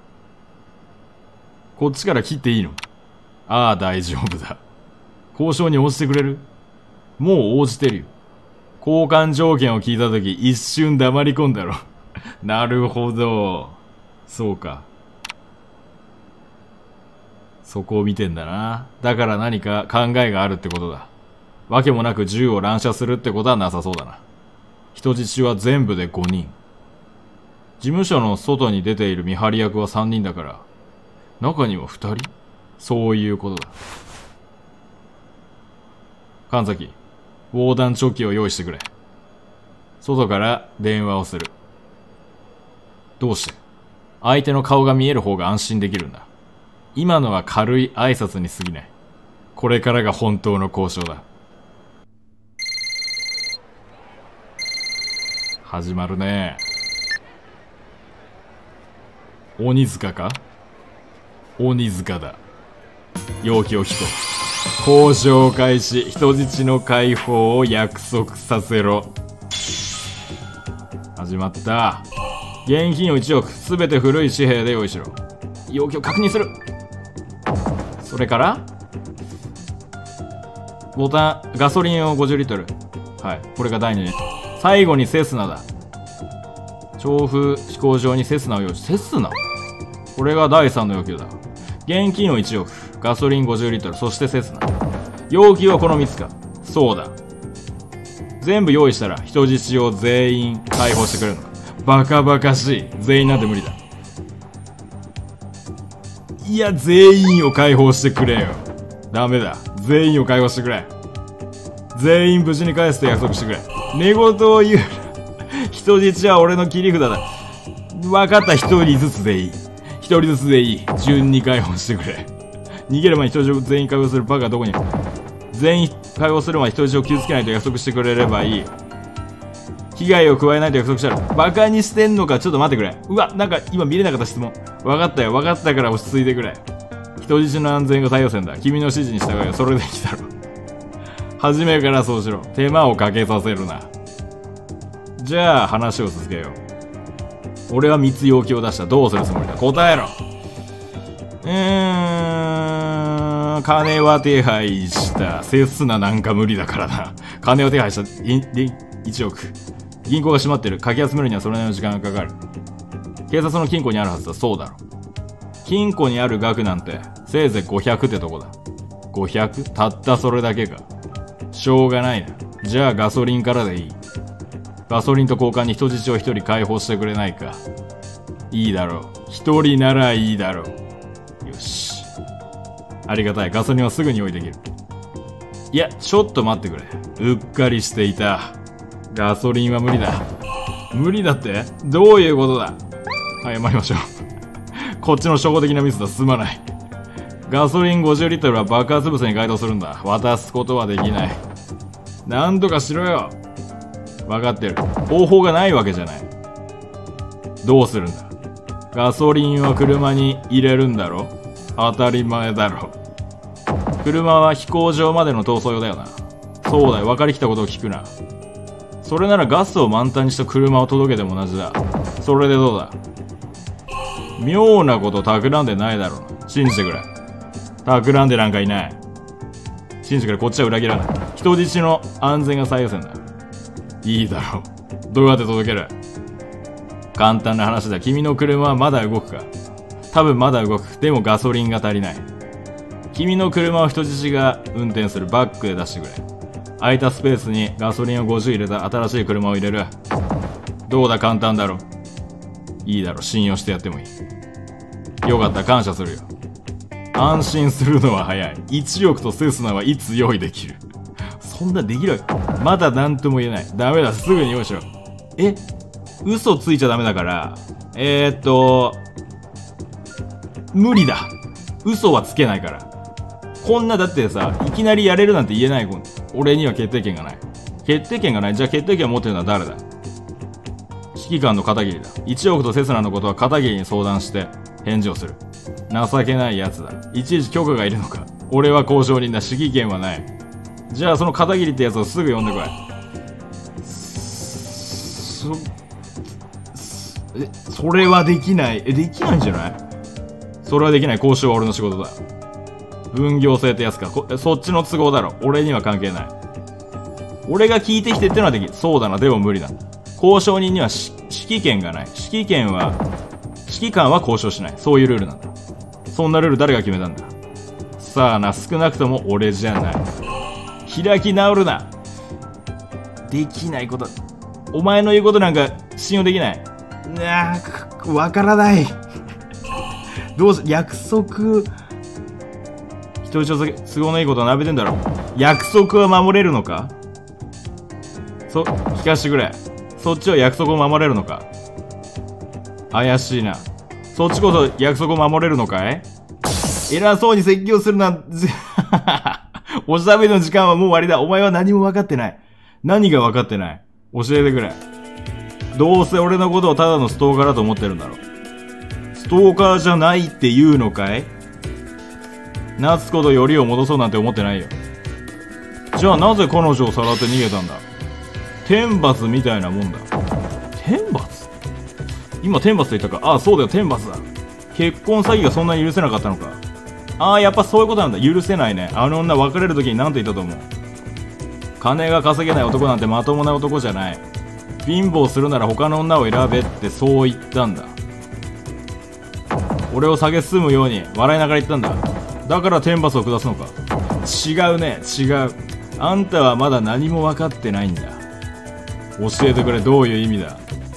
こっちから切っていいの？ああ大丈夫だ。交渉に応じてくれる？もう応じてるよ。交換条件を聞いたとき一瞬黙り込んだろ。なるほど。そうか。そこを見てんだな。だから何か考えがあるってことだ。わけもなく銃を乱射するってことはなさそうだな。人質は全部でごにん。事務所の外に出ている見張り役はさんにんだから、中にはふたり？そういうことだ。神崎、防弾チョッキを用意してくれ。外から電話をする。どうして？相手の顔が見える方が安心できるんだ。今のは軽い挨拶に過ぎない。これからが本当の交渉だ。始まるね。鬼塚か？鬼塚だ。要求を聞こう。交渉開始。人質の解放を約束させろ。始まった。現金をいちおく、すべて古い紙幣で用意しろ。要求を確認する。それからボタン、ガソリンをごじゅうリットル。はい、これがだいに。最後にセスナだ。調布飛行場にセスナを用意し、セスナ？これがだいさんの要求だ。現金をいちおく、ガソリンごじゅうリットル、そしてセスナ。要求はこのみっつか。そうだ。全部用意したら人質を全員解放してくれるのか。バカバカしい。全員なんて無理だ。いや、全員を解放してくれよ。ダメだ。全員を解放してくれ。全員無事に返すと約束してくれ。寝言を言う。人質は俺の切り札だ。分かった。一人ずつでいい。一人ずつでいい。順に解放してくれ。逃げる前に人質を全員解放するバカはどこにいる？全員解放する前に人質を傷つけないと約束してくれればいい。被害を加えないと約束したら。バカにしてんのか。ちょっと待ってくれ。うわ、なんか今見れなかった質問。分かったよ。分かったから落ち着いてくれ。人質の安全が最優先だ。君の指示に従うよ。それでいいだろう。 初めからそうしろ。手間をかけさせるな。じゃあ、話を続けよう。俺はみっつ要求を出した。どうするつもりだ？答えろ。うーん、金は手配した。セスナなんか無理だからな。金を手配した。いいちおく。銀行が閉まってる。かき集めるにはそれなりの時間がかかる。警察の金庫にあるはずだ。そうだろ。金庫にある額なんて、せいぜいごひゃくってとこだ。ごひゃく？ たったそれだけか。しょうがないな。じゃあガソリンからでいい。ガソリンと交換に人質を一人解放してくれないか。いいだろう。一人ならいいだろう。よし。ありがたい。ガソリンはすぐに用意できる。いや、ちょっと待ってくれ。うっかりしていた。ガソリンは無理だ。無理だって？どういうことだ？謝りましょう。こっちの初歩的なミスだ。すまない。ガソリンごじゅうリットルは爆発物に該当するんだ。渡すことはできない。なんとかしろよ。分かってる。方法がないわけじゃない。どうするんだ？ガソリンは車に入れるんだろ？当たり前だろ。車は飛行場までの逃走用だよな。そうだよ。分かりきったことを聞くな。それならガスを満タンにした車を届けても同じだ。それでどうだ？妙なこと企んでないだろうな。信じてくれ。企んでなんかいない。信じてくれ。こっちは裏切らない。人質の安全が最優先だ。いいだろう。どうやって届ける？簡単な話だ。君の車はまだ動くか？多分まだ動く。でもガソリンが足りない。君の車を人質が運転する。バックで出してくれ。空いたスペースにガソリンをごじゅう入れた新しい車を入れる。どうだ？簡単だろ。いいだろ。信用してやってもいい。よかった。感謝するよ。安心するのは早い。いちおくとセスナはいつ用意できる？そんなできるわけ？まだ何とも言えない。ダメだ。すぐに用意しろ。え？嘘ついちゃダメだから、えーっと、無理だ。嘘はつけないから。こんなだってさ、いきなりやれるなんて言えない。俺には決定権がない。決定権がない。じゃあ決定権を持ってるのは誰だ？指揮官の片桐だ。いちおくとセスナのことは片桐に相談して返事をする。情けない奴だ。いちいち許可がいるのか。俺は交渉人だ。指揮権はない。じゃあその片桐ってやつをすぐ呼んでこい。そ、え、それはできない。え、できないんじゃない？それはできない。交渉は俺の仕事だ。分業制ってやつか。こそっちの都合だろ。俺には関係ない。俺が聞いてきてってのはできる。そうだな。でも無理だ。交渉人には指揮権がない。指揮権は、指揮官は交渉しない。そういうルールなんだ。そんなルール誰が決めたんだ？さあな、少なくとも俺じゃない。開き直るな。できないこと。お前の言うことなんか信用できない。なあ、わからない。どうし、約束。人質を都合のいいことを並べてんだろ。約束は守れるのか？そ、聞かしてくれ。そっちは約束を守れるのか？怪しいな。そっちこそ約束を守れるのかい？偉そうに説教するな。おしゃべりの時間はもう終わりだ。お前は何も分かってない。何が分かってない？教えてくれ。どうせ俺のことをただのストーカーだと思ってるんだろ。ストーカーじゃないって言うのかい？夏子とよりを戻そうなんて思ってないよ。じゃあなぜ彼女をさらって逃げたんだ？天罰みたいなもんだ。天罰？今天罰と言ったか。ああ、そうだよ、天罰だ。結婚詐欺がそんなに許せなかったのか。ああ、やっぱそういうことなんだ。許せないね。あの女別れる時に何て言ったと思う？金が稼げない男なんてまともな男じゃない。貧乏するなら他の女を選べってそう言ったんだ。俺を下げ進むように笑いながら言ったんだ。だから天罰を下すのか。違うね、違う。あんたはまだ何も分かってないんだ。教えてくれ。どういう意味だ？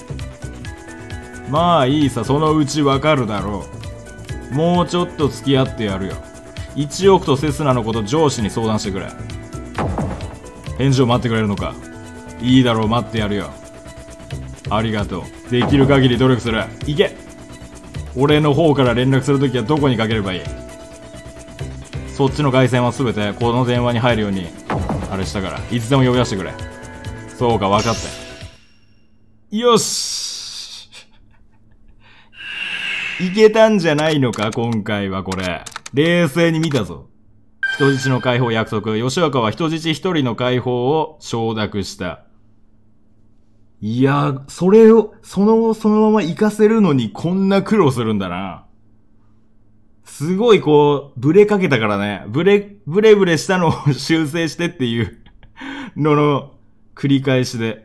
まあいいさ、そのうち分かるだろう。もうちょっと付き合ってやるよ。いちおくとセスナのこと上司に相談してくれ。返事を待ってくれるのか。いいだろう、待ってやるよ。ありがとう。できる限り努力する。行け。俺の方から連絡するときはどこにかければいい？そっちの回線はすべてこの電話に入るようにあれしたから、いつでも呼び出してくれ。そうか、分かった。よし。いけたんじゃないのか、今回はこれ。冷静に見たぞ。 人質の解放約束。吉岡は人質一人の解放を承諾した。いや、それを、その、そのまま活かせるのにこんな苦労するんだな。すごいこう、ブレかけたからね。ブレ、ブレブレしたのを修正してっていうのの繰り返しで。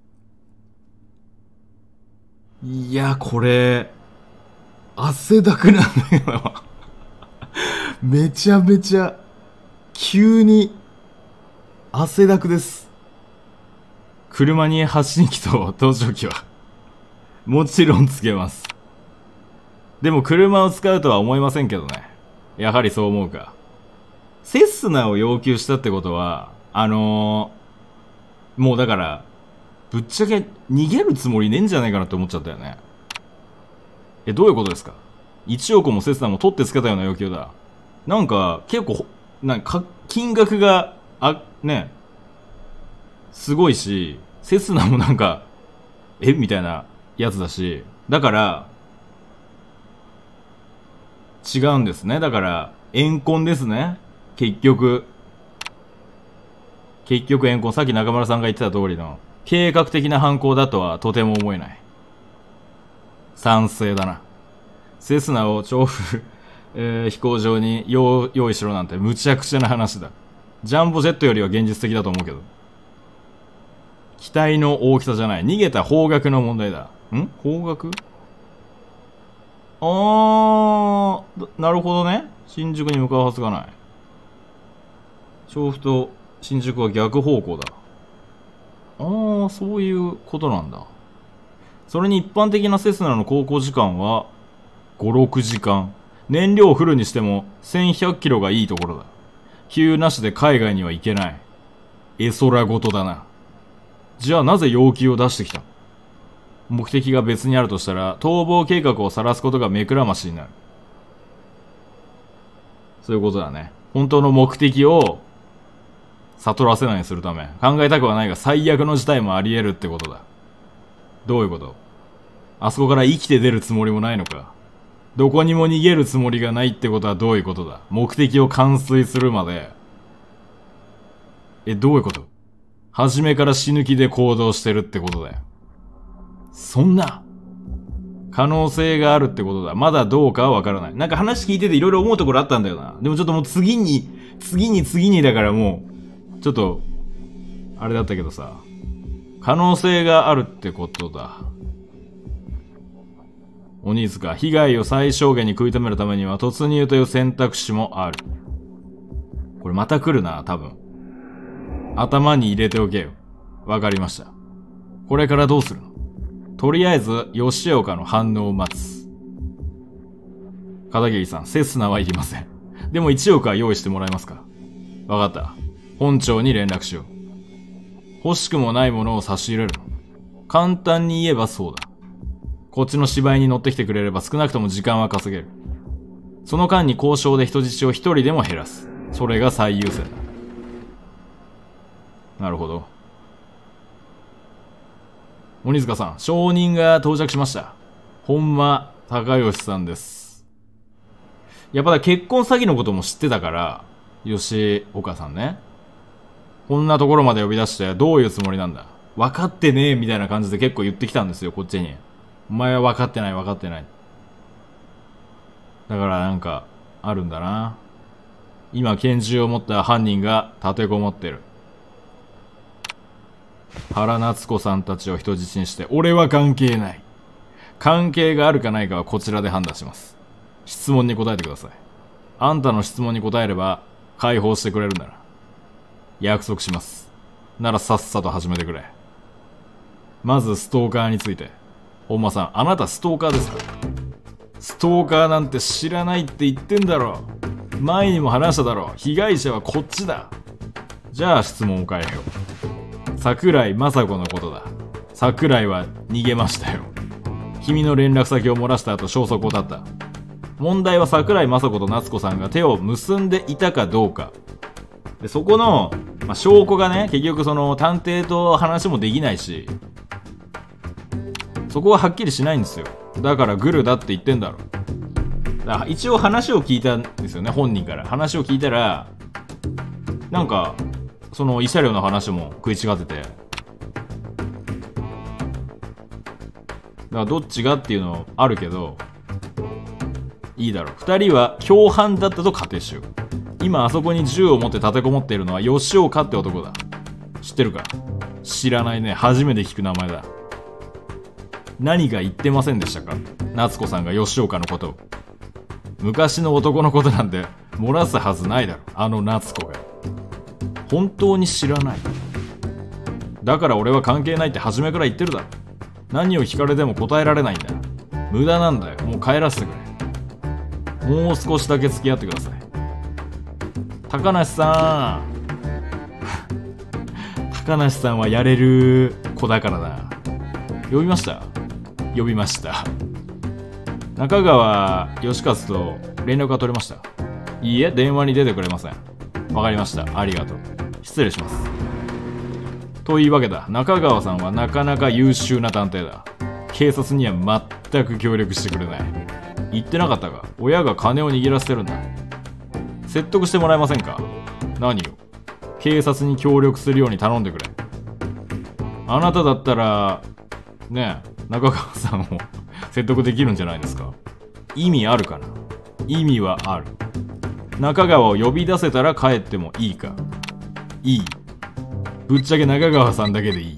いや、これ、汗だくなんだけど。めちゃめちゃ、急に、汗だくです。車に発信機と盗聴器は、もちろんつけます。でも車を使うとは思いませんけどね。やはりそう思うか。セスナを要求したってことは、あのー、もうだから、ぶっちゃけ逃げるつもりねえんじゃないかなって思っちゃったよね。え、どういうことですか？いちおくもセスナも取ってつけたような要求だ。なんか、結構、なんか、金額が、あ、ね、すごいし、セスナもなんか、えみたいなやつだし、だから、違うんですね。だから、怨恨ですね。結局。結局怨恨。さっき中村さんが言ってた通りの、計画的な犯行だとはとても思えない。賛成だな。セスナを調布、えー、飛行場に用用意しろなんてむちゃくちゃな話だ。ジャンボジェットよりは現実的だと思うけど。機体の大きさじゃない。逃げた方角の問題だ。ん？方角？あー、なるほどね。新宿に向かうはずがない。調布と新宿は逆方向だ。あー、そういうことなんだ。それに一般的なセスナの航行時間はご、ろくじかん。燃料をフルにしてもせんひゃくキロがいいところだ。給なしで海外には行けない。絵空事だな。じゃあなぜ要求を出してきた？目的が別にあるとしたら逃亡計画を晒すことが目くらましになる。そういうことだね。本当の目的を悟らせないようにするため、考えたくはないが最悪の事態もあり得るってことだ。どういうこと？あそこから生きて出るつもりもないのか？どこにも逃げるつもりがないってことはどういうことだ？目的を完遂するまで。え、どういうこと？初めから死ぬ気で行動してるってことだよ。そんな可能性があるってことだ。まだどうかはわからない。なんか話聞いてていろいろ思うところあったんだよな。でもちょっともう次に、次に次にだからもう、ちょっと、あれだったけどさ。可能性があるってことだ。鬼塚、被害を最小限に食い止めるためには突入という選択肢もある。これまた来るな、多分。頭に入れておけよ。わかりました。これからどうするの？とりあえず、吉岡の反応を待つ。片桐さん、セスナはいりません。でもいちおくは用意してもらえますか？わかった。本庁に連絡しよう。欲しくもないものを差し入れるの？簡単に言えばそうだ。こっちの芝居に乗ってきてくれれば少なくとも時間は稼げる。その間に交渉で人質を一人でも減らす。それが最優先だ。なるほど。鬼塚さん、証人が到着しました。本間隆義さんです。やっぱ結婚詐欺のことも知ってたから、吉岡さんね。こんなところまで呼び出してどういうつもりなんだ？分かってねえみたいな感じで結構言ってきたんですよ、こっちに。お前は分かってない分かってない。だからなんか、あるんだな。今拳銃を持った犯人が立てこもってる。原夏子さんたちを人質にして、俺は関係ない。関係があるかないかはこちらで判断します。質問に答えてください。あんたの質問に答えれば、解放してくれるなら。約束します。ならさっさと始めてくれ。まずストーカーについて。本間さん、あなたストーカーですか？ストーカーなんて知らないって言ってんだろ。前にも話しただろ。被害者はこっちだ。じゃあ質問を変えよう。桜井雅子のことだ。桜井は逃げましたよ。君の連絡先を漏らした後消息を絶った。問題は桜井雅子と夏子さんが手を結んでいたかどうか。で、そこの、まあ、証拠がね、結局その探偵と話もできないし、そこははっきりしないんですよ。だからグルだって言ってんだろ。だから一応話を聞いたんですよね、本人から。話を聞いたら、 なんか、その慰謝料の話も食い違ってて。だからどっちがっていうのあるけど、いいだろう。二人は共犯だったと仮定しよう。今あそこに銃を持って立てこもっているのは吉岡って男だ。知ってるか？知らないね。初めて聞く名前だ。何か言ってませんでしたか？夏子さんが吉岡のことを。昔の男のことなんて漏らすはずないだろ。あの夏子が。本当に知らない。だから俺は関係ないって初めから言ってるだろ。何を聞かれても答えられないんだ。無駄なんだよ。もう帰らせてくれ。もう少しだけ付き合ってください。高梨さん高梨さんはやれる子だからな。呼びました呼びました中川義和と連絡が取れました。いいえ、電話に出てくれません。わかりました。ありがとう。失礼します。というわけだ。中川さんはなかなか優秀な探偵だ。警察には全く協力してくれない。言ってなかったが、親が金を握らせてるんだ。説得してもらえませんか？何を？警察に協力するように頼んでくれ。あなただったら、ねえ、中川さんを説得できるんじゃないですか？意味あるかな？意味はある。中川を呼び出せたら帰ってもいいか？いい。ぶっちゃけ中川さんだけでいい。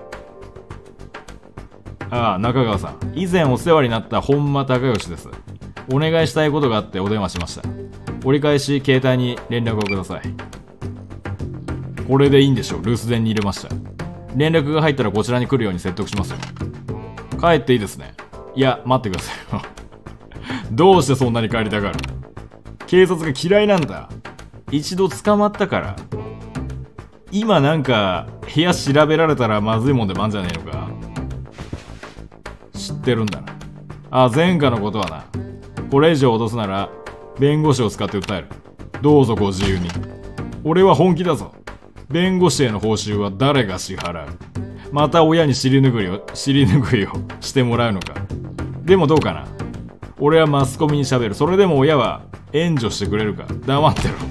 ああ、中川さん。以前お世話になった本間隆義です。お願いしたいことがあってお電話しました。折り返し携帯に連絡をください。これでいいんでしょう。留守電に入れました。連絡が入ったらこちらに来るように説得しますよ。帰っていいですね。いや、待ってくださいよ。どうしてそんなに帰りたがる？警察が嫌いなんだ。一度捕まったから。今なんか部屋調べられたらまずいもんでもあんじゃねえのか。知ってるんだな。あ、前科のことはな。これ以上脅すなら弁護士を使って訴える。どうぞご自由に。俺は本気だぞ。弁護士への報酬は誰が支払う？また親に尻拭いを尻拭いをしてもらうのか。でもどうかな。俺はマスコミに喋る。それでも親は援助してくれるか。黙ってろ。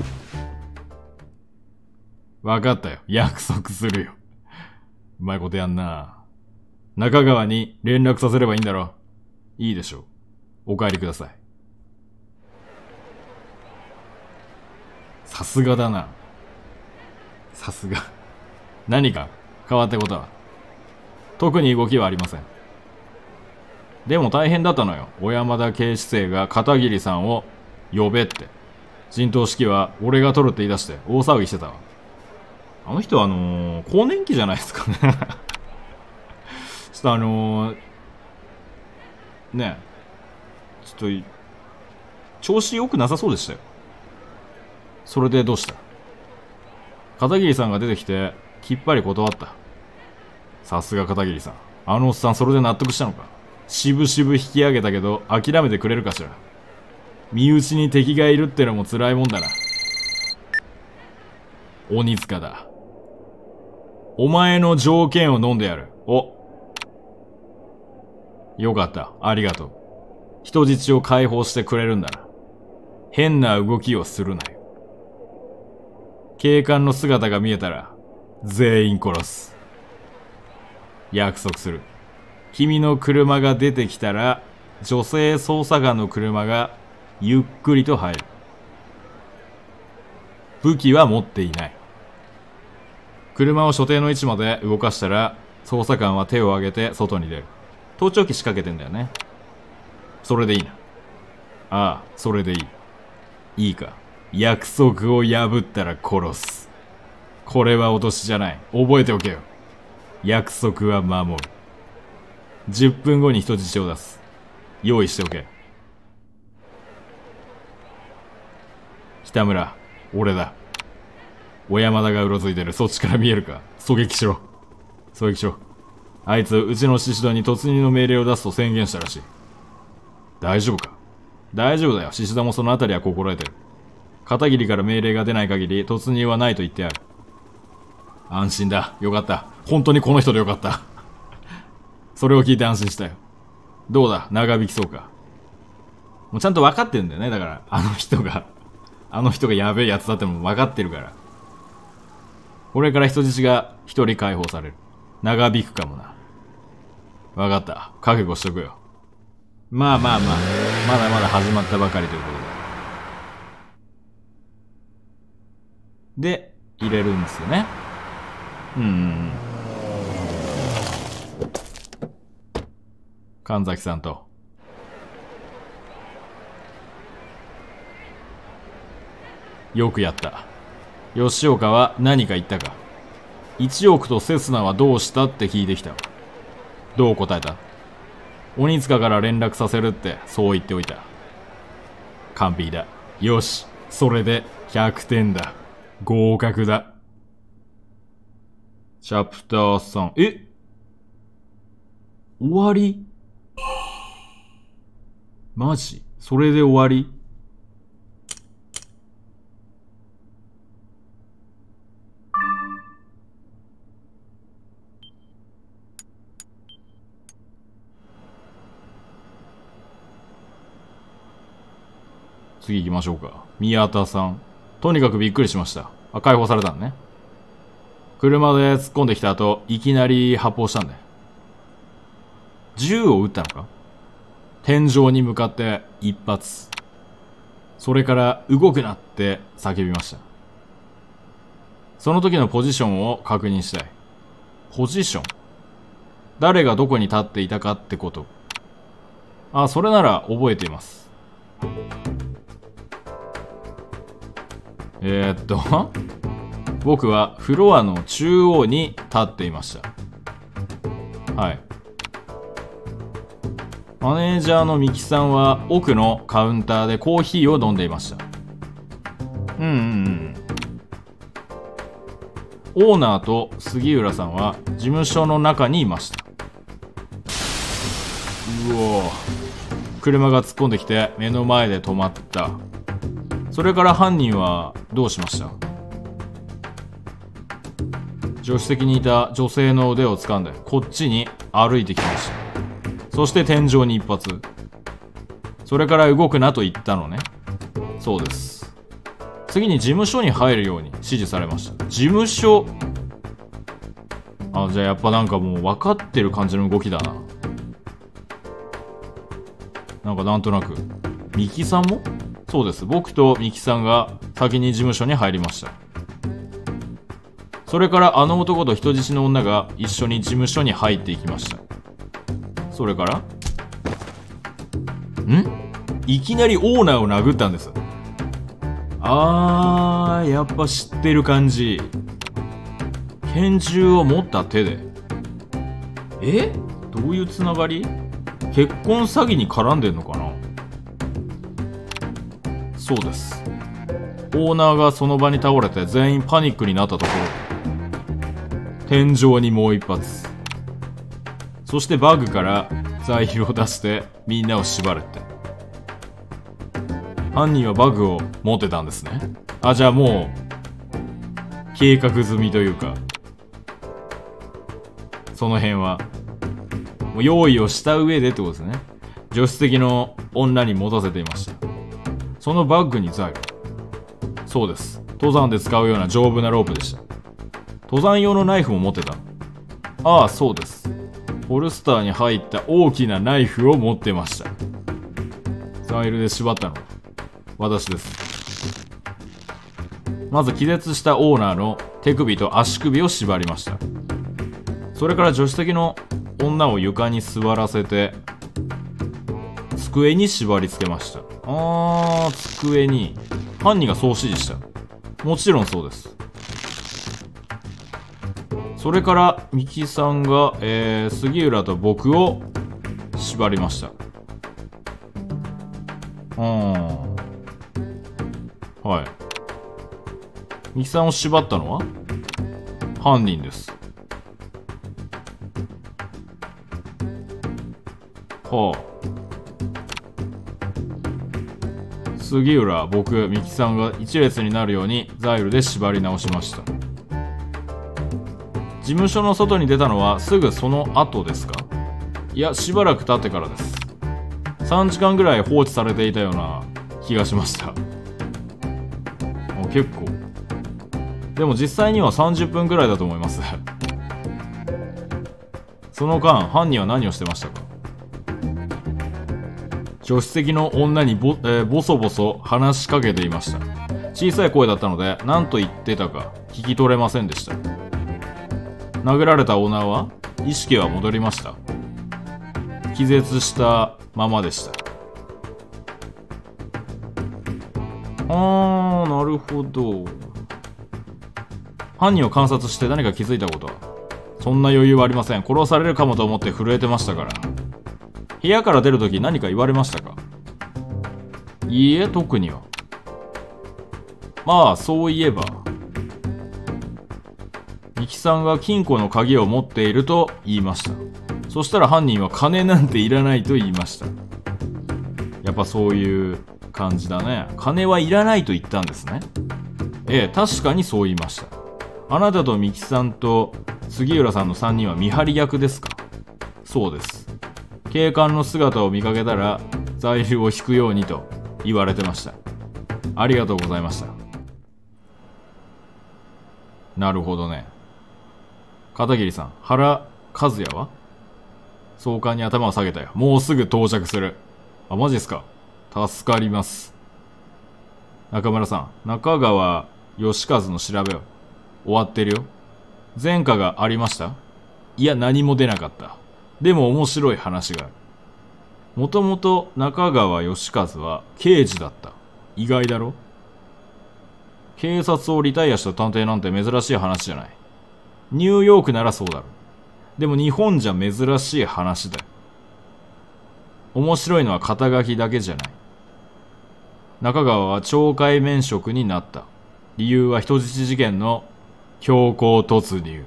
分かったよ。約束するよ。うまいことやんな。中川に連絡させればいいんだろ。いいでしょう。お帰りください。さすがだな。さすが。何か変わったことは？特に動きはありません。でも大変だったのよ。小山田警視正が片桐さんを呼べって。陣頭指揮は俺が取るって言い出して大騒ぎしてたわ。あの人はあのー、更年期じゃないですかね。ちょっとあのー、ねえ、ちょっと、調子良くなさそうでしたよ。それでどうした？片桐さんが出てきて、きっぱり断った。さすが片桐さん。あのおっさんそれで納得したのか。渋々引き上げたけど、諦めてくれるかしら。身内に敵がいるってのも辛いもんだな。鬼塚だ。お前の条件を飲んでやる。お。よかった。ありがとう。人質を解放してくれるんだな。変な動きをするなよ。警官の姿が見えたら、全員殺す。約束する。君の車が出てきたら、女性捜査官の車がゆっくりと入る。武器は持っていない。車を所定の位置まで動かしたら、捜査官は手を挙げて外に出る。盗聴器仕掛けてんだよね。それでいいな。ああ、それでいい。いいか。約束を破ったら殺す。これは脅しじゃない。覚えておけよ。約束は守る。じゅっぷんごに人質を出す。用意しておけ。北村、俺だ。小山田がうろついてる。そっちから見えるか。狙撃しろ。狙撃しろ。あいつ、うちの宍戸に突入の命令を出すと宣言したらしい。大丈夫か？大丈夫だよ。宍戸もそのあたりは心得てる。片桐から命令が出ない限り突入はないと言ってある。安心だ。よかった。本当にこの人でよかった。それを聞いて安心したよ。どうだ？長引きそうか？もうちゃんと分かってるんだよね。だから、あの人が、あの人がやべえやつだっても分かってるから。 これから人質が一人解放される。長引くかもな。わかった。覚悟しとくよ。まあまあまあ、まだまだ始まったばかりということで。で、入れるんですよね。うんうんうん。神崎さんと。よくやった。吉岡は何か言ったか。いちおくとセスナはどうしたって聞いてきた。どう答えた？鬼塚から連絡させるってそう言っておいた。完璧だ。よし。それでひゃくてんだ。合格だ。チャプターさん。え？終わり？マジ？それで終わり？次行きましょうか。宮田さん。とにかくびっくりしました。あ、解放されたのね。車で突っ込んできた後、いきなり発砲したんだよ。銃を撃ったのか？天井に向かって一発。それから動くなって叫びました。その時のポジションを確認したい。ポジション？誰がどこに立っていたかってこと。あ、それなら覚えています。えー、っと僕はフロアの中央に立っていました。はい。マネージャーのミキさんは奥のカウンターでコーヒーを飲んでいました。うんうんうん。オーナーと杉浦さんは事務所の中にいました。うおー。車が突っ込んできて目の前で止まった。それから犯人はどうしました？助手席にいた女性の腕を掴んでこっちに歩いてきました。そして天井に一発。それから動くなと言ったのね。そうです。次に事務所に入るように指示されました。事務所。あ、じゃあやっぱなんかもう分かってる感じの動きだな。なんかなんとなく。ミキさんも？そうです。僕とミキさんが先に事務所に入りました。それからあの男と人質の女が一緒に事務所に入っていきました。それからん？いきなりオーナーを殴ったんです。あー、やっぱ知ってる感じ。拳銃を持った手で。え？どういうつながり？結婚詐欺に絡んでんのかな？そうです。オーナーがその場に倒れて全員パニックになったところ、天井にもう一発。そしてバッグからザイルを出してみんなを縛るって。犯人はバッグを持ってたんですね。あ、じゃあもう計画済みというか、その辺はもう用意をした上でってことですね。助手席の女に持たせていました。そのバッグにザイル。そうです。登山で使うような丈夫なロープでした。登山用のナイフも持ってた。ああ、そうです。ホルスターに入った大きなナイフを持ってました。ザイルで縛ったのは私です。まず気絶したオーナーの手首と足首を縛りました。それから助手席の女を床に座らせて机に縛り付けました。あー、机に。犯人がそう指示した。もちろんそうです。それからミキさんが、えー、杉浦と僕を縛りました。うん。はい。ミキさんを縛ったのは犯人です。はあ。杉浦、僕、ミキさんが一列になるようにザイルで縛り直しました。事務所の外に出たのはすぐその後ですか？いや、しばらく経ってからです。さんじかんぐらい放置されていたような気がしました。あ、結構。 でも実際にはさんじゅっぷんくらいだと思います。その間、犯人は何をしてましたか？助手席の女にボ、えー、ボソボソ話しかけていました。小さい声だったので、何と言ってたか聞き取れませんでした。殴られたオーナーは意識は戻りました。気絶したままでした。あー、なるほど。犯人を観察して何か気づいたことは？そんな余裕はありません。殺されるかもと思って震えてましたから。部屋から出るとき何か言われましたか？いいえ、特には。まあ、そういえば。ミキさんが金庫の鍵を持っていると言いました。そしたら犯人は金なんていらないと言いました。やっぱそういう感じだね。金はいらないと言ったんですね。ええ、確かにそう言いました。あなたとミキさんと杉浦さんのさんにんは見張り役ですか？そうです。警官の姿を見かけたら財布を引くようにと言われてました。ありがとうございました。なるほどね。片桐さん、原和也は？総監に頭を下げたよ。もうすぐ到着する。あ、マジっすか。助かります。中村さん、中川義和の調べは終わってるよ。前科がありました？いや、何も出なかった。でも面白い話がある。もともと中川義和は刑事だった。意外だろ？警察をリタイアした探偵なんて珍しい話じゃない。ニューヨークならそうだろ。でも日本じゃ珍しい話だよ。面白いのは肩書きだけじゃない。中川は懲戒免職になった。理由は人質事件の強行突入。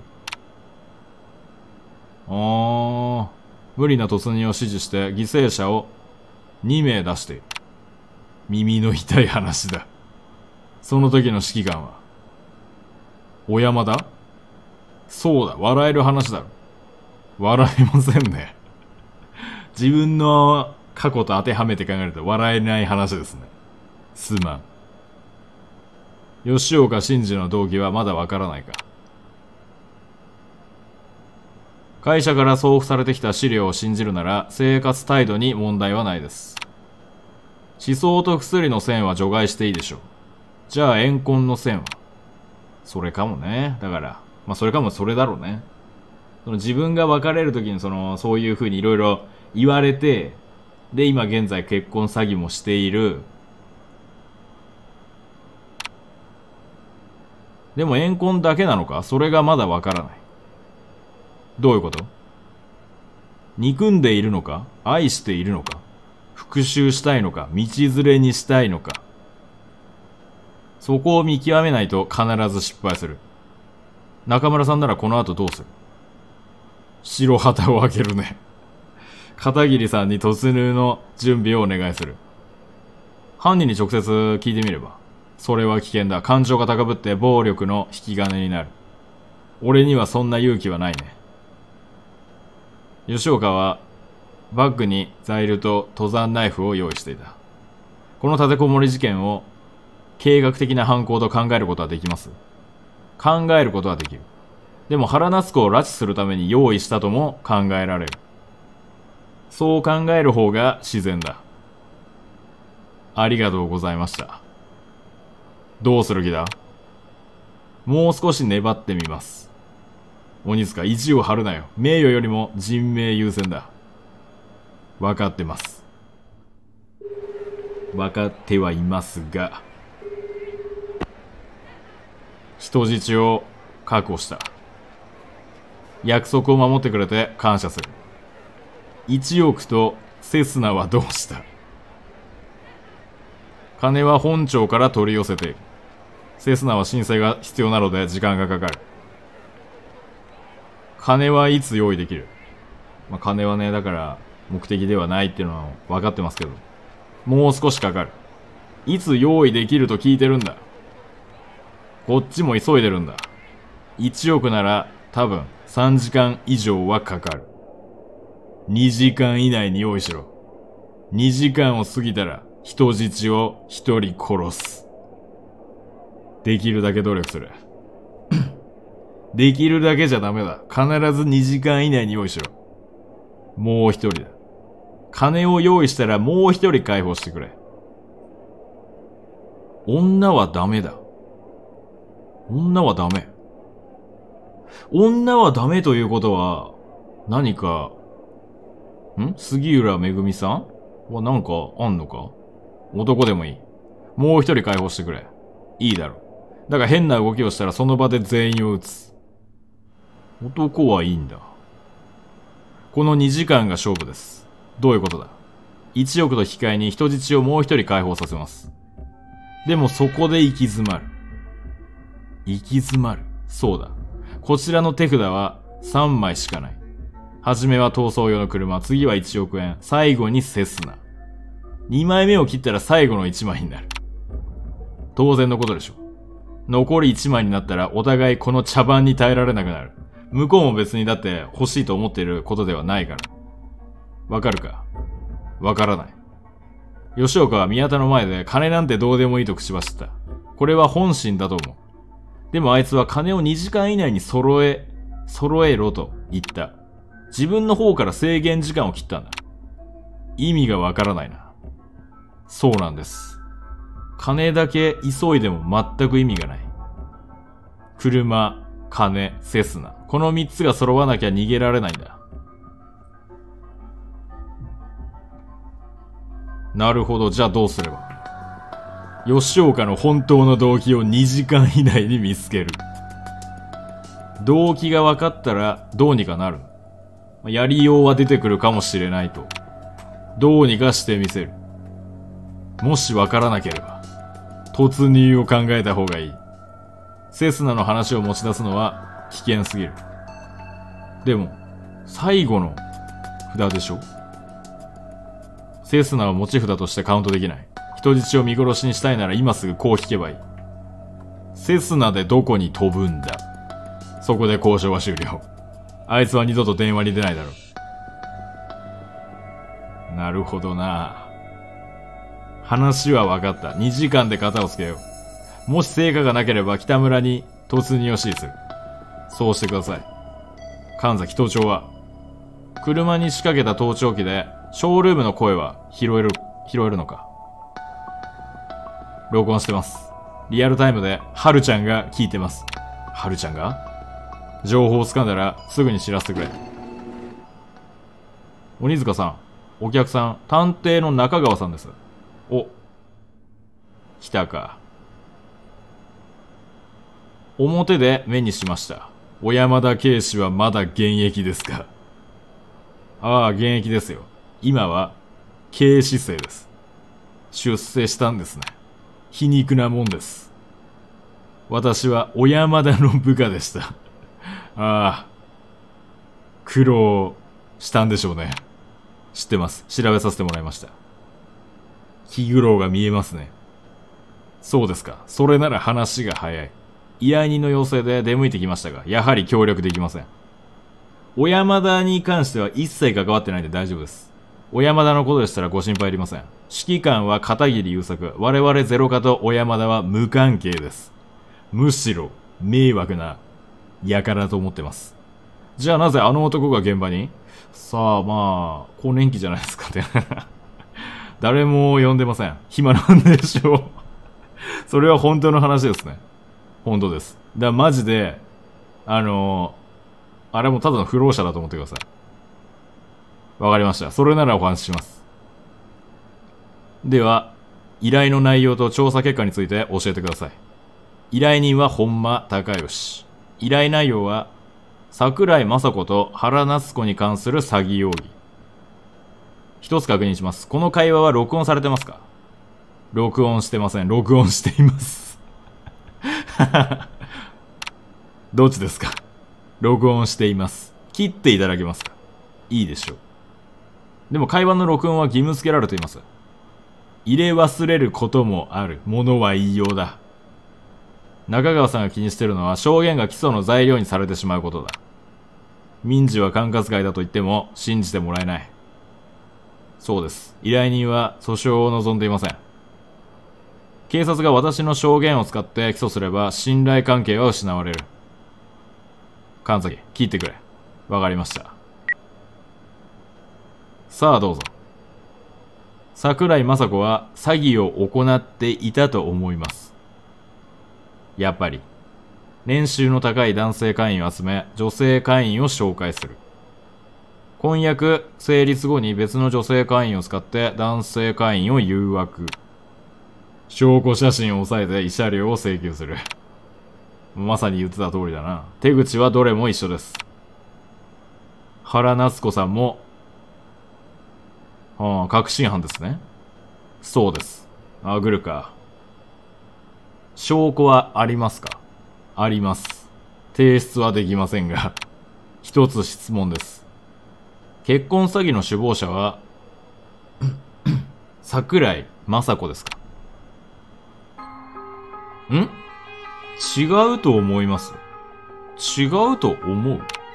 あー、無理な突入を指示して犠牲者をにめい出している。耳の痛い話だ。その時の指揮官は小山田？そうだ、笑える話だろ。笑えませんね。自分の過去と当てはめて考えると笑えない話ですね。すまん。吉岡真二の動機はまだわからないか。会社から送付されてきた資料を信じるなら生活態度に問題はないです。思想と薬の線は除外していいでしょう。じゃあ怨恨の線は？それかもね。だからまあそれかもそれだろうね。その自分が別れるときにそのそういう風にいろいろ言われて、で今現在結婚詐欺もしている。でも怨恨だけなのか？それがまだわからない。どういうこと？憎んでいるのか？愛しているのか？復讐したいのか？道連れにしたいのか？そこを見極めないと必ず失敗する。中村さんならこの後どうする？白旗を開けるね。片桐さんに突入の準備をお願いする。犯人に直接聞いてみれば。それは危険だ。感情が高ぶって暴力の引き金になる。俺にはそんな勇気はないね。吉岡はバッグにザイルと登山ナイフを用意していた。この立てこもり事件を計画的な犯行と考えることはできます。考えることはできる。でも原夏子を拉致するために用意したとも考えられる。そう考える方が自然だ。ありがとうございました。どうする気だ？もう少し粘ってみます。鬼塚、意地を張るなよ。名誉よりも人命優先だ。分かってます。分かってはいますが、人質を確保した。約束を守ってくれて感謝する。いちおくとセスナはどうした？金は本庁から取り寄せている。セスナは申請が必要なので時間がかかる。金はいつ用意できる？まあ、金はね、だから目的ではないっていうのは分かってますけど、もう少しかかる。いつ用意できると聞いてるんだ。こっちも急いでるんだ。いちおくなら多分さんじかん以上はかかる。にじかん以内に用意しろ。にじかんを過ぎたら人質をひとり殺す。できるだけ努力する。 できるだけじゃダメだ。必ずにじかん以内に用意しろ。もう一人だ。金を用意したらもう一人解放してくれ。女はダメだ。女はダメ。女はダメということは、何か、ん杉浦めぐみさんはなんかあんのか？男でもいい。もう一人解放してくれ。いいだろう。だが変な動きをしたらその場で全員を撃つ。男はいいんだ。このにじかんが勝負です。どういうことだ？いちおくと引き換えに人質をもう一人解放させます。でもそこで行き詰まる。行き詰まる。そうだ。こちらの手札はさんまいしかない。はじめは逃走用の車、次はいちおくえん、最後にセスナ。にまいめを切ったら最後のいちまいになる。当然のことでしょ。残りいちまいになったらお互いこの茶番に耐えられなくなる。向こうも別にだって欲しいと思っていることではないから。わかるか？わからない。吉岡は宮田の前で金なんてどうでもいいと口走った。これは本心だと思う。でもあいつは金をにじかん以内に揃え、揃えろと言った。自分の方から制限時間を切ったんだ。意味がわからないな。そうなんです。金だけ急いでも全く意味がない。車、金、セスナ。この三つが揃わなきゃ逃げられないんだ。なるほど、じゃあどうすれば。吉岡の本当の動機をにじかん以内に見つける。動機が分かったらどうにかなる。やりようは出てくるかもしれないと。どうにかしてみせる。もし分からなければ、突入を考えた方がいい。セスナの話を持ち出すのは危険すぎる。でも、最後の札でしょ？セスナを持ち札としてカウントできない。人質を見殺しにしたいなら今すぐこう聞けばいい。セスナでどこに飛ぶんだ？そこで交渉は終了。あいつは二度と電話に出ないだろう。なるほどな。話は分かった。にじかんで型をつけよう。もし成果がなければ北村に突入を指示する。そうしてください。神崎盗聴は車に仕掛けた盗聴器でショールームの声は拾える、拾えるのか。録音してます。リアルタイムでハルちゃんが聞いてます。ハルちゃんが情報を掴んだらすぐに知らせてくれ。鬼塚さん、お客さん、探偵の中川さんです。お、来たか。表で目にしました。小山田警視はまだ現役ですか？ああ、現役ですよ。今は警視生です。出世したんですね。皮肉なもんです。私は小山田の部下でした。ああ、苦労したんでしょうね。知ってます。調べさせてもらいました。気苦労が見えますね。そうですか。それなら話が早い。依頼人の要請で出向いてきましたが、やはり協力できません。小山田に関しては一切関わってないんで大丈夫です。小山田のことでしたらご心配いりません。指揮官は片桐優作。我々ゼロ課と小山田は無関係です。むしろ迷惑な輩と思ってます。じゃあなぜあの男が現場に？さあまあ、更年期じゃないですかって。誰も呼んでません。暇なんでしょう。それは本当の話ですね。本当です。だからマジで、あのー、あれもただの不老者だと思ってください。わかりました。それならお話しします。では、依頼の内容と調査結果について教えてください。依頼人は本間隆義。依頼内容は、桜井雅子と原夏子に関する詐欺容疑。一つ確認します。この会話は録音されてますか？録音してません。録音しています。どっちですか？録音しています。切っていただけますか？いいでしょう。でも会話の録音は義務付けられています。入れ忘れることもある。ものは言いようだ。中川さんが気にしているのは証言が起訴の材料にされてしまうことだ。民事は管轄外だと言っても信じてもらえない。そうです。依頼人は訴訟を望んでいません。警察が私の証言を使って起訴すれば信頼関係は失われる。 神崎、切ってくれ。わかりました。さあどうぞ。桜井雅子は詐欺を行っていたと思います。やっぱり。年収の高い男性会員を集め、女性会員を紹介する。婚約成立後に別の女性会員を使って男性会員を誘惑。証拠写真を押さえて慰謝料を請求する。まさに言ってた通りだな。手口はどれも一緒です。原夏子さんも、ああ、確信犯ですね。そうです。あぐるか。証拠はありますか？あります。提出はできませんが、一つ質問です。結婚詐欺の首謀者は、桜井雅子ですか？ん？違うと思います。違うと思う？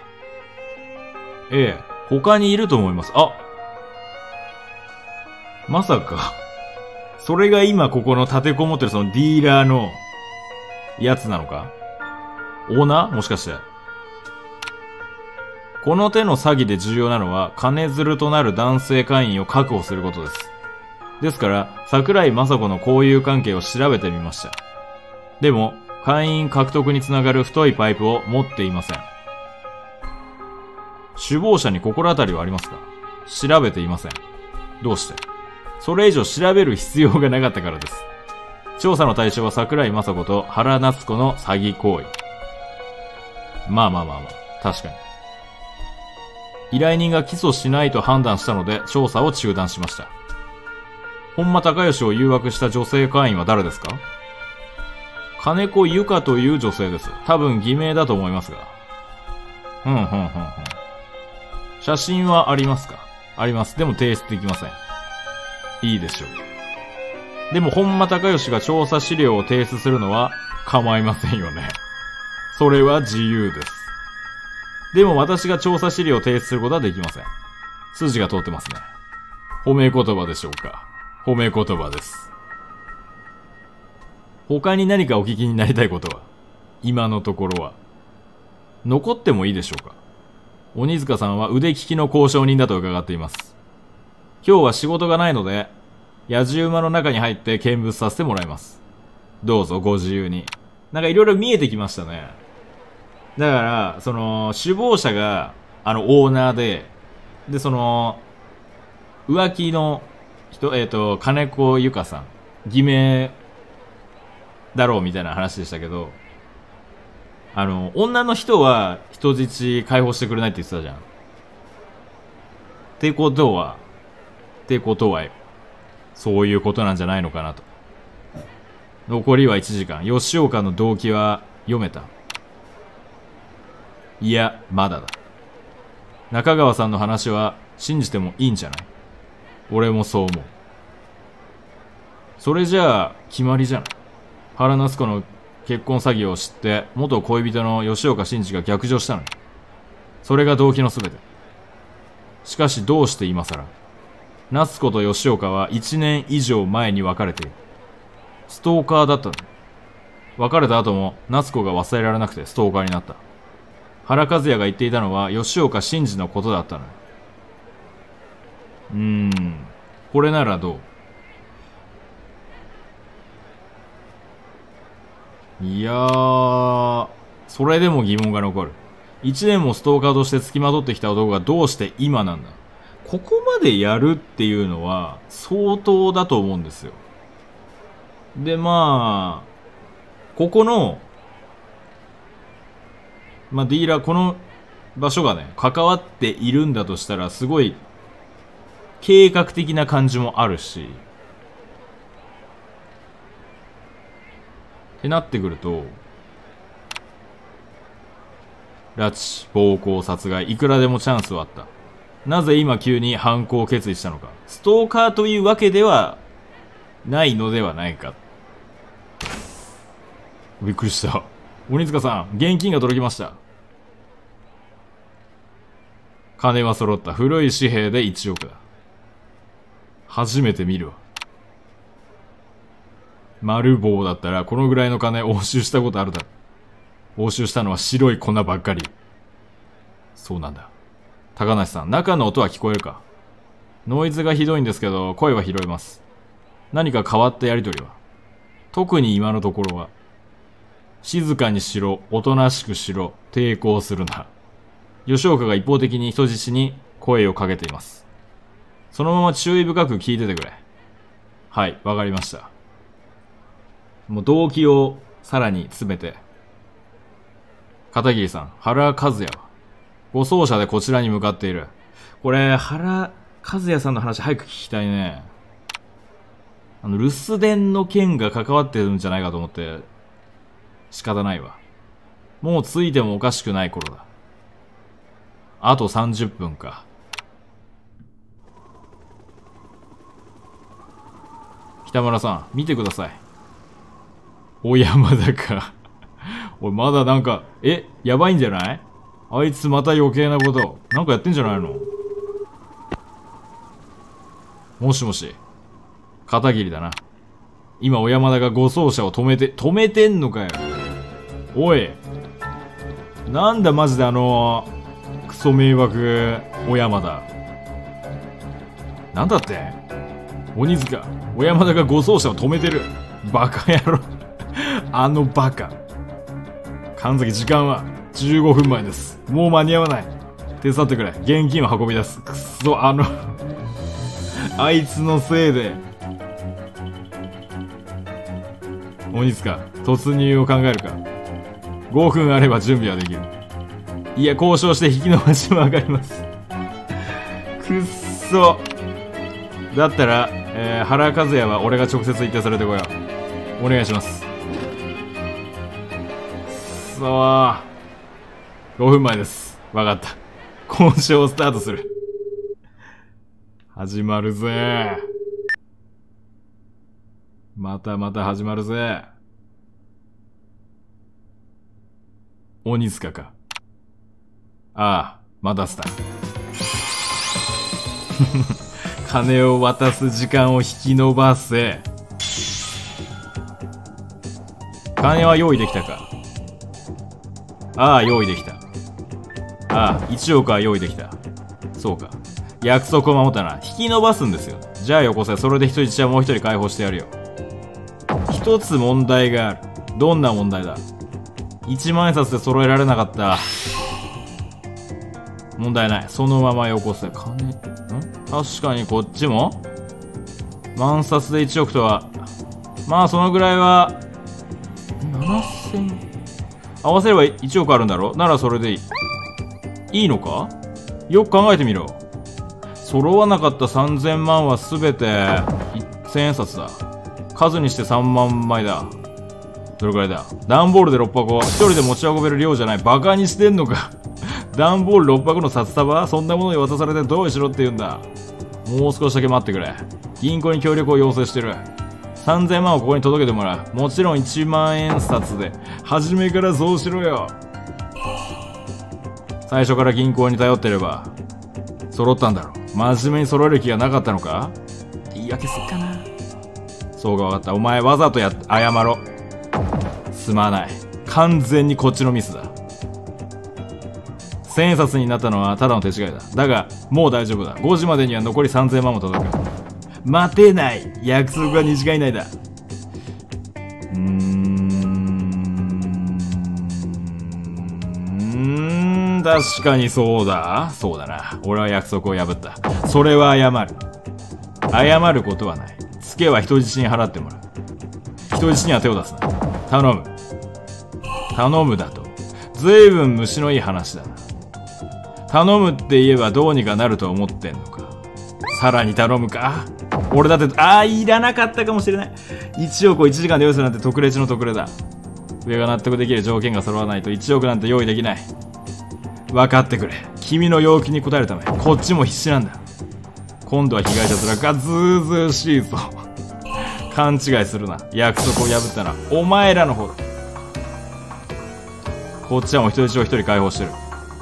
ええ、他にいると思います。あ！まさか、それが今ここの立てこもってるそのディーラーのやつなのか？オーナー？もしかして。この手の詐欺で重要なのは、金づるとなる男性会員を確保することです。ですから、桜井雅子の交友関係を調べてみました。でも、会員獲得につながる太いパイプを持っていません。首謀者に心当たりはありますか？調べていません。どうして？それ以上調べる必要がなかったからです。調査の対象は桜井雅子と原夏子の詐欺行為。まあまあまあまあ、確かに。依頼人が起訴しないと判断したので調査を中断しました。本間隆義を誘惑した女性会員は誰ですか？金子由香という女性です。多分偽名だと思いますが。うん、うん、うん、うん。写真はありますか？あります。でも提出できません。いいでしょう。でも本間隆義が調査資料を提出するのは構いませんよね。それは自由です。でも私が調査資料を提出することはできません。筋が通ってますね。褒め言葉でしょうか？褒め言葉です。他に何かお聞きになりたいことは？今のところは。残ってもいいでしょうか？鬼塚さんは腕利きの交渉人だと伺っています。今日は仕事がないので、野じ馬の中に入って見物させてもらいます。どうぞご自由に。なんかいろいろ見えてきましたね。だから、その、首謀者が、あの、オーナーで、で、その、浮気の人、えっと、金子由香さん、偽名だろうみたいな話でしたけど、あの、女の人は人質解放してくれないって言ってたじゃん。ってことは、ってことは、そういうことなんじゃないのかなと。残りはいちじかん。吉岡の動機は読めた？いや、まだだ。中川さんの話は信じてもいいんじゃない？俺もそう思う。それじゃあ、決まりじゃない。原夏子の結婚詐欺を知って、元恋人の吉岡真二が逆上したのに。それが動機のすべて。しかしどうして今さら？夏子と吉岡はいちねん以上前に別れている。ストーカーだったのに。別れた後も夏子が忘れられなくてストーカーになった。原和也が言っていたのは吉岡真二のことだったのよ。うーん、これならどう？いやー、それでも疑問が残る。一年もストーカーとして付きまとってきた男がどうして今なんだ？ここまでやるっていうのは相当だと思うんですよ。で、まあ、ここの、まあディーラー、この場所がね、関わっているんだとしたら、すごい、計画的な感じもあるし、ってなってくると、拉致、暴行、殺害、いくらでもチャンスはあった。なぜ今急に犯行を決意したのか。ストーカーというわけではないのではないか。びっくりした。鬼塚さん、現金が届きました。金は揃った。古い紙幣でいちおくだ。初めて見るわ。丸棒だったらこのぐらいの金押収したことあるだろ。押収したのは白い粉ばっかり。 そうなんだ。高梨さん、中の音は聞こえるか？ノイズがひどいんですけど、声は拾えます。何か変わったやりとりは？特に今のところは。静かにしろ、おとなしくしろ、抵抗するな。吉岡が一方的に人質に声をかけています。そのまま注意深く聞いててくれ。はい、わかりました。もう動機をさらに詰めて。片桐さん、原和也は護送車でこちらに向かっている。これ、原和也さんの話早く聞きたいね。あの、留守電の件が関わってるんじゃないかと思って、仕方ないわ。もう着いてもおかしくない頃だ。あとさんじゅっぷんか。北村さん、見てください。小山田か。おい、まだなんか、え、やばいんじゃない？あいつまた余計なこと。なんかやってんじゃないの？もしもし。片桐だな。今、小山田が護送車を止めて、止めてんのかよ。おい。なんだマジであの、クソ迷惑、小山田。なんだって？鬼塚、小山田が護送車を止めてる。バカ野郎。あのバカ。神崎、時間はじゅうごふんまえです。もう間に合わない。手伝ってくれ。現金を運び出す。くっそ、あの、あいつのせいで。鬼塚、突入を考えるか。ごふんあれば準備はできる。いや、交渉して引き延ばしも上がります。くっそ。だったら、えー、原和也は俺が直接言ってされてこよう。お願いします。くっそー。ごふんまえです。わかった。交渉スタートする。始まるぜ。またまた始まるぜ。鬼塚か。ああ、またスタ。金を渡す時間を引き延ばせ。金は用意できたか。ああ、用意できた。ああ、いちおくは用意できた。そうか。約束を守ったな。引き延ばすんですよ。じゃあよこせ。それで人質はもう一人解放してやるよ。一つ問題がある。どんな問題だ？一万円札で揃えられなかった。問題ない。そのままよこせ。金、ん？確かにこっちも万札でいちおくとは、まあそのぐらいは、ななせん、合わせればいちおくあるんだろ？ならそれでいい。いいのか？よく考えてみろ。揃わなかったさんぜんまんはすべて千円札だ。数にしてさんまんまいだ。どれくらいだ？段ボールでろっぱこ。一人で持ち運べる量じゃない。バカにしてんのか。段ボールろっぱこの札束？そんなものに渡されてどうしろって言うんだ。もう少しだけ待ってくれ。銀行に協力を要請してる。さんぜんまんをここに届けてもらう。もちろんいちまんえん札で。初めからそうしろよ。最初から銀行に頼ってれば、揃ったんだろ。真面目に揃える気がなかったのか？言い訳すっかな。そうか、わかった。お前わざとやっ、謝ろ。すまない。完全にこっちのミスだ。千円札になったのはただの手違いだ。だが、もう大丈夫だ。ごじまでには残りさんぜんまんも届く。待てない。約束はにじかん以内だ。うーん、確かにそうだ。そうだな。俺は約束を破った。それは謝る。謝ることはない。ツケは人質に払ってもらう。人質には手を出すな。頼む。頼むだと。ずいぶん虫のいい話だな。頼むって言えばどうにかなると思ってんのか。さらに頼むか。俺だって、ああ、いらなかったかもしれない。いちおくをいちじかんで用意するなんて特例中の特例だ。上が納得できる条件が揃わないといちおくなんて用意できない。分かってくれ。君の要求に応えるため、こっちも必死なんだ。今度は被害者面がずうずうしいぞ。勘違いするな。約束を破ったな。お前らの方だ。こっちはもう人質を一人解放してる。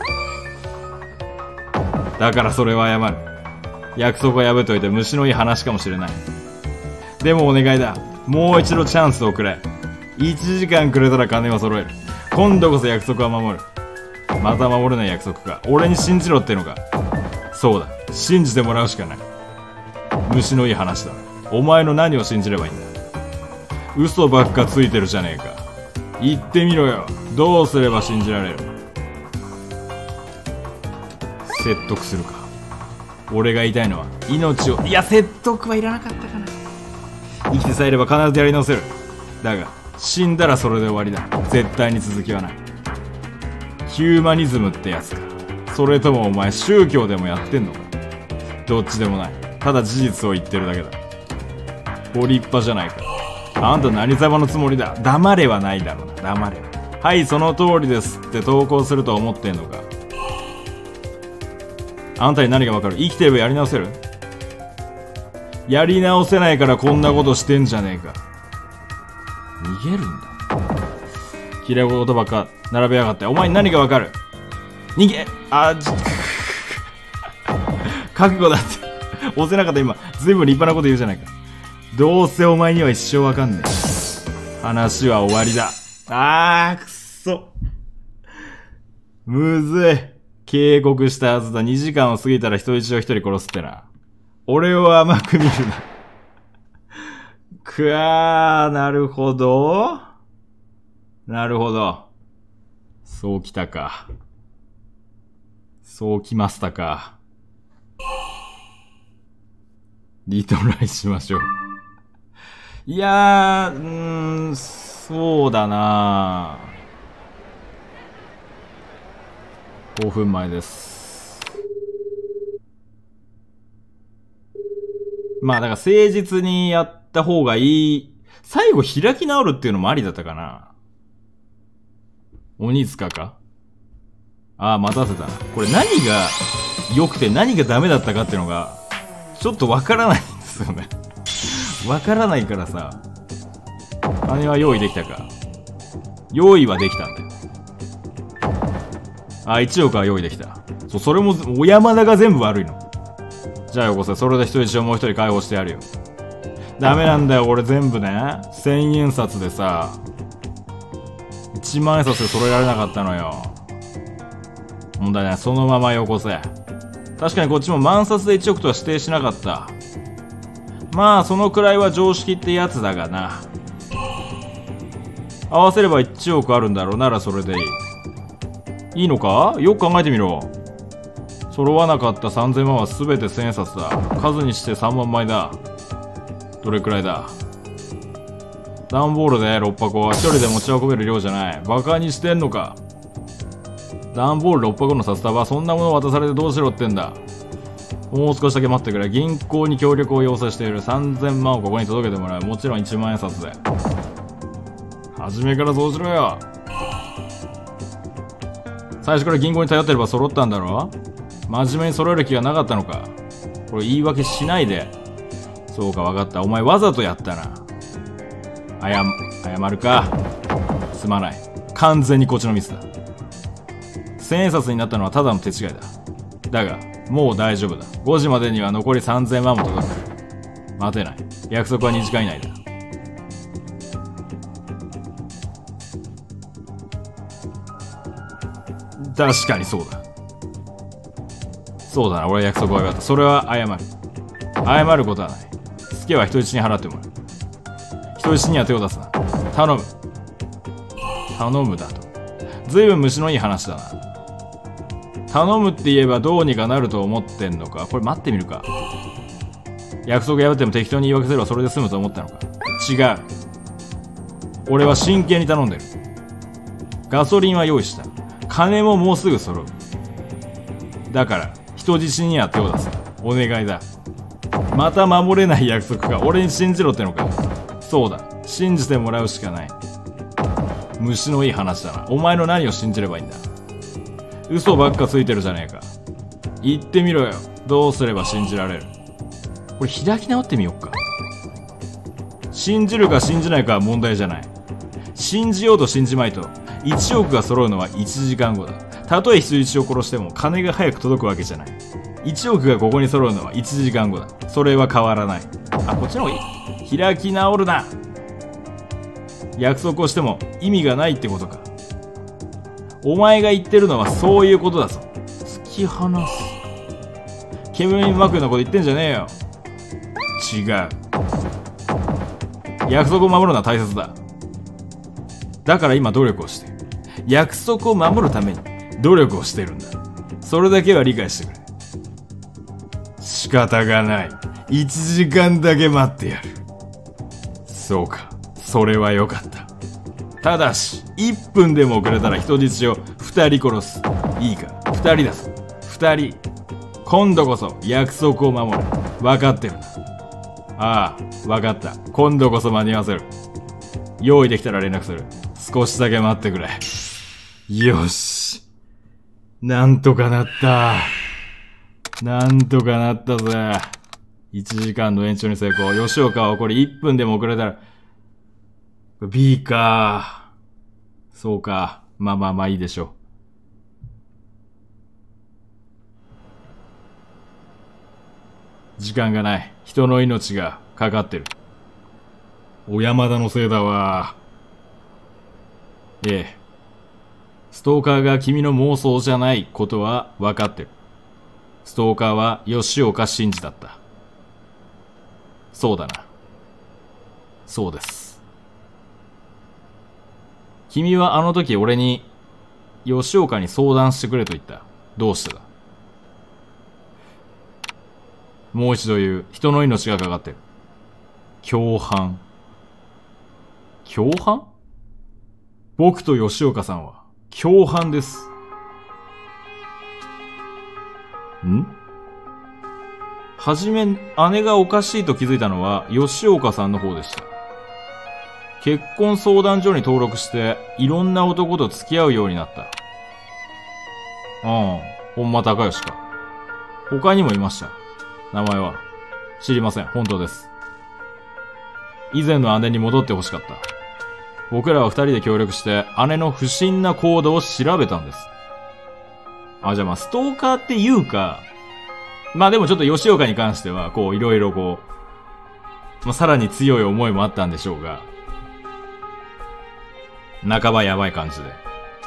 だからそれは謝る。約束を破っといて虫のいい話かもしれない。でもお願いだ。もう一度チャンスをくれ。いちじかんくれたら金は揃える。今度こそ約束は守る。 また守れない約束か。俺に信じろってのか。そうだ、信じてもらうしかない。虫のいい話だ。お前の何を信じればいいんだ。嘘ばっかついてるじゃねえか。言ってみろよ。どうすれば信じられる。説得するか。俺が言いたいのは命を。いや、説得はいらなかったかな。生きてさえいれば必ずやり直せる。だが死んだらそれで終わりだ。絶対に続きはない。ヒューマニズムってやつか。それともお前宗教でもやってんのか。どっちでもない。ただ事実を言ってるだけだ。ご立派じゃないか。あんた何様のつもりだ。黙れはないだろうな。黙れ。はい、その通りですって投稿すると思ってんのか。あんたに何がわかる。生きてればやり直せる。やり直せないからこんなことしてんじゃねえか。逃げるんだ。きれい事ばっか並べやがって。お前に何がわかる。逃げ。あじ覚悟だって押せなかった。今ずいぶん立派なこと言うじゃないか。どうせお前には一生わかんねえ。話は終わりだ。あーくっそむずい。警告したはずだ。にじかんを過ぎたら人質を一人殺すってな。俺を甘く見るな。くわー、なるほど。なるほど。そうきたか。そうきましたか。リトライしましょう。いやー、うーん、そうだなー。ごふんまえです。まあ、だから誠実にやった方がいい。最後開き直るっていうのもありだったかな。鬼塚か。ああ、待たせたな。これ何が良くて何がダメだったかっていうのが、ちょっとわからないんですよね。わからないからさ。金は用意できたか。用意はできたんだよ。あ、いちおくは用意できた。そう、それも、小山田が全部悪いの。じゃあよこせ、それで人質をもう一人解放してやるよ。ダメなんだよ、俺全部ね。千円札でさ、一万円札で揃えられなかったのよ。問題ない、そのままよこせ。確かにこっちも万札でいちおくとは指定しなかった。まあ、そのくらいは常識ってやつだがな。合わせればいちおくあるんだろうならそれでいい。いいのか？よく考えてみろ。揃わなかったさんぜんまんはすべて千円札だ。数にしてさんまんまいだ。どれくらいだ？段ボールでろっぱこは一人で持ち運べる量じゃない。バカにしてんのか？段ボールろっぱこの札束はそんなものを渡されてどうしろってんだ。もう少しだけ待ってくれ。銀行に協力を要請している。さんぜんまんをここに届けてもらう。もちろんいちまん円札で。初めからそうしろよ。最初から銀行に頼ってれば揃ったんだろ？真面目に揃える気がなかったのか？これ言い訳しないで。そうか、わかった。お前わざとやったな。謝、謝るか。すまない。完全にこっちのミスだ。千円札になったのはただの手違いだ。だが、もう大丈夫だ。ごじまでには残りさんぜんまんも届く。待てない。約束はにじかん以内だ。確かにそうだ。そうだな、俺は約束は分かった。それは謝る。謝ることはない。ツケは人質に払ってもらう。人質には手を出すな。頼む。頼むだと。ずいぶん虫のいい話だな。頼むって言えばどうにかなると思ってんのか。これ待ってみるか。約束破っても適当に言い訳すればそれで済むと思ったのか。違う。俺は真剣に頼んでる。ガソリンは用意した。金ももうすぐ揃う。だから人質には手を出す。お願いだ。また守れない約束か。俺に信じろってのか。そうだ、信じてもらうしかない。虫のいい話だな。お前の何を信じればいいんだ。嘘ばっかついてるじゃねえか。言ってみろよ。どうすれば信じられる。これ開き直ってみよっか。信じるか信じないかは問題じゃない。信じようと信じまいといちおくが揃うのはいちじかんごだ。たとえ人質を殺しても金が早く届くわけじゃない。いちおくがここに揃うのはいちじかんごだ。それは変わらない。あ、こっちの方がいい。開き直るな。約束をしても意味がないってことか。 お前が言ってるのはそういうことだぞ。突き放す。ケビン・マクのこと言ってんじゃねえよ。違う。約束を守るのは大切だ。だから今努力をしている。約束を守るために努力をしてるんだ。それだけは理解してくれ。仕方がない。いちじかんだけ待ってやる。そうか。それはよかった。ただし、いっぷんでも遅れたら人質をふたり殺す。いいか、ふたりだぞ。ふたり。今度こそ約束を守る。分かってるな。ああ、分かった。今度こそ間に合わせる。用意できたら連絡する。少しだけ待ってくれ。よし。なんとかなった。なんとかなったぜ。いちじかんの延長に成功。吉岡はこれいっぷんでも遅れたら、B か。そうか。まあまあまあいいでしょう。時間がない。人の命がかかってる。小山田のせいだわ。ええ。ストーカーが君の妄想じゃないことは分かってる。ストーカーは吉岡真二だった。そうだな。そうです。君はあの時俺に吉岡に相談してくれと言った。どうしてだ？もう一度言う。人の命がかかってる。共犯。共犯？僕と吉岡さんは共犯です。ん？はじめ姉がおかしいと気づいたのは吉岡さんの方でした。結婚相談所に登録していろんな男と付き合うようになった。ああ、本間隆義か。他にもいました。名前は知りません。本当です。以前の姉に戻ってほしかった。僕らは二人で協力して姉の不審な行動を調べたんです。あ、じゃあまあストーカーっていうか、まあでもちょっと吉岡に関してはこういろいろこう、まあさらに強い思いもあったんでしょうが、半ばやばい感じで。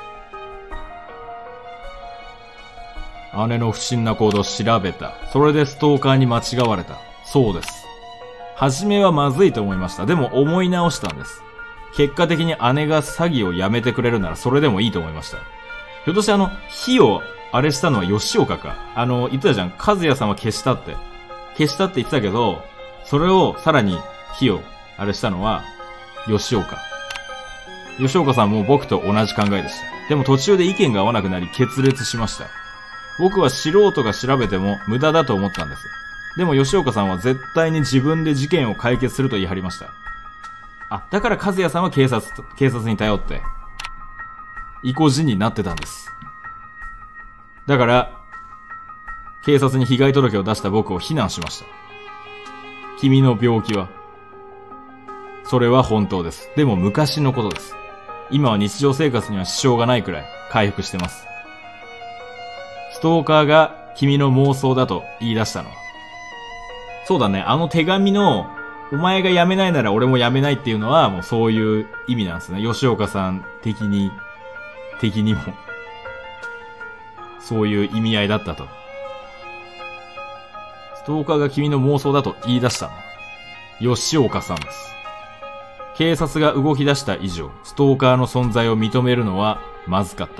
姉の不審な行動を調べた。それでストーカーに間違われた。そうです。初めはまずいと思いました。でも思い直したんです。結果的に姉が詐欺をやめてくれるならそれでもいいと思いました。ひょっとしてあの、火をあれしたのは吉岡か。あの、言ってたじゃん。和也さんは消したって。消したって言ってたけど、それをさらに火をあれしたのは吉岡。吉岡さんも僕と同じ考えでした。でも途中で意見が合わなくなり決裂しました。僕は素人が調べても無駄だと思ったんです。でも吉岡さんは絶対に自分で事件を解決すると言い張りました。あ、だから和也さんは警察、警察に頼って、意固地になってたんです。だから、警察に被害届を出した僕を非難しました。君の病気は、それは本当です。でも昔のことです。今は日常生活には支障がないくらい回復してます。ストーカーが君の妄想だと言い出したのは。そうだね、あの手紙の、お前が辞めないなら俺も辞めないっていうのはもうそういう意味なんですね。吉岡さん的に、的にも。そういう意味合いだったと。ストーカーが君の妄想だと言い出したのは、吉岡さんです。警察が動き出した以上、ストーカーの存在を認めるのはまずかった。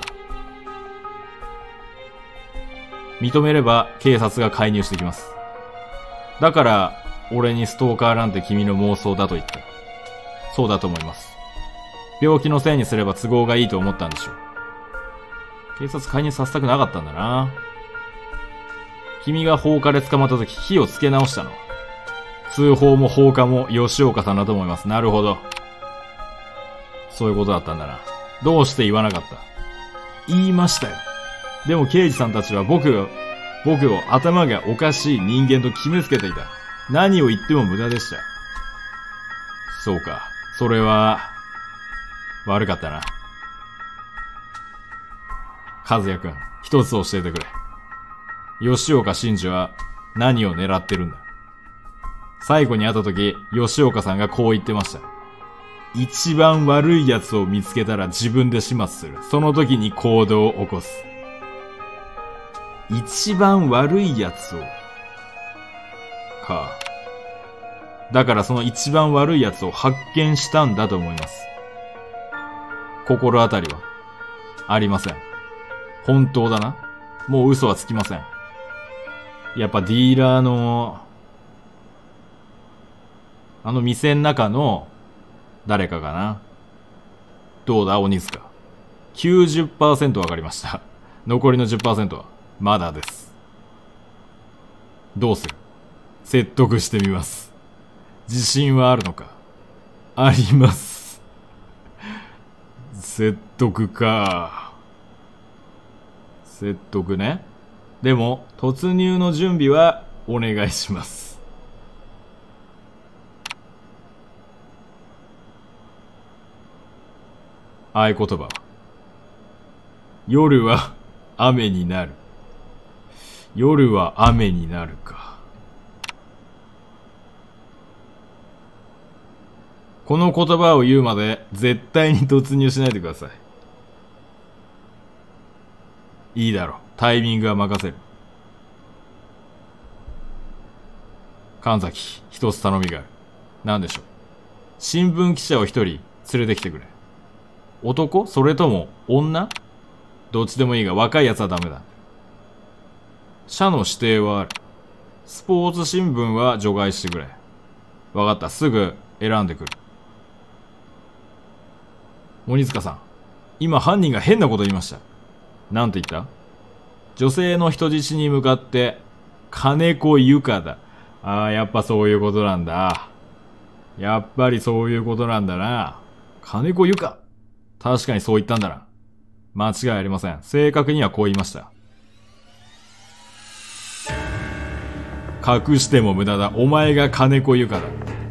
認めれば警察が介入してきます。だから、俺にストーカーなんて君の妄想だと言った。そうだと思います。病気のせいにすれば都合がいいと思ったんでしょう。警察介入させたくなかったんだな。君が放火で捕まった時火をつけ直したの。通報も放火も吉岡さんだと思います。なるほど。そういうことだったんだな。どうして言わなかった？言いましたよ。でも刑事さんたちは僕を、僕を頭がおかしい人間と決めつけていた。何を言っても無駄でした。そうか。それは、悪かったな。和也くん、一つ教えてくれ。吉岡真二は何を狙ってるんだ？最後に会った時、吉岡さんがこう言ってました。 一番悪い奴を見つけたら自分で始末する。その時に行動を起こす。一番悪い奴を。か。だからその一番悪い奴を発見したんだと思います。心当たりはありません。本当だな。もう嘘はつきません。やっぱディーラーの、あの店の中の誰かかな。どうだ、鬼塚。きゅうじゅっパーセント 分かりました。残りの じゅっパーセント はまだです。どうする？説得してみます。自信はあるのか？あります。説得か。説得ね。でも、突入の準備はお願いします。合言葉。夜は雨になる。夜は雨になるか。この言葉を言うまで絶対に突入しないでください。いいだろう。タイミングは任せる。神崎、一つ頼みがある。何でしょう。新聞記者を一人連れてきてくれ。男？それとも女？どっちでもいいが若いやつはダメだ。社の指定はある。スポーツ新聞は除外してくれ。わかった。すぐ選んでくる。鬼塚さん、今犯人が変なこと言いました。なんて言った？女性の人質に向かって、金子ゆかだ。ああ、やっぱそういうことなんだ。やっぱりそういうことなんだな。金子ゆか。確かにそう言ったんだな。間違いありません。正確にはこう言いました。隠しても無駄だ。お前が金子ゆかだ。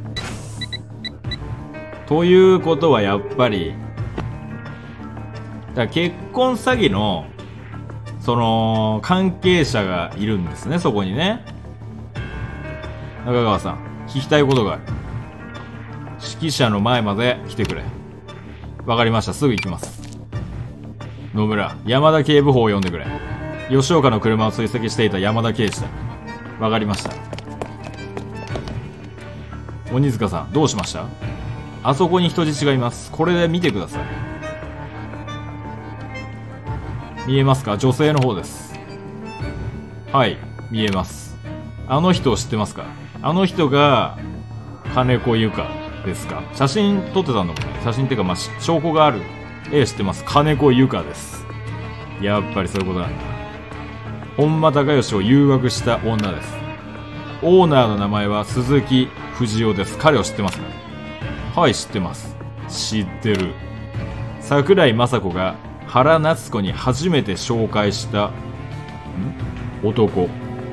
ということはやっぱり、だから結婚詐欺の、その、関係者がいるんですね、そこにね。中川さん、聞きたいことがある。指揮者の前まで来てくれ。わかりました、すぐ行きます。野村、山田警部補を呼んでくれ。吉岡の車を追跡していた山田刑事だ。わかりました。鬼塚さん、どうしました？あそこに人質がいます。これで見てください。見えますか？女性の方です。はい、見えます。あの人を知ってますか？あの人が、金子ゆかですか？写真撮ってたんだもんね。写真っていうか、まあ、証拠がある。ええ、知ってます。金子ゆかです。やっぱりそういうことなんだ。本間隆義を誘惑した女です。オーナーの名前は鈴木藤代です。彼を知ってますか？はい、知ってます。知ってる。桜井雅子が原夏子に初めて紹介した、ん？男。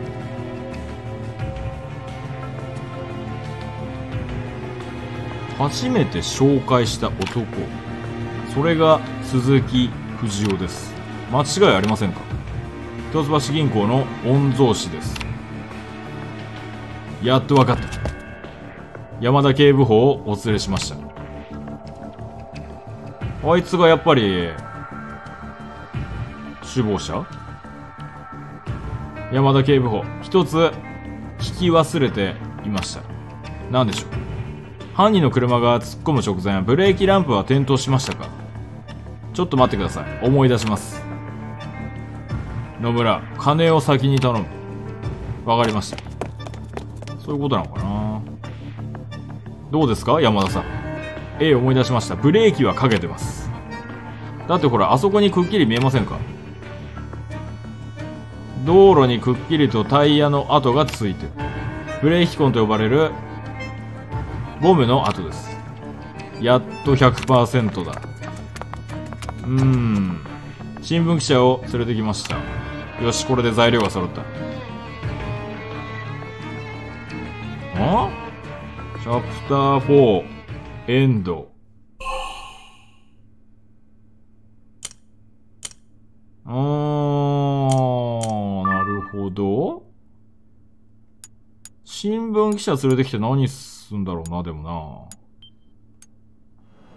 初めて紹介した男。それが鈴木藤代です。間違いありませんか？一橋銀行の御曹司です。やっとわかった。山田警部補をお連れしました。あいつがやっぱり首謀者？山田警部補、一つ聞き忘れていました。何でしょう？犯人の車が突っ込む直前、ブレーキランプは点灯しましたか？ちょっと待ってください。思い出します。野村、金を先に頼む。わかりました。そういうことなのかな。どうですか山田さん。ええ、思い出しました。ブレーキはかけてます。だってほら、あそこにくっきり見えませんか？道路にくっきりとタイヤの跡がついてる。ブレーキ痕と呼ばれるゴムの跡です。やっと ひゃくパーセント だ。うーん。新聞記者を連れてきました。よし、これで材料が揃った。あ？チャプターフォー、エンド。あー、なるほど。新聞記者連れてきて何すんだろうな、でもな。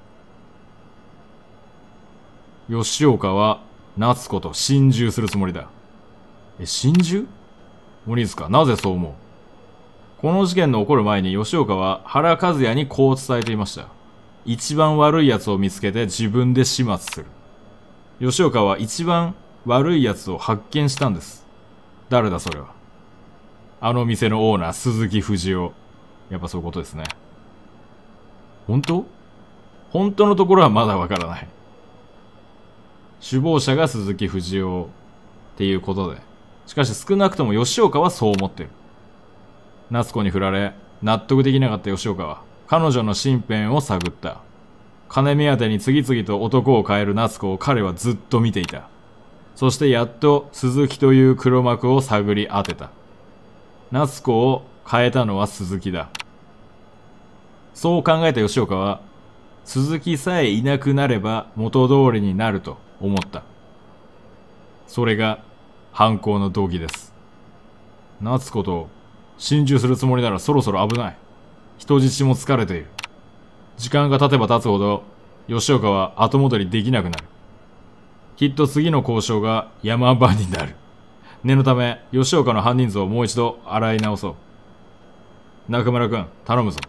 吉岡は夏子と心中するつもりだ。え、心中？鬼塚、なぜそう思う？この事件の起こる前に吉岡は原和也にこう伝えていました。一番悪い奴を見つけて自分で始末する。吉岡は一番悪い奴を発見したんです。誰だそれは。あの店のオーナー、鈴木藤夫。やっぱそういうことですね。本当？本当のところはまだわからない。首謀者が鈴木藤夫っていうことで。しかし少なくとも吉岡はそう思ってる。夏子に振られ、納得できなかった吉岡は、彼女の身辺を探った。金目当てに次々と男を変える夏子を彼はずっと見ていた。そしてやっと鈴木という黒幕を探り当てた。夏子を変えたのは鈴木だ。そう考えた吉岡は、鈴木さえいなくなれば元通りになると思った。それが犯行の動機です。夏子と心中するつもりならそろそろ危ない。人質も疲れている。時間が経てば経つほど吉岡は後戻りできなくなる。きっと次の交渉が山場になる。念のため吉岡の犯人像をもう一度洗い直そう。中村君、頼むぞ。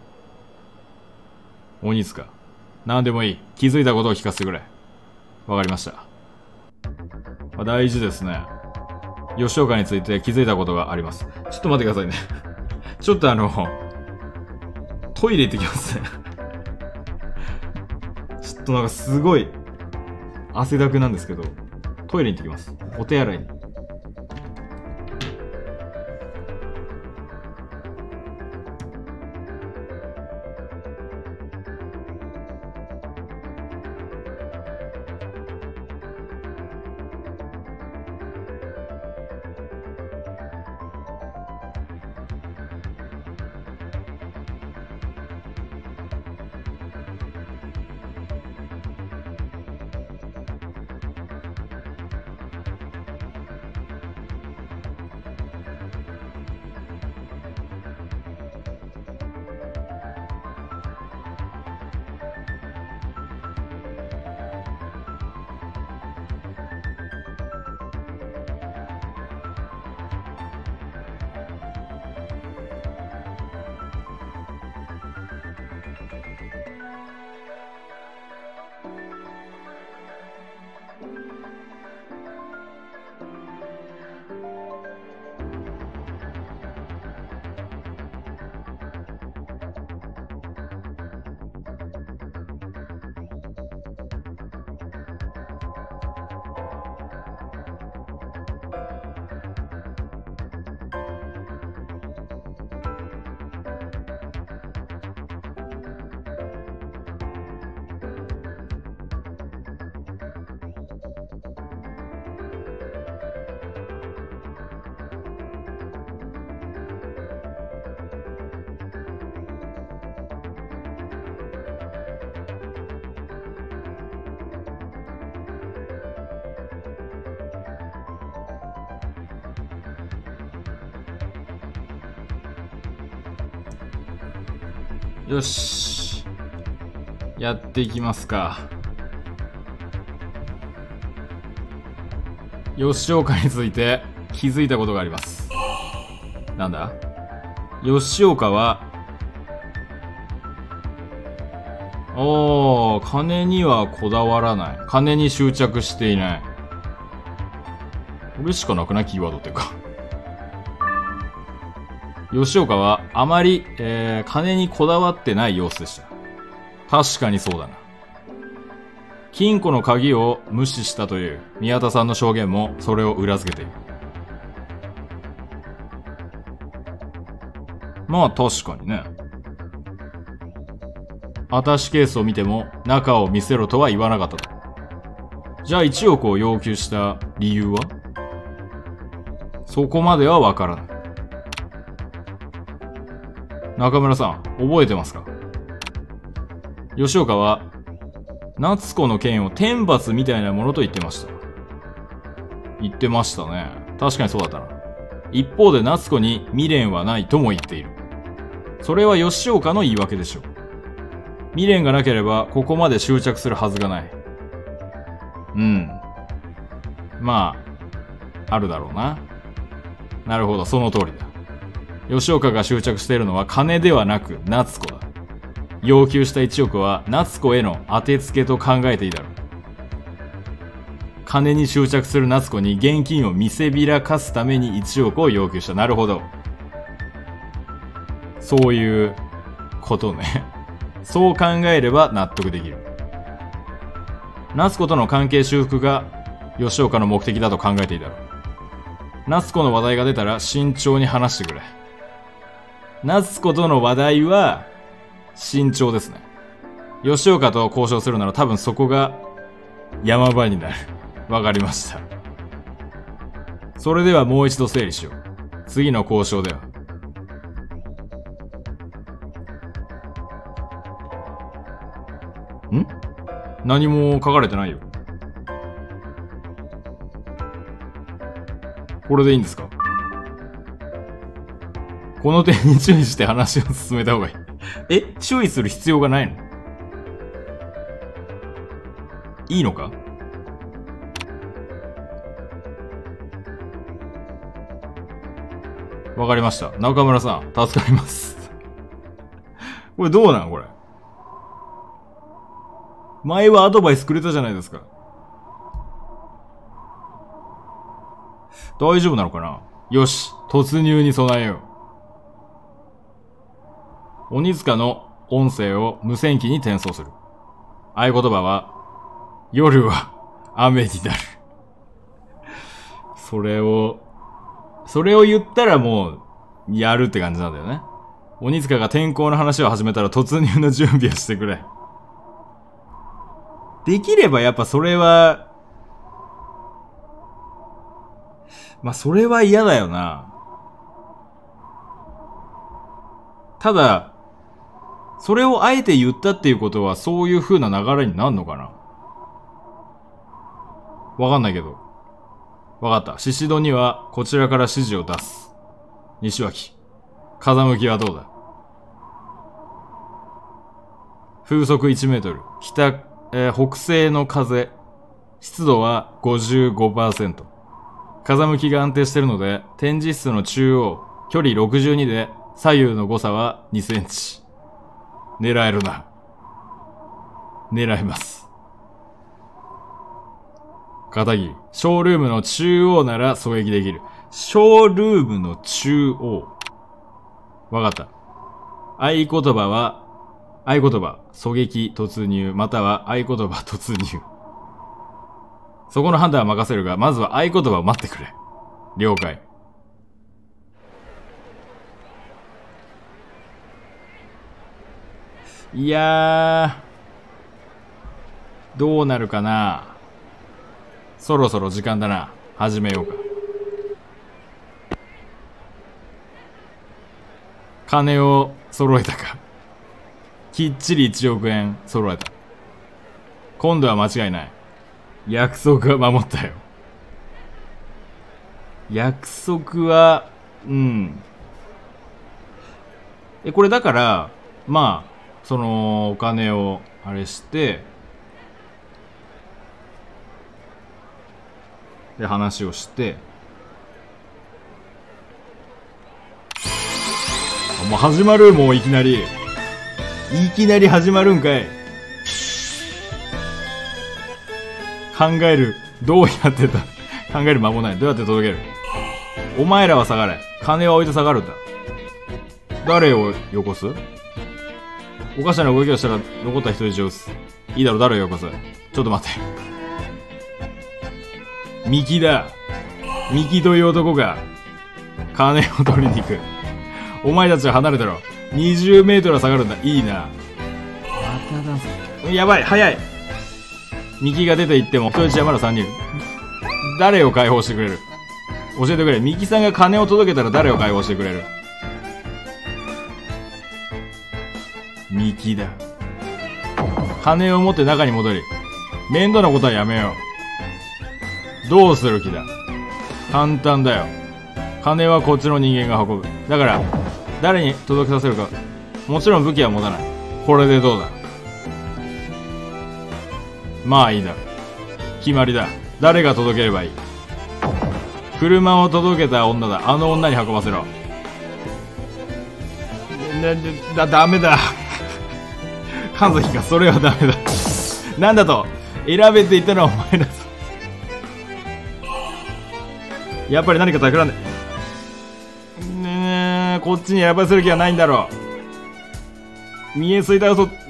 鬼塚、何でもいい。気づいたことを聞かせてくれ。わかりました。大事ですね。吉岡について気づいたことがあります。ちょっと待ってくださいね。ちょっとあの、トイレ行ってきますね。ちょっとなんかすごい汗だくなんですけど、トイレに行ってきます。お手洗いに。よし。やっていきますか。吉岡について気づいたことがあります。なんだ？吉岡は、おー、金にはこだわらない。金に執着していない。これしかなくない？キーワードっていうか。吉岡はあまり、えー、金にこだわってない様子でした。確かにそうだな。金庫の鍵を無視したという宮田さんの証言もそれを裏付けている。まあ確かにね。アタッシュケースを見ても中を見せろとは言わなかったと。じゃあいちおくを要求した理由は？そこまではわからない。中村さん、覚えてますか？吉岡は、夏子の件を天罰みたいなものと言ってました。言ってましたね。確かにそうだったな。一方で夏子に未練はないとも言っている。それは吉岡の言い訳でしょう。未練がなければここまで執着するはずがない。ううん。まあ、あるだろうな。なるほど、その通りだ。吉岡が執着しているのは金ではなく夏子だ。要求したいちおくは夏子への当てつけと考えていいだろう。金に執着する夏子に現金を見せびらかすためにいちおくを要求した。なるほど。そういうことね。そう考えれば納得できる。夏子との関係修復が吉岡の目的だと考えていいだろう。夏子の話題が出たら慎重に話してくれ。夏子との話題は慎重ですね。吉岡と交渉するなら多分そこが山場になる。わかりました。それではもう一度整理しよう。次の交渉では。ん？何も書かれてないよ。これでいいんですか？この点に注意して話を進めた方がいい。え？注意する必要がないの？いいのか？わかりました。中村さん、助かります。これどうなんこれ。前はアドバイスくれたじゃないですか。大丈夫なのかな？よし、突入に備えよう。鬼塚の音声を無線機に転送する。合言葉は、夜は雨になる。それを、それを言ったらもう、やるって感じなんだよね。鬼塚が天候の話を始めたら突入の準備をしてくれ。できればやっぱそれは、まあ、それは嫌だよな。ただ、それをあえて言ったっていうことはそういう風な流れになるのかな？わかんないけど。わかった。シシドにはこちらから指示を出す。西脇。風向きはどうだ？風速いちメートル。北、えー、北西の風。湿度は ごじゅうごパーセント。風向きが安定しているので、展示室の中央、距離ろくじゅうにで、左右の誤差はにセンチ。狙えるな。狙えます。片桐、ショールームの中央なら狙撃できる。ショールームの中央。わかった。合言葉は、合言葉、狙撃突入、または合言葉突入。そこの判断は任せるが、まずは合言葉を待ってくれ。了解。いやー、どうなるかな。そろそろ時間だな。始めようか。金を揃えたか。きっちりいちおくえん揃えた。今度は間違いない。約束は守ったよ。約束は、うん。え、これだから、まあ、その、お金を、あれして、で、話をして、あ、もう始まる、もういきなり。いきなり始まるんかい。考える。どうやってた考える間もない。どうやって届ける？お前らは下がれ。金は置いて下がるんだ。誰をよこす？おかしな動きをしたら残った人質を撃つ。いいだろ、誰をよこす？ちょっと待って。ミキだ。ミキという男が金を取りに行く。お前たちは離れてろ。にじゅうメートルは下がるんだ。いいな。まただ。やばい、早い。ミキが出て行っても人質はまださんにんいる。誰を解放してくれる？教えてくれ。ミキさんが金を届けたら誰を解放してくれる？ミキだ。金を持って中に戻り、面倒なことはやめよう。どうする気だ？簡単だよ。金はこっちの人間が運ぶ。だから、誰に届けさせるか。もちろん武器は持たない。これでどうだ？まあいいだろう。 決まりだ。誰が届ければいい？車を届けた女だ。あの女に運ばせろ。な、だ、ダメだ。神崎か、それはダメだ。なんだと選べって言ったのはお前だぞ。やっぱり何か企んで。ねえ、こっちに選ばせる気はないんだろう。見えすいた嘘、違う。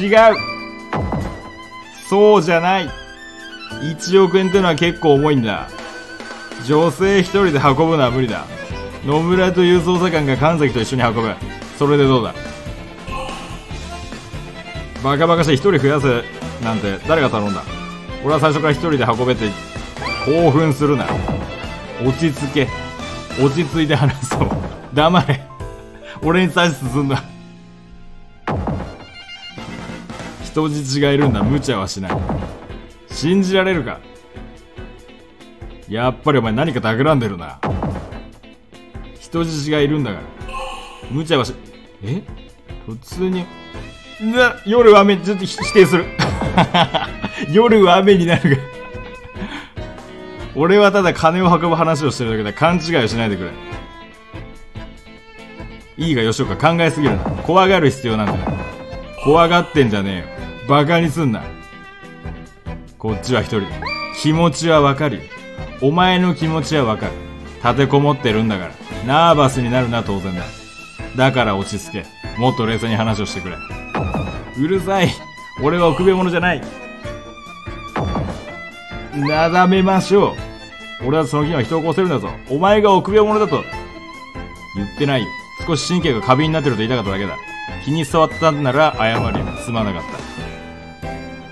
そうじゃない。いちおくえんってのは結構重いんだ。女性一人で運ぶのは無理だ。野村という捜査官が神崎と一緒に運ぶ。それでどうだ。バカバカしい。一人増やせなんて誰が頼んだ。俺は最初から一人で運べって興奮するな。落ち着け。落ち着いて話そう。黙れ。俺に指図すんな。人質がいるんだ。無茶はしない。信じられるか。やっぱりお前何か企んでるな。人質がいるんだから無茶はし、え突入な、夜は雨、ちょっと否定する。夜は雨になるが。俺はただ金を運ぶ話をしてるだけで勘違いをしないでくれ。いいが吉岡、考えすぎるな。怖がる必要なんだよ。怖がってんじゃねえよ。バカにすんな。こっちは一人だ。気持ちはわかるよ。お前の気持ちはわかる。立てこもってるんだからナーバスになるのは当然だ。だから落ち着け。もっと冷静に話をしてくれ。うるさい。俺は臆病者じゃない。なだめましょう。俺はその日は人を殺せるんだぞ。お前が臆病者だと言ってないよ。少し神経が過敏になってると言いたかっただけだ。気に障ったんなら謝るよ。すまなかった。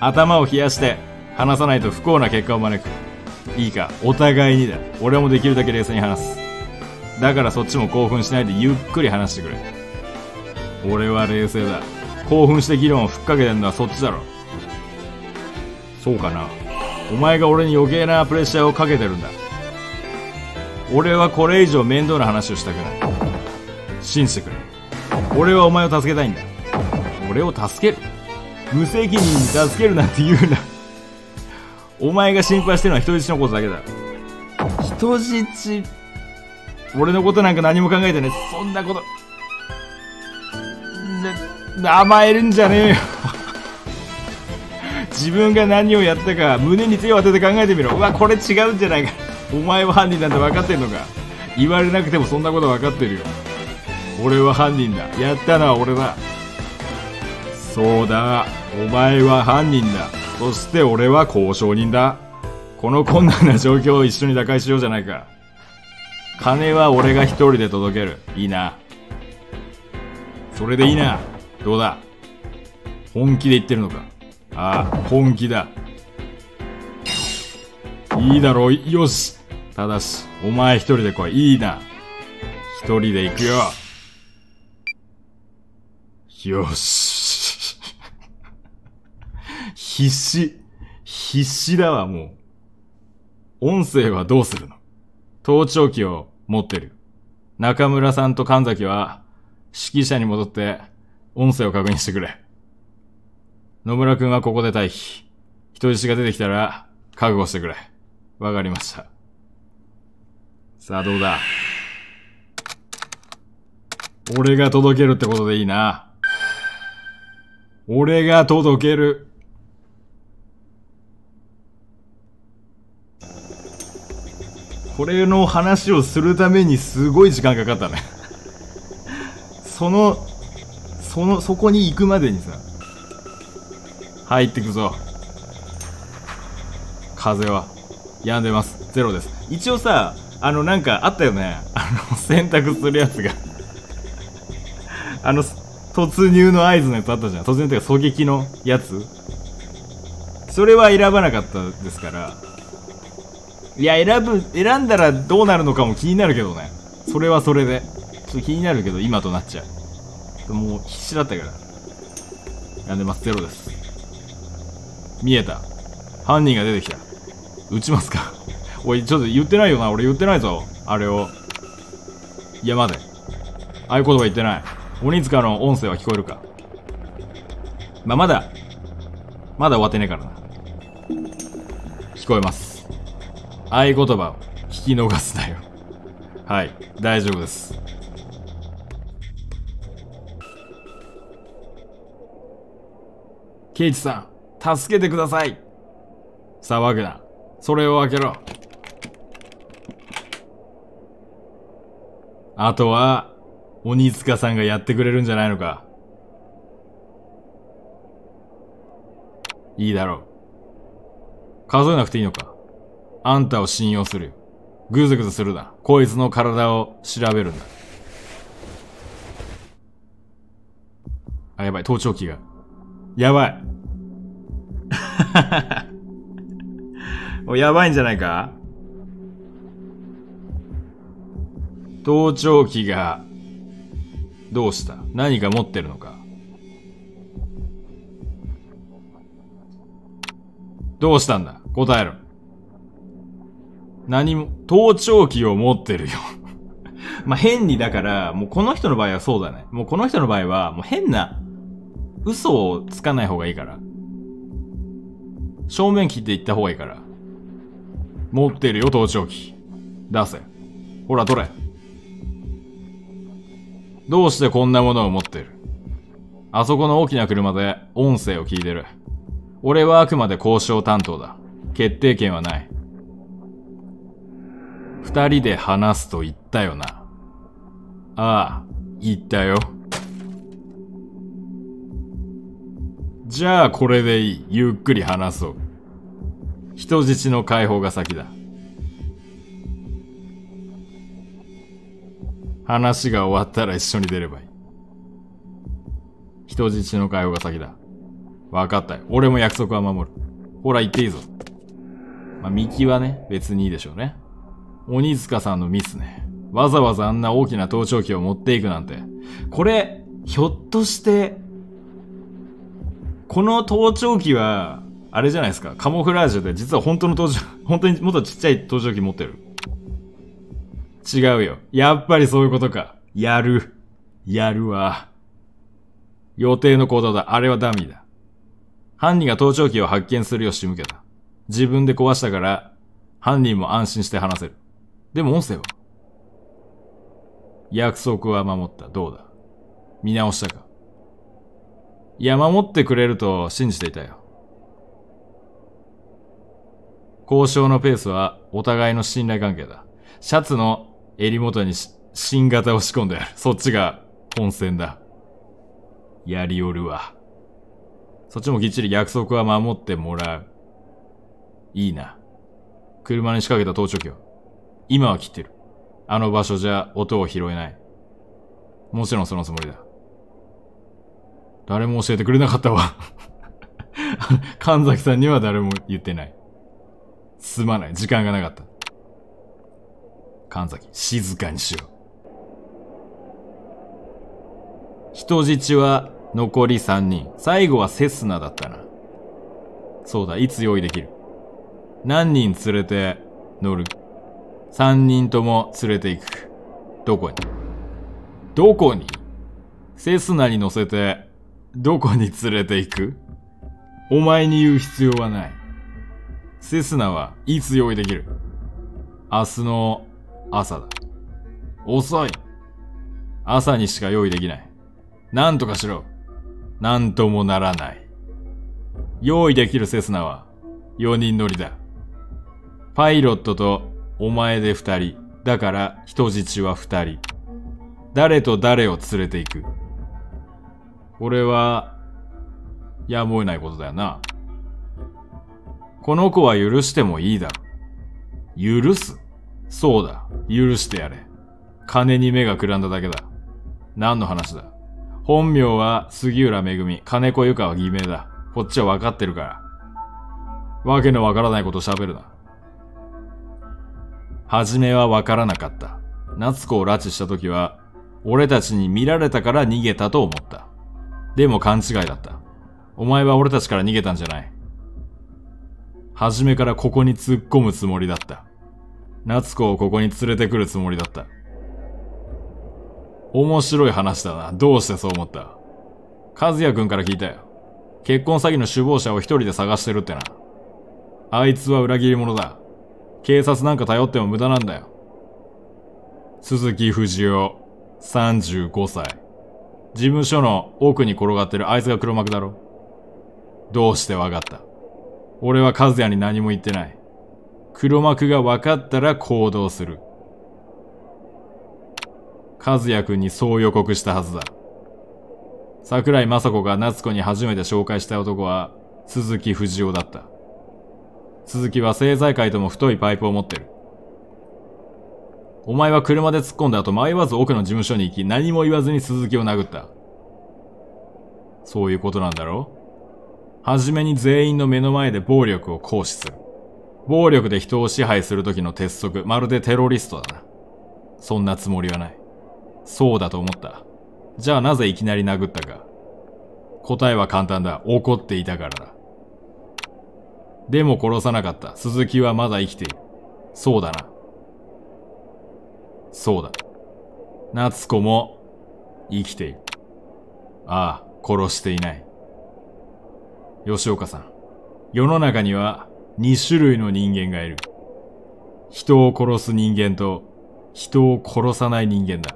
頭を冷やして話さないと不幸な結果を招く。いいか、お互いにだ。俺もできるだけ冷静に話す。だからそっちも興奮しないでゆっくり話してくれ。俺は冷静だ。興奮して議論をふっかけてんのはそっちだろ。そうかな。お前が俺に余計なプレッシャーをかけてるんだ。俺はこれ以上面倒な話をしたくない。信じてくれ。俺はお前を助けたいんだ。俺を助ける？無責任に助けるなんて言うな。お前が心配してるのは人質のことだけだ。人質？俺のことなんか何も考えてない。そんなことな、甘えるんじゃねえよ。自分が何をやったか胸に手を当てて考えてみろ。うわ、これ違うんじゃないか。お前は犯人なんて分かってんのか。言われなくてもそんなこと分かってるよ。俺は犯人だ。やったのは俺だ。そうだ、お前は犯人だ。そして俺は交渉人だ。この困難な状況を一緒に打開しようじゃないか。金は俺が一人で届ける。いいな。それでいいな。どうだ、本気で言ってるのか。ああ、本気だ。いいだろう。よし。ただしお前一人で来い。いいな。一人で行くよ。よし。必死必死だわ。もう音声はどうするの。盗聴器を持ってる。中村さんと神崎は指揮者に戻って音声を確認してくれ。野村くんはここで待機。人質が出てきたら覚悟してくれ。わかりました。さあどうだ。俺が届けるってことでいいな。俺が届ける。これの話をするためにすごい時間かかったね。そのそのそこに行くまでにさ、入ってくぞ。風は止んでます。ゼロです。一応さ、あのなんかあったよね。あの選択するやつがあの突入の合図のやつあったじゃん。突入というか狙撃のやつ。それは選ばなかったですから。いや、選ぶ選んだらどうなるのかも気になるけどね。それはそれでちょっと気になるけど、今となっちゃう。もう必死だったからやんでます。ゼロです。見えた。犯人が出てきた。撃ちますか。おい、ちょっと言ってないよな。俺言ってないぞあれを。いや待て、ああいう言葉言ってない。鬼塚の音声は聞こえるか。まあ、まだまだ終わってねえからな。 聞こえます。合言葉を聞き逃すなよ。はい、大丈夫です。ケイチさん、助けてください。騒ぐな。それを開けろ。あとは、鬼塚さんがやってくれるんじゃないのか。いいだろう。数えなくていいのか。あんたを信用するよ。ぐずぐずするな。こいつの体を調べるんだ。あ、やばい、盗聴器が。やばい。もうやばいんじゃないか。盗聴器が、どうした？何か持ってるのか？どうしたんだ？答えろ。何も、盗聴器を持ってるよ。まあ、変にだから、もうこの人の場合はそうだね。もうこの人の場合は、もう変な、嘘をつかない方がいいから。正面切っていった方がいいから。持ってるよ、盗聴器。出せ。ほら、取れ。どうしてこんなものを持ってる？あそこの大きな車で音声を聞いてる。俺はあくまで交渉担当だ。決定権はない。二人で話すと言ったよな。ああ、言ったよ。じゃあこれでいい。ゆっくり話そう。人質の解放が先だ。話が終わったら一緒に出ればいい。人質の解放が先だ。わかったよ。俺も約束は守る。ほら言っていいぞ。まあ、ミキはね、別にいいでしょうね。鬼塚さんのミスね。わざわざあんな大きな盗聴器を持っていくなんて。これ、ひょっとして、この盗聴器は、あれじゃないですか。カモフラージュで実は本当の盗聴、本当にもっとちっちゃい盗聴器持ってる。違うよ。やっぱりそういうことか。やる。やるわ。予定の行動だ。あれはダミーだ。犯人が盗聴器を発見するよう仕向けた。自分で壊したから、犯人も安心して話せる。でも音声は？約束は守った。どうだ？見直したか？いや、守ってくれると信じていたよ。交渉のペースはお互いの信頼関係だ。シャツの襟元に新型を仕込んである。そっちが本戦だ。やりおるわ。そっちもきっちり約束は守ってもらう。いいな。車に仕掛けた盗聴器は今は切ってる。あの場所じゃ音を拾えない。もちろんそのつもりだ。誰も教えてくれなかったわ。神崎さんには誰も言ってない。すまない。時間がなかった。神崎、静かにしろ。人質は残りさんにん。最後はセスナだったな。そうだ、いつ用意できる？何人連れて乗る？さんにんとも連れて行く。どこに？どこに？セスナに乗せて、どこに連れて行く？お前に言う必要はない。セスナはいつ用意できる？明日の朝だ。遅い。朝にしか用意できない。なんとかしろ。なんともならない。用意できるセスナはよにん乗りだ。パイロットとお前でふたり。だから人質はふたり。誰と誰を連れて行く？これは、やむを得ないことだよな。この子は許してもいいだろ。許す？そうだ。許してやれ。金に目がくらんだだけだ。何の話だ？本名は杉浦めぐみ。金子由香は偽名だ。こっちは分かってるから。わけのわからないこと喋るな。はじめは分からなかった。夏子を拉致した時は、俺たちに見られたから逃げたと思った。でも勘違いだった。お前は俺たちから逃げたんじゃない。はじめからここに突っ込むつもりだった。夏子をここに連れてくるつもりだった。面白い話だな。どうしてそう思った？和也くんから聞いたよ。結婚詐欺の首謀者を一人で探してるってな。 あいつは裏切り者だ。警察なんか頼っても無駄なんだよ。鈴木藤夫、さんじゅうごさい。事務所の奥に転がってるあいつが黒幕だろ。どうしてわかった？俺は和也に何も言ってない。黒幕が分かったら行動する。和也くんにそう予告したはずだ。桜井雅子が夏子に初めて紹介した男は鈴木藤夫だった。鈴木は政財界とも太いパイプを持ってる。お前は車で突っ込んだ後迷わず奥の事務所に行き何も言わずに鈴木を殴った。そういうことなんだろう？はじめに全員の目の前で暴力を行使する。暴力で人を支配する時の鉄則、まるでテロリストだな。そんなつもりはない。そうだと思った。じゃあなぜいきなり殴ったか。答えは簡単だ。怒っていたからだ。でも殺さなかった。鈴木はまだ生きている。そうだな。そうだ。夏子も生きている。ああ、殺していない。吉岡さん、世の中にはに種類の人間がいる。人を殺す人間と人を殺さない人間だ。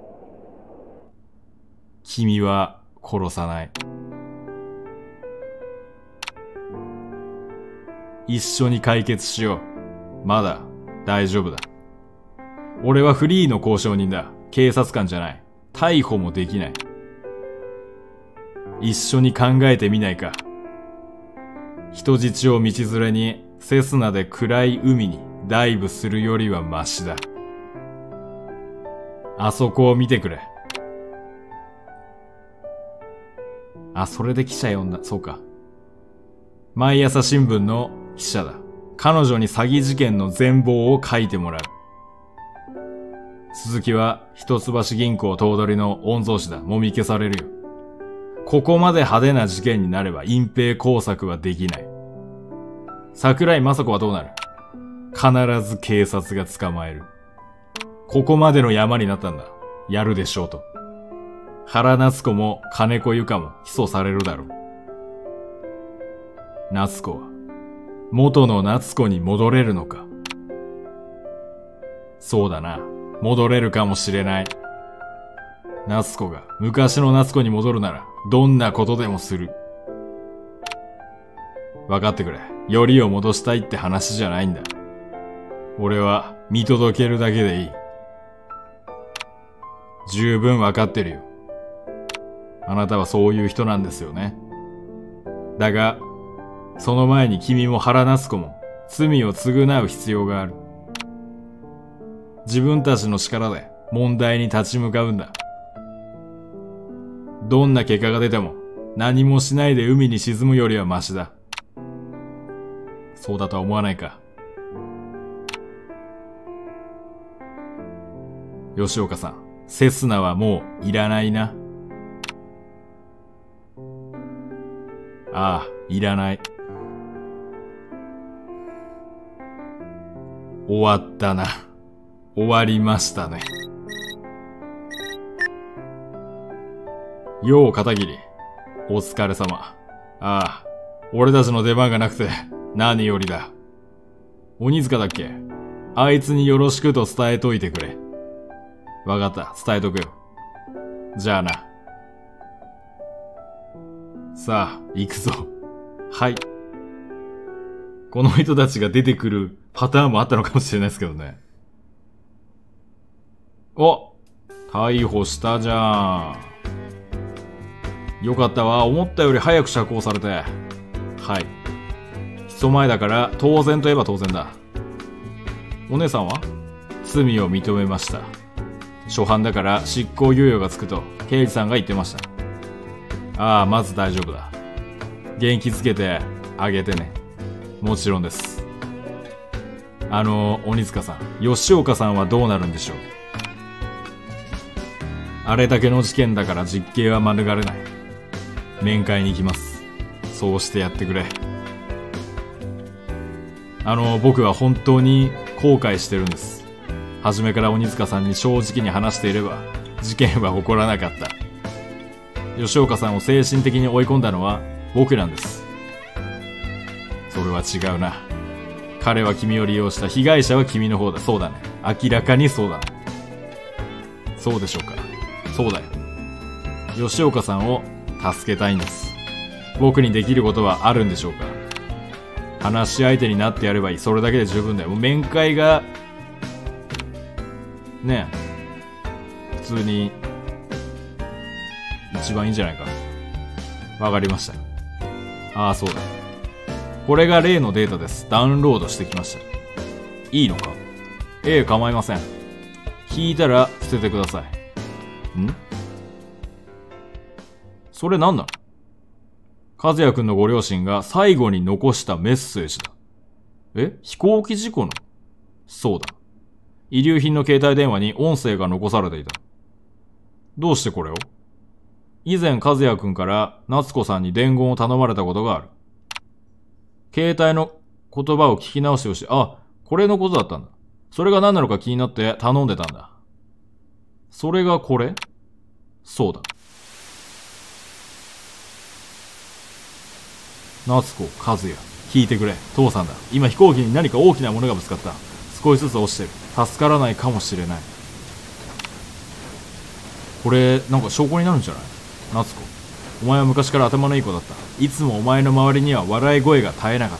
君は殺さない。一緒に解決しよう。まだ大丈夫だ。俺はフリーの交渉人だ。警察官じゃない。逮捕もできない。一緒に考えてみないか。人質を道連れにセスナで暗い海にダイブするよりはマシだ。あそこを見てくれ。あ、それで記者呼んだ。そうか。毎朝新聞の記者だ。彼女に詐欺事件の全貌を書いてもらう。鈴木は一橋銀行頭取の御曹司だ。もみ消されるよ。ここまで派手な事件になれば隠蔽工作はできない。桜井雅子はどうなる？必ず警察が捕まえる。ここまでの山になったんだ。やるでしょうと。原夏子も金子由香も起訴されるだろう。夏子は元の夏子に戻れるのか。そうだな。戻れるかもしれない。夏子が昔の夏子に戻るならどんなことでもする。分かってくれ。よりを戻したいって話じゃないんだ。俺は見届けるだけでいい。十分分かってるよ。あなたはそういう人なんですよね。だが、その前に君も原夏子も罪を償う必要がある。自分たちの力で問題に立ち向かうんだ。どんな結果が出ても何もしないで海に沈むよりはマシだ。そうだとは思わないか。吉岡さん、セスナはもういらないな。ああ、いらない。終わったな。終わりましたね。よう片桐、お疲れ様。ああ、俺たちの出番がなくて何よりだ。鬼塚だっけ？あいつによろしくと伝えといてくれ。わかった、伝えとくよ。じゃあな。さあ、行くぞ。はい。この人たちが出てくるパターンもあったのかもしれないですけどね。お、逮捕したじゃん。よかったわ。思ったより早く釈放されて。はい。起訴前だから当然といえば当然だ。お姉さんは？罪を認めました。初犯だから執行猶予がつくと刑事さんが言ってました。ああ、まず大丈夫だ。元気づけてあげてね。もちろんです。あの、鬼塚さん、吉岡さんはどうなるんでしょう？あれだけの事件だから実刑は免れない。面会に行きます。そうしてやってくれ。あの、僕は本当に後悔してるんです。初めから鬼塚さんに正直に話していれば、事件は起こらなかった。吉岡さんを精神的に追い込んだのは僕なんです。それは違うな。 彼は君を利用した。被害者は君の方だ。そうだね。明らかにそうだね。そうでしょうか。そうだよ。吉岡さんを助けたいんです。僕にできることはあるんでしょうか。話し相手になってやればいい。それだけで十分だよ。もう面会が、ねえ、普通に、一番いいんじゃないか。わかりました。ああ、そうだ。これが例のデータです。ダウンロードしてきました。いいのか？ええ、構いません。引いたら捨ててください。ん？それ何なの？和也くんのご両親が最後に残したメッセージだ。え？飛行機事故の？そうだ。遺留品の携帯電話に音声が残されていた。どうしてこれを？以前和也くんから夏子さんに伝言を頼まれたことがある。携帯の言葉を聞き直してほしい。あ、これのことだったんだ。それが何なのか気になって頼んでたんだ。それがこれ？そうだ。夏子、和也、聞いてくれ。父さんだ。今飛行機に何か大きなものがぶつかった。少しずつ落ちてる。助からないかもしれない。これ、なんか証拠になるんじゃない？夏子、お前は昔から頭のいい子だった。いつもお前の周りには笑い声が絶えなかった。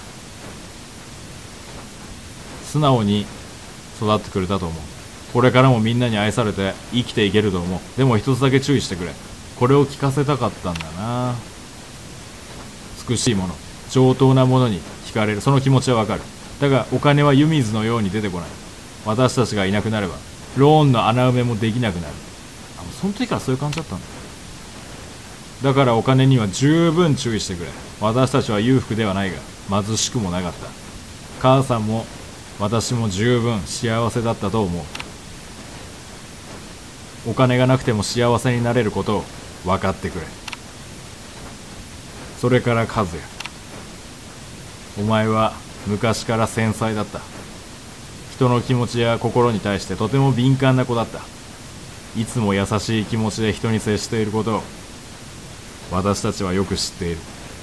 素直に育ってくれたと思う。これからもみんなに愛されて生きていけると思う。でも一つだけ注意してくれ。これを聞かせたかったんだな。美しいもの、上等なものに惹かれる。その気持ちはわかる。だがお金は湯水のように出てこない。私たちがいなくなればローンの穴埋めもできなくなる。あ、その時からそういう感じだったんだ。だからお金には十分注意してくれ。私たちは裕福ではないが貧しくもなかった。母さんも私も十分幸せだったと思う。お金がなくても幸せになれることを分かってくれ。それから和也、お前は昔から繊細だった。人の気持ちや心に対してとても敏感な子だった。いつも優しい気持ちで人に接していることを私たちはよく知っている。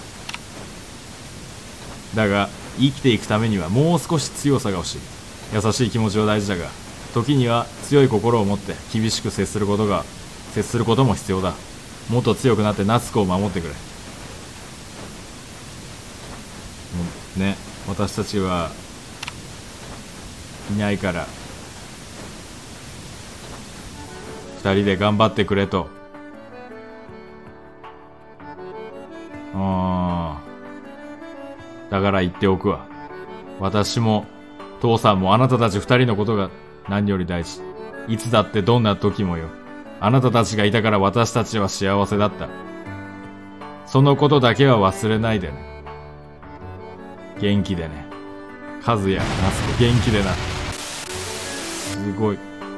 だが生きていくためにはもう少し強さが欲しい。優しい気持ちは大事だが、時には強い心を持って厳しく接することが接することも必要だ。もっと強くなって夏子を守ってくれ。ね、私たちはいないから二人で頑張ってくれと。ああ、だから言っておくわ。私も父さんもあなたたち二人のことが何より大事。いつだってどんな時もよ。あなたたちがいたから私たちは幸せだった。そのことだけは忘れないでね。元気でね。和也、夏子、元気でな。すごい。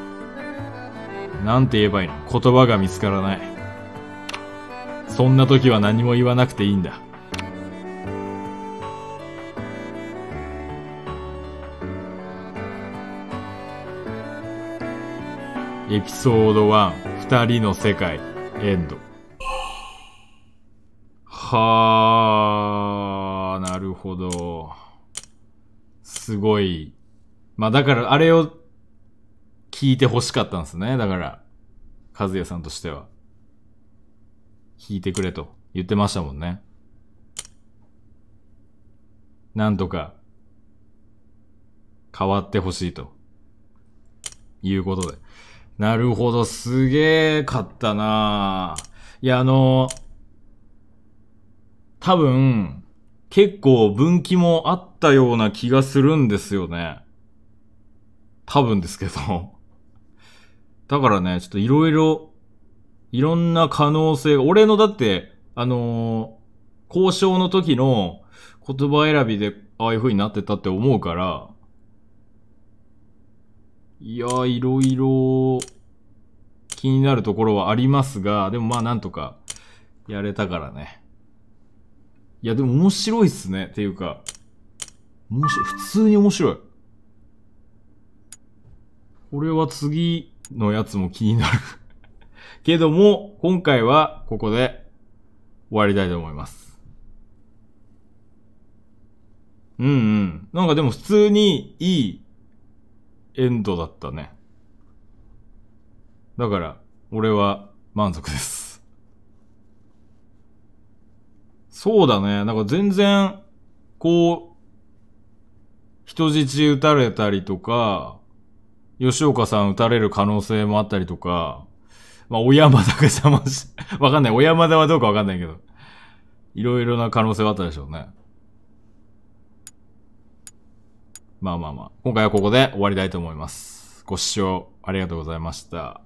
なんて言えばいいの？言葉が見つからない。そんな時は何も言わなくていいんだ。エピソードワン、二人の世界、エンド。はー、なるほど。すごい。まあだからあれを聞いて欲しかったんですね。だから、和也さんとしては。聞いてくれと言ってましたもんね。なんとか変わってほしいということで。なるほど、すげーかったなぁ。いや、あのー、多分、結構分岐もあったような気がするんですよね。多分ですけど。だからね、ちょっといろいろ、いろんな可能性が、俺のだって、あのー、交渉の時の言葉選びでああいう風になってたって思うから、いや、いろいろ気になるところはありますが、でもまあなんとかやれたからね。いやでも面白いっすね。っていうか、面白い。普通に面白い。これは次のやつも気になる。けども、今回はここで終わりたいと思います。 うんうん。なんかでも普通にいいエンドだったね。だから、俺は満足です。そうだね。なんか全然、こう、人質撃たれたりとか、吉岡さん撃たれる可能性もあったりとか、まあ、小山田が邪魔し、わかんない。小山田はどうかわかんないけど、いろいろな可能性はあったでしょうね。まあまあまあ。今回はここで終わりたいと思います。ご視聴ありがとうございました。